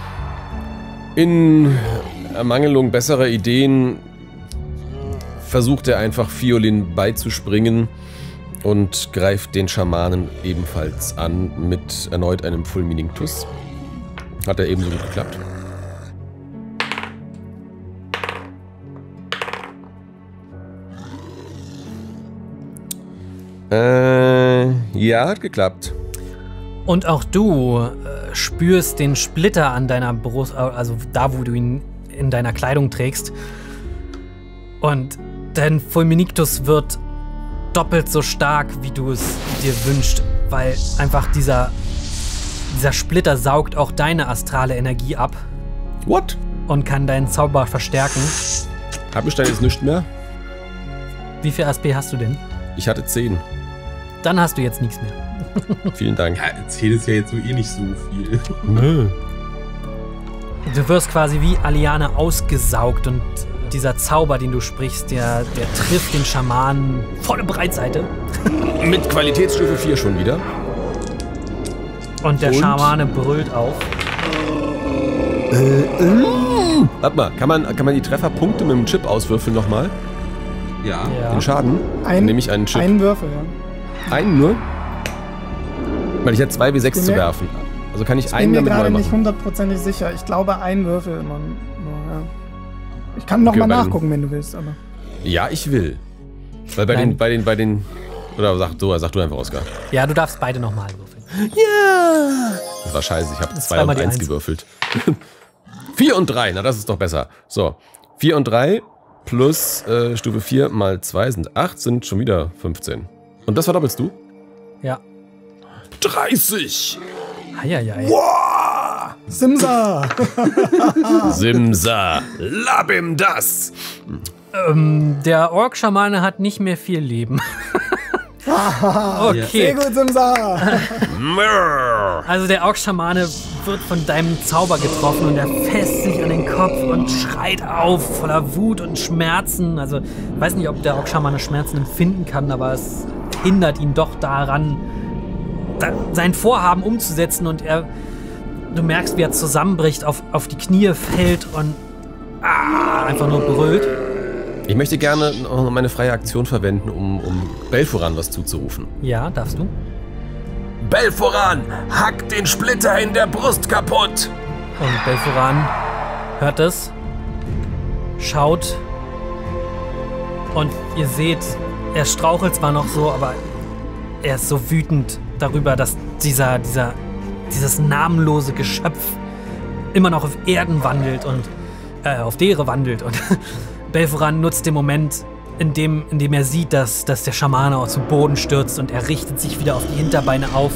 in Ermangelung besserer Ideen versucht er einfach Fiolin beizuspringen und greift den Schamanen ebenfalls an mit erneut einem Fulminingtus. Hat er ebenso gut geklappt. Äh, ja, hat geklappt. Und auch du äh, spürst den Splitter an deiner Brust, also da, wo du ihn in deiner Kleidung trägst. Und dein Fulminictus wird doppelt so stark, wie du es dir wünschst, weil einfach dieser, dieser Splitter saugt auch deine astrale Energie ab What? und kann deinen Zauber verstärken. Hab ich da jetzt nichts mehr? Wie viel A S P hast du denn? Ich hatte zehn. Dann hast du jetzt nichts mehr. Vielen Dank. Ja, erzähl es ja jetzt so eh nicht so viel. Nö. Du wirst quasi wie Aliana ausgesaugt und dieser Zauber, den du sprichst, der, der trifft den Schamanen volle Breitseite. Mit Qualitätsstufe vier schon wieder. Und der Und? Schamane brüllt auf. Warte mal, kann man, kann man die Trefferpunkte mit dem Chip auswürfeln nochmal? Ja. Ja. Den Schaden? Ein, Dann nehme ich einen Chip. Einen Würfel, ja. Einen nur? Weil ich hätte zwei W sechs Bin zu mir- werfen. Also kann ich Ich bin einen mir damit neu gerade nicht machen. hundertprozentig sicher. Ich glaube, ein Würfel immer nur, ja. Ich kann noch Okay, mal bei den- nachgucken, wenn du willst, aber. Ja, ich will. Weil bei Nein. den, bei den, bei den. Oder sag du, sag du einfach, Oskar. Ja, du darfst beide nochmal würfeln. Das war scheiße, ich habe Das ist zwei zweimal und die eins Eins. gewürfelt. Vier und drei, na das ist doch besser. So, vier und drei plus äh, Stufe vier mal zwei sind acht, sind schon wieder fünfzehn. Und das verdoppelst du? Ja. dreißig! Eieiei. Simsa! Simsa, lab ihm das! Ähm, der Ork-Schamane hat nicht mehr viel Leben. Sehr Okay. gut, Simsa! Mrrr. Also der Ork-Schamane wird von deinem Zauber getroffen und er fässt sich an den Kopf und schreit auf, voller Wut und Schmerzen. Also ich weiß nicht, ob der Ork-Schamane Schmerzen empfinden kann, aber es hindert ihn doch daran, da, sein Vorhaben umzusetzen und er, du merkst, wie er zusammenbricht, auf, auf die Knie fällt und ah, einfach nur brüllt. Ich möchte gerne noch meine freie Aktion verwenden, um, um Belforan was zuzurufen. Ja, darfst du? Belforan, hack den Splitter in der Brust kaputt! Und Belforan hört es, schaut und ihr seht, er strauchelt zwar noch so, aber er ist so wütend darüber, dass dieser, dieser, dieses namenlose Geschöpf immer noch auf Erden wandelt und äh, auf der Ehre wandelt. Und Belforan nutzt den Moment, in dem, in dem er sieht, dass, dass der Schamane auch zu Boden stürzt und er richtet sich wieder auf die Hinterbeine auf.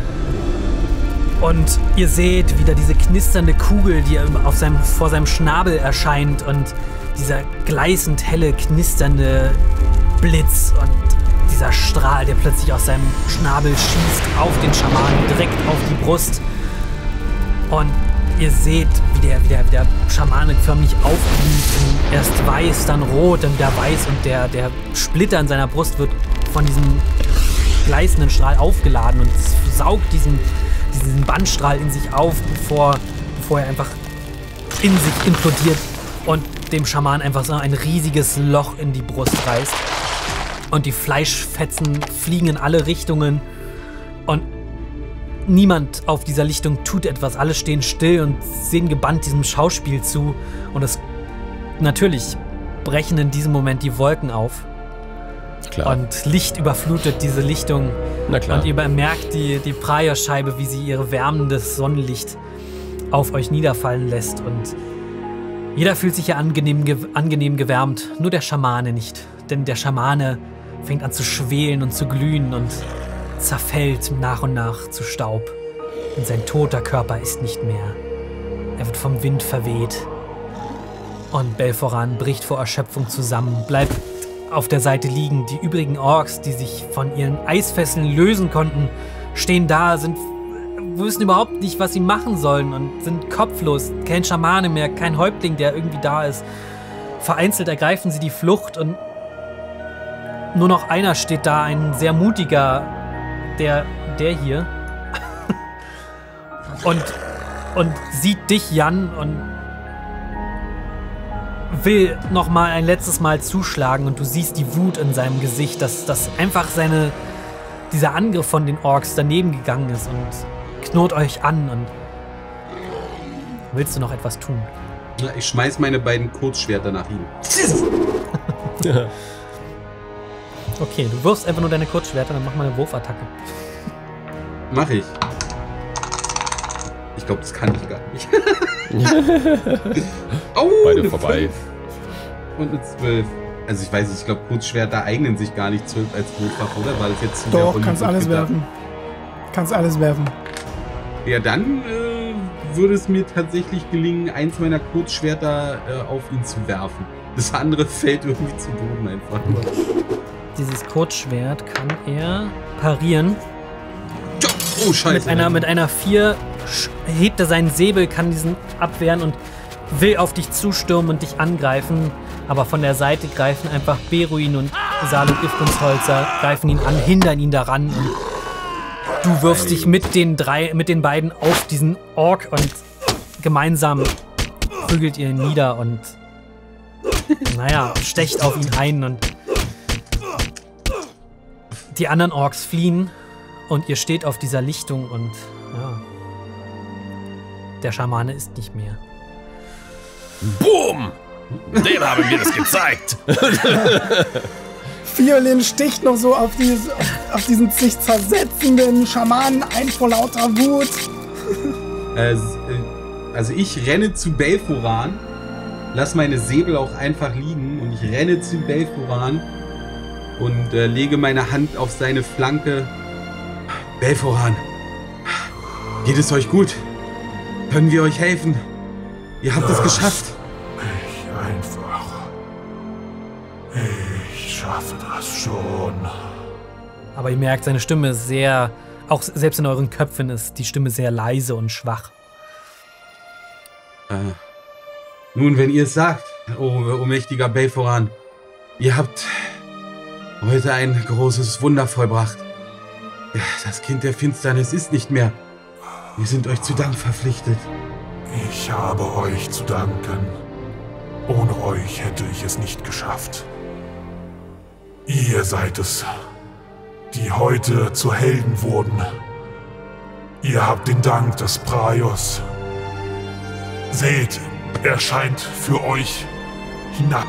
Und ihr seht wieder diese knisternde Kugel, die auf seinem, vor seinem Schnabel erscheint und dieser gleißend helle, knisternde Blitz und dieser Strahl, der plötzlich aus seinem Schnabel schießt, auf den Schamanen, direkt auf die Brust. Und ihr seht, wie der, wie der, wie der Schamane förmlich aufblüht. Erst weiß, dann rot, dann wieder weiß. Und der, der Splitter in seiner Brust wird von diesem gleißenden Strahl aufgeladen und saugt diesen, diesen Bandstrahl in sich auf, bevor, bevor er einfach in sich implodiert und dem Schaman einfach so ein riesiges Loch in die Brust reißt. Und die Fleischfetzen fliegen in alle Richtungen. Und niemand auf dieser Lichtung tut etwas. Alle stehen still und sehen gebannt diesem Schauspiel zu. Und es natürlich brechen in diesem Moment die Wolken auf. Klar. Und Licht überflutet diese Lichtung. Na klar. Und ihr bemerkt die, die Praierscheibe, wie sie ihr wärmendes Sonnenlicht auf euch niederfallen lässt. Und jeder fühlt sich ja angenehm, ge angenehm gewärmt. Nur der Schamane nicht. Denn der Schamane fängt an zu schwelen und zu glühen und zerfällt nach und nach zu Staub. Und sein toter Körper ist nicht mehr. Er wird vom Wind verweht. Und Belforan bricht vor Erschöpfung zusammen, bleibt auf der Seite liegen. Die übrigen Orks, die sich von ihren Eisfesseln lösen konnten, stehen da, sind, wissen überhaupt nicht, was sie machen sollen und sind kopflos. Kein Schamane mehr, kein Häuptling, der irgendwie da ist. Vereinzelt ergreifen sie die Flucht und nur noch einer steht da, ein sehr mutiger, der, der hier. und, und sieht dich, Jan, und will noch mal ein letztes Mal zuschlagen und du siehst die Wut in seinem Gesicht, dass, dass einfach seine, dieser Angriff von den Orks daneben gegangen ist und knurrt euch an. Und willst du noch etwas tun? Na, ich schmeiß meine beiden Kurzschwerter nach ihm. Okay, du wirfst einfach nur deine Kurzschwerter, dann mach mal eine Wurfattacke. Mach ich. Ich glaube, das kann ich gar nicht. Oh, beide vorbei. fünf und eine zwölf. Also ich weiß nicht, ich glaube, Kurzschwerter eignen sich gar nicht zwölf als Notwaffe, oder? War das jetzt zu sehr Doch, kannst alles gedacht? werfen. Kannst alles werfen. Ja, dann äh, würde es mir tatsächlich gelingen, eins meiner Kurzschwerter äh, auf ihn zu werfen. Das andere fällt irgendwie zu Boden einfach. Dieses Kurzschwert kann er parieren. Oh, scheiße. Mit einer, mit einer vier hebt er seinen Säbel, kann diesen abwehren und will auf dich zustürmen und dich angreifen. Aber von der Seite greifen einfach Beruin und Salo Ifrunzholzer, greifen ihn an, hindern ihn daran. Und du wirfst dich mit den drei, mit den beiden auf diesen Ork und gemeinsam prügelt ihr ihn nieder und naja, stecht auf ihn ein und die anderen Orks fliehen und ihr steht auf dieser Lichtung und ja, der Schamane ist nicht mehr. Boom! Dem haben wir das gezeigt. Violin sticht noch so auf, dieses, auf diesen sich zersetzenden Schamanen ein vor lauter Wut. Also ich renne zu Belforan, lass meine Säbel auch einfach liegen und ich renne zu Belforan und äh, lege meine Hand auf seine Flanke. Belforan, geht es euch gut? Können wir euch helfen? Ihr habt es geschafft. Ich einfach. Ich schaffe das schon. Aber ihr merkt, seine Stimme ist sehr, auch selbst in euren Köpfen ist die Stimme sehr leise und schwach. Äh, nun, wenn ihr es sagt, oh, oh mächtiger Belforan, ihr habt heute ein großes Wunder vollbracht. Ja, das Kind der Finsternis ist nicht mehr. Wir sind euch zu Dank verpflichtet. Ich habe euch zu danken. Ohne euch hätte ich es nicht geschafft. Ihr seid es, die heute zu Helden wurden. Ihr habt den Dank des Praios. Seht, er scheint für euch hinab.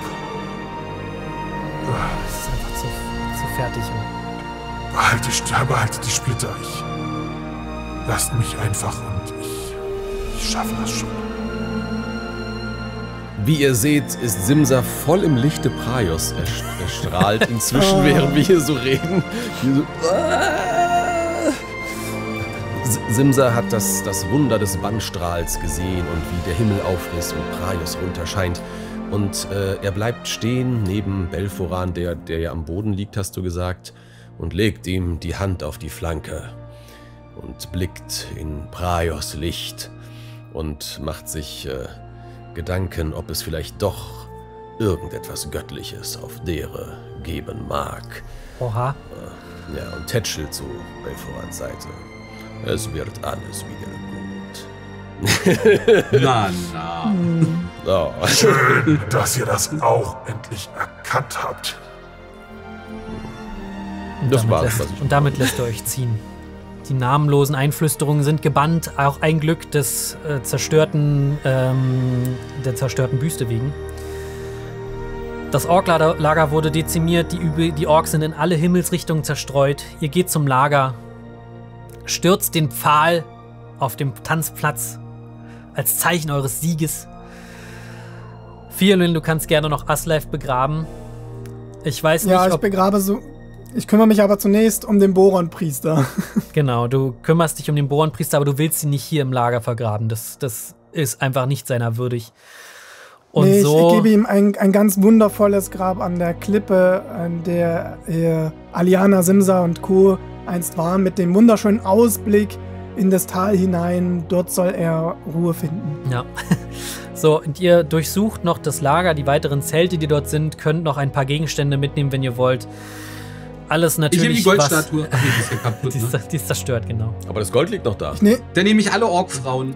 Das ist einfach zu, zu fertig. Behaltet, behaltet die Splitter. Ich, lasst mich einfach und ich, ich schaffe das schon. Wie ihr seht, ist Simsa voll im Lichte Praios. Er, er strahlt inzwischen, während wir hier so reden. Hier so, ah! Simsa hat das, das Wunder des Bannstrahls gesehen und wie der Himmel aufriss und Praios runterscheint. Und äh, er bleibt stehen neben Belforan, der, der ja am Boden liegt, hast du gesagt. und legt ihm die Hand auf die Flanke und blickt in Praios Licht und macht sich äh, Gedanken, ob es vielleicht doch irgendetwas Göttliches auf Dere geben mag. Oha. Äh, ja, und tätschelt zu Belforans Seite. Es wird alles wieder gut. Na, na. Oh. Schön, dass ihr das auch endlich erkannt habt. Und Das damit war's, lässt, was ich und damit lässt ihr euch ziehen. Die namenlosen Einflüsterungen sind gebannt, auch ein Glück des äh, zerstörten, ähm, der zerstörten Büste wegen. Das Orklager wurde dezimiert, die, Übe, die Orks sind in alle Himmelsrichtungen zerstreut. Ihr geht zum Lager, stürzt den Pfahl auf dem Tanzplatz als Zeichen eures Sieges. Fiolin, du kannst gerne noch Asleif begraben. Ich weiß nicht, Ja, ich ob... begrabe so. Ich kümmere mich aber zunächst um den Boron-Priester. Genau, du kümmerst dich um den Boron-Priester, aber du willst ihn nicht hier im Lager vergraben. Das, das ist einfach nicht seiner würdig. Und nee, so, ich gebe ihm ein, ein ganz wundervolles Grab an der Klippe, an der äh, Aliana, Simsa und Co. einst waren, mit dem wunderschönen Ausblick in das Tal hinein. Dort soll er Ruhe finden. ja. So, und ihr durchsucht noch das Lager, die weiteren Zelte, die dort sind, könnt noch ein paar Gegenstände mitnehmen, wenn ihr wollt. Alles Ich natürlich. nehme die Goldstatue. Ach nee, die ist ja kaputt, die, ist, ne? die ist zerstört, genau. Aber das Gold liegt noch da. Ich, ne Dann nehme ich alle Orkfrauen.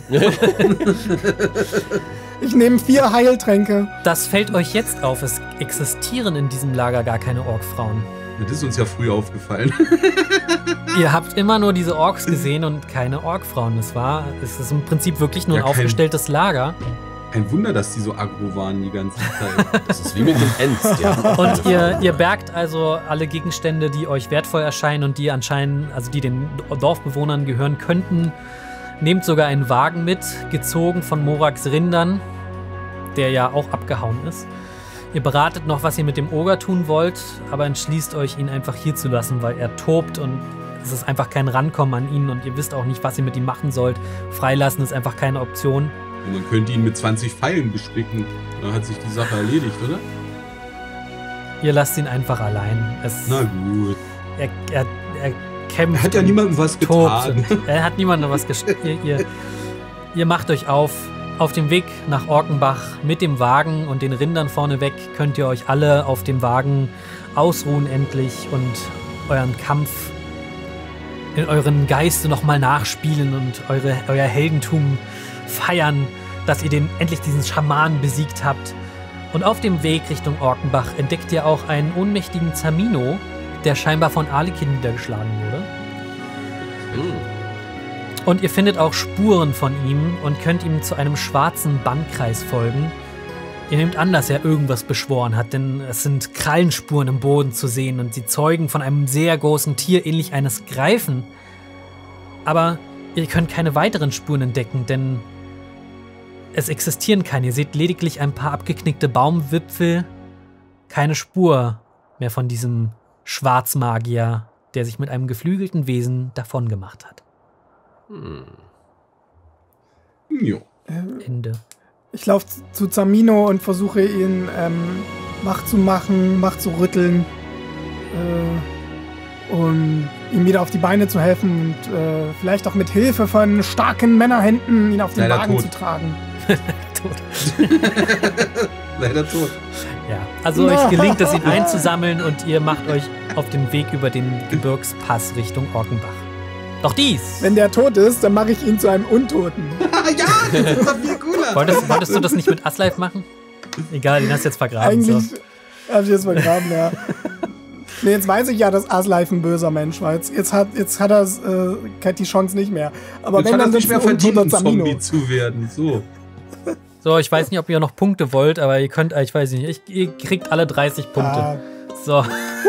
ich nehme vier Heiltränke. Das fällt euch jetzt auf. Es existieren in diesem Lager gar keine Orkfrauen. Das ist uns ja früh aufgefallen. Ihr habt immer nur diese Orks gesehen und keine Orkfrauen. Es war, es ist im Prinzip wirklich nur Ja, ein kein- aufgestelltes Lager. Ein Wunder, dass die so aggro waren die ganze Zeit. Das ist wie mit den Ents. Die haben auch Und eine ihr, Frau. ihr bergt also alle Gegenstände, die euch wertvoll erscheinen und die anscheinend, also die den Dorfbewohnern gehören könnten. Nehmt sogar einen Wagen mit, gezogen von Moraks Rindern, der ja auch abgehauen ist. Ihr beratet noch, was ihr mit dem Oger tun wollt, aber entschließt euch, ihn einfach hier zu lassen, weil er tobt und es ist einfach kein Rankommen an ihn und ihr wisst auch nicht, was ihr mit ihm machen sollt. Freilassen ist einfach keine Option. Und man könnte ihn mit zwanzig Pfeilen bespicken. Dann hat sich die Sache erledigt, oder? Ihr lasst ihn einfach allein. Es, Na gut. er, er, er kämpft. Er hat ja und niemandem was tobt getan. und er hat niemandem was gesch... ihr, ihr, ihr macht euch auf. Auf dem Weg nach Orkenbach mit dem Wagen und den Rindern vorneweg könnt ihr euch alle auf dem Wagen ausruhen endlich und euren Kampf in euren Geiste nochmal nachspielen und eure, euer Heldentum feiern, dass ihr den, endlich diesen Schamanen besiegt habt. Und auf dem Weg Richtung Orkenbach entdeckt ihr auch einen ohnmächtigen Zamino, der scheinbar von Arlekin niedergeschlagen wurde. Hm. Und ihr findet auch Spuren von ihm und könnt ihm zu einem schwarzen Bandkreis folgen. Ihr nehmt an, dass er irgendwas beschworen hat, denn es sind Krallenspuren im Boden zu sehen und sie zeugen von einem sehr großen Tier, ähnlich eines Greifen. Aber ihr könnt keine weiteren Spuren entdecken, denn es existieren keine. Ihr seht lediglich ein paar abgeknickte Baumwipfel, keine Spur mehr von diesem Schwarzmagier, der sich mit einem geflügelten Wesen davongemacht hat. Hm. Jo. Ende. Ich laufe zu Zamino und versuche ihn ähm, wach zu machen, wach zu rütteln, äh, um ihm wieder auf die Beine zu helfen und äh, vielleicht auch mit Hilfe von starken Männerhänden ihn auf den Leider Wagen tot. zu tragen. Tot. Leider tot. Ja, also euch gelingt es, ihn einzusammeln und ihr macht euch auf den Weg über den Gebirgspass Richtung Orkenbach. Doch dies! Wenn der tot ist, dann mache ich ihn zu einem Untoten. ja, das ist doch viel cooler. Wolltest, wolltest du das nicht mit Asleif machen? Egal, den hast du jetzt vergraben. Eigentlich So. habe ich jetzt vergraben, ja. Nee, jetzt weiß ich ja, dass Asleif ein böser Mensch war. Jetzt, jetzt hat, jetzt hat er äh, die Chance nicht mehr. Aber Jetzt wenn hat er dann nicht mehr wird's ein verdient, ein untoter Zamino. Zombie zu werden. So. So, ich weiß nicht, ob ihr noch Punkte wollt, aber ihr könnt, ich weiß nicht, ich, ihr kriegt alle dreißig Punkte. Ah, So.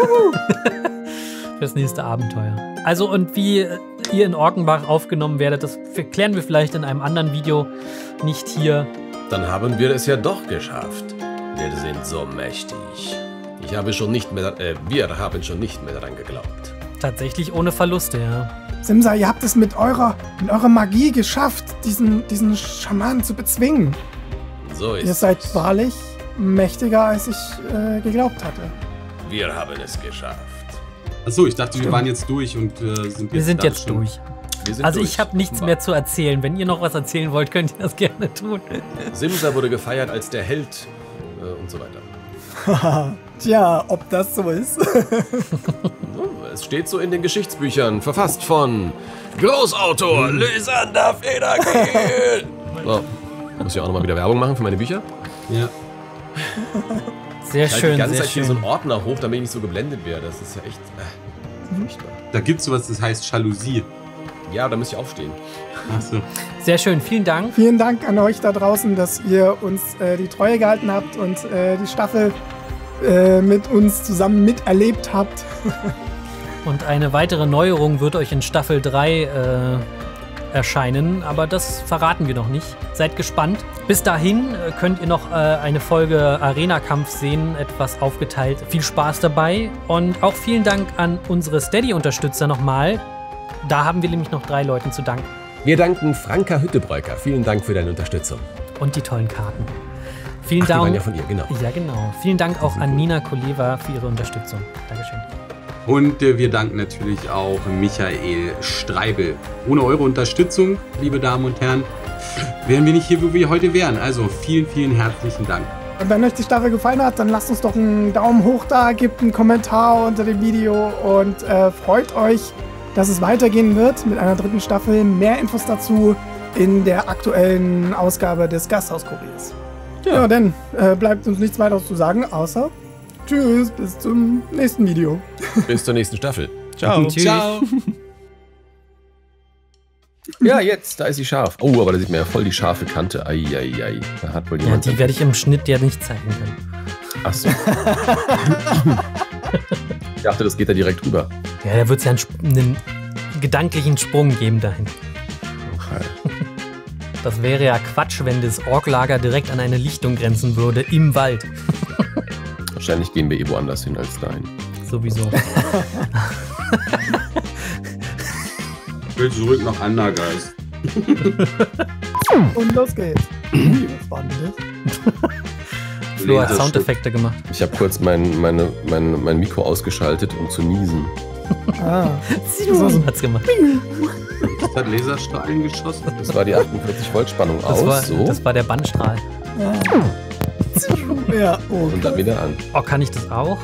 Fürs nächste Abenteuer. Also, und wie ihr in Orkenbach aufgenommen werdet, das klären wir vielleicht in einem anderen Video, nicht hier. Dann haben wir es ja doch geschafft. Wir sind so mächtig. Ich habe schon nicht mehr, äh, wir haben schon nicht mehr daran geglaubt. Tatsächlich ohne Verluste, ja. Simsa, ihr habt es mit eurer, mit eurer Magie geschafft, diesen, diesen Schamanen zu bezwingen. So ist Ihr seid es. wahrlich mächtiger, als ich äh, geglaubt hatte. Wir haben es geschafft. Achso, ich dachte, wir waren jetzt durch und äh, sind jetzt Wir sind jetzt schon. durch. Wir sind Also durch. ich habe nichts mehr zu erzählen. Wenn ihr noch was erzählen wollt, könnt ihr das gerne tun. Simsa wurde gefeiert als der Held äh, und so weiter. Tja, ob das so ist. Es steht so in den Geschichtsbüchern, verfasst von Großautor Lysander Federkiel. So, muss ich auch nochmal wieder Werbung machen für meine Bücher? Ja. Sehr Ich halte schön, die ganze sehr Zeit hier schön. so einen Ordner hoch, damit ich nicht so geblendet werde. Das ist ja echt äh, furchtbar. Da gibt es sowas, das heißt Jalousie. Ja, da müsste ich aufstehen. Achso. Sehr schön, vielen Dank. Vielen Dank an euch da draußen, dass ihr uns äh, die Treue gehalten habt und äh, die Staffel äh, mit uns zusammen miterlebt habt. Und eine weitere Neuerung wird euch in Staffel drei äh, erscheinen, aber das verraten wir noch nicht. Seid gespannt. Bis dahin äh, könnt ihr noch äh, eine Folge Arena-Kampf sehen, etwas aufgeteilt. Viel Spaß dabei und auch vielen Dank an unsere Steady-Unterstützer nochmal. Da haben wir nämlich noch drei Leuten zu danken. Wir danken Franka Hüttebräuker. Vielen Dank für deine Unterstützung. Und die tollen Karten. Vielen Ach, die Dank. waren ja von ihr, genau. Ja, genau. Vielen Dank auch an Nina Koleva für ihre Unterstützung. Dankeschön. Und äh, wir danken natürlich auch Michael Streibel. Ohne eure Unterstützung, liebe Damen und Herren, wären wir nicht hier, wo wir heute wären. Also vielen, vielen herzlichen Dank. Und wenn euch die Staffel gefallen hat, dann lasst uns doch einen Daumen hoch da, gebt einen Kommentar unter dem Video und äh, freut euch, dass es weitergehen wird mit einer dritten Staffel. Mehr Infos dazu in der aktuellen Ausgabe des Gasthauskuriers. Ja, ja dann äh, bleibt uns nichts weiteres zu sagen, außer tschüss, bis zum nächsten Video. Bis zur nächsten Staffel. Ciao. Tschüss. Ciao. Ja, jetzt, da ist sie scharf. Oh, aber da sieht man ja voll die scharfe Kante. Eieiei. Da hat wohl Ja, jemand... die werde ich im Schnitt ja nicht zeigen können. Ach so. Ich dachte, das geht da direkt rüber. Ja, da wird es ja einen, Sp- einen gedanklichen Sprung geben dahin. Okay. Das wäre ja Quatsch, wenn das Orklager direkt an eine Lichtung grenzen würde im Wald. Wahrscheinlich gehen wir eh woanders hin als dahin. Sowieso. Ich will zurück nach Andergeist. Und los geht's. Was war denn das? Flo hat Laserstück. Soundeffekte gemacht. Ich habe kurz mein, meine, mein, mein Mikro ausgeschaltet, um zu niesen. Ah, So hat's gemacht. Das hat Laserstrahlen geschossen. Das war die achtundvierzig Volt Spannung Das, aus, war, so, das war der Bandstrahl. ja, oh. und dann wieder an. Oh, kann ich das auch?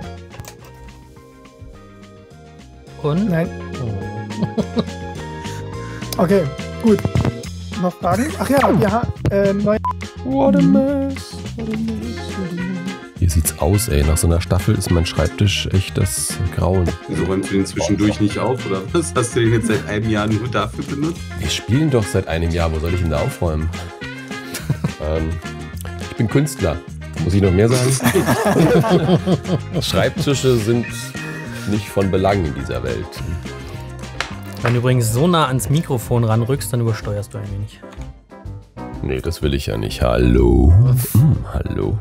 Und? Nein. Oh. Okay, gut. Noch Fragen? Ach ja, ja, äh, neu. What a mess. Hier sieht's aus, ey. Nach so einer Staffel ist mein Schreibtisch echt das Grauen. Wieso räumst du den zwischendurch nicht auf, oder was? Hast du den jetzt seit einem Jahr nur dafür benutzt? Wir spielen doch seit einem Jahr. Wo soll ich ihn da aufräumen? ähm, ich bin Künstler. Muss ich noch mehr sagen? Schreibtische sind nicht von Belang in dieser Welt. Wenn du übrigens so nah ans Mikrofon ranrückst, dann übersteuerst du ein wenig. Nee, das will ich ja nicht. Hallo. Mm, hallo.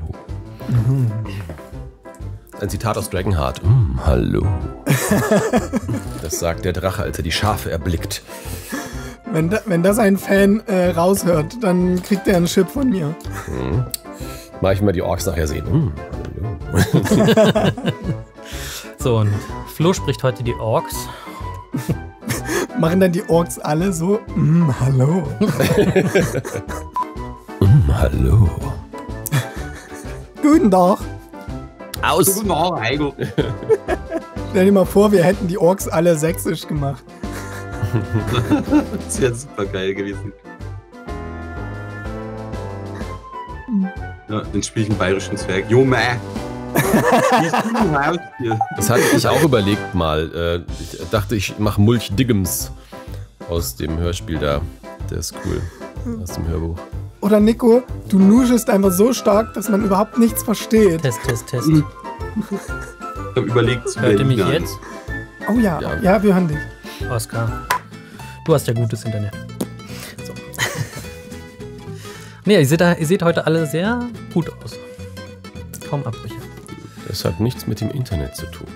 Ein Zitat aus Dragonheart. Mm, hallo. Das sagt der Drache, als er die Schafe erblickt. Wenn, da, wenn das ein Fan äh, raushört, dann kriegt er einen Chip von mir. Mhm. Mach ich mal die Orks nachher sehen. Mm, hallo. So, und Flo spricht heute die Orks. Machen dann die Orks alle so, mm, hallo. Mm, hallo. Guten Tag. Aus. Guten Morgen, Heiko. Stell dir mal vor, wir hätten die Orks alle sächsisch gemacht. Das wäre super geil gewesen. Ja, dann spiele ich einen bayerischen Zwerg. Jo, meh. Das hatte ich auch überlegt mal. Äh, Ich dachte, ich mache Mulch Diggums aus dem Hörspiel da. Der ist cool. Aus dem Hörbuch. Oder Nico, du nuschelst einfach so stark, dass man überhaupt nichts versteht. Test, Test, Test. Ich habe überlegt zu Hört ihr mich Berlinern. jetzt? Oh ja, Ja. ja, wir hören dich. Oskar, du hast ja gutes Internet. So. Nee, ihr seht, da- ihr seht heute alle sehr gut aus. Kaum Abbrüche. Das hat nichts mit dem Internet zu tun.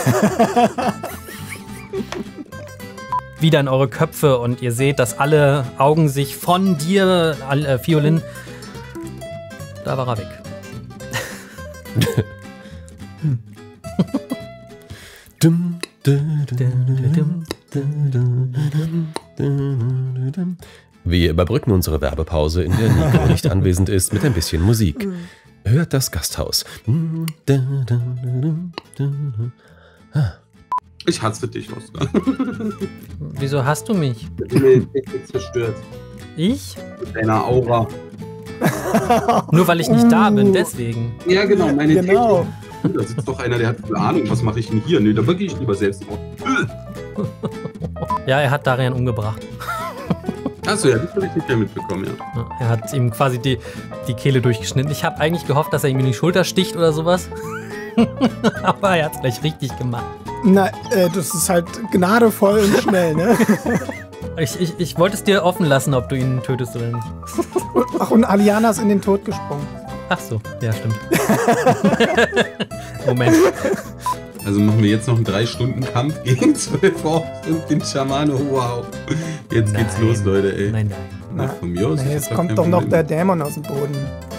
Wieder in eure Köpfe und ihr seht, dass alle Augen sich von dir, Al- äh, Fiolin, da war er weg. Dum, Wir überbrücken unsere Werbepause, in der Nico nicht anwesend ist, mit ein bisschen Musik. Hört das Gasthaus. Ich hasse dich, Oskar. Wieso hast du mich? Du mir echt zerstört. Ich? Mit deiner Aura. Nur weil ich nicht da bin, deswegen. Ja, genau, meine Genau. Technik. Da sitzt doch einer, der hat keine Ahnung, was mache ich denn hier? Nee, da gehe ich lieber selbst drauf. Ja, er hat Darian umgebracht. Achso, ja, das habe ich nicht mehr mitbekommen, ja. Ja, er hat ihm quasi die, die Kehle durchgeschnitten. Ich habe eigentlich gehofft, dass er ihm in die Schulter sticht oder sowas. Aber er hat es gleich richtig gemacht. Na, äh, das ist halt gnadevoll und schnell, ne? Ich, ich, ich wollte es dir offen lassen, ob du ihn tötest oder nicht. Ach, und Aliana ist in den Tod gesprungen. Ach so, ja, stimmt. Moment. Also machen wir jetzt noch einen drei Stunden Kampf gegen zwölf Orks und den Schamane. Wow. Jetzt Nein. geht's los, Leute, ey. Nein, nein. Na, von mir aus. Nee, ist es das kommt kein doch noch Problem. der Dämon aus dem Boden.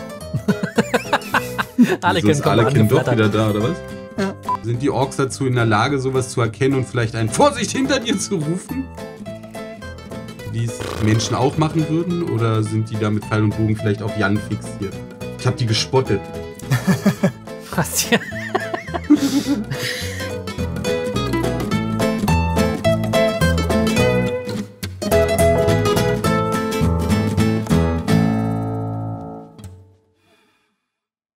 Wieso ist Alekin doch wieder da, oder was? Ja. Sind die Orks dazu in der Lage, sowas zu erkennen und vielleicht ein Vorsicht hinter dir zu rufen? Wie es Menschen auch machen würden? Oder sind die da mit Pfeil und Bogen vielleicht auf Jan fixiert? Ich hab die gespottet. Was hier?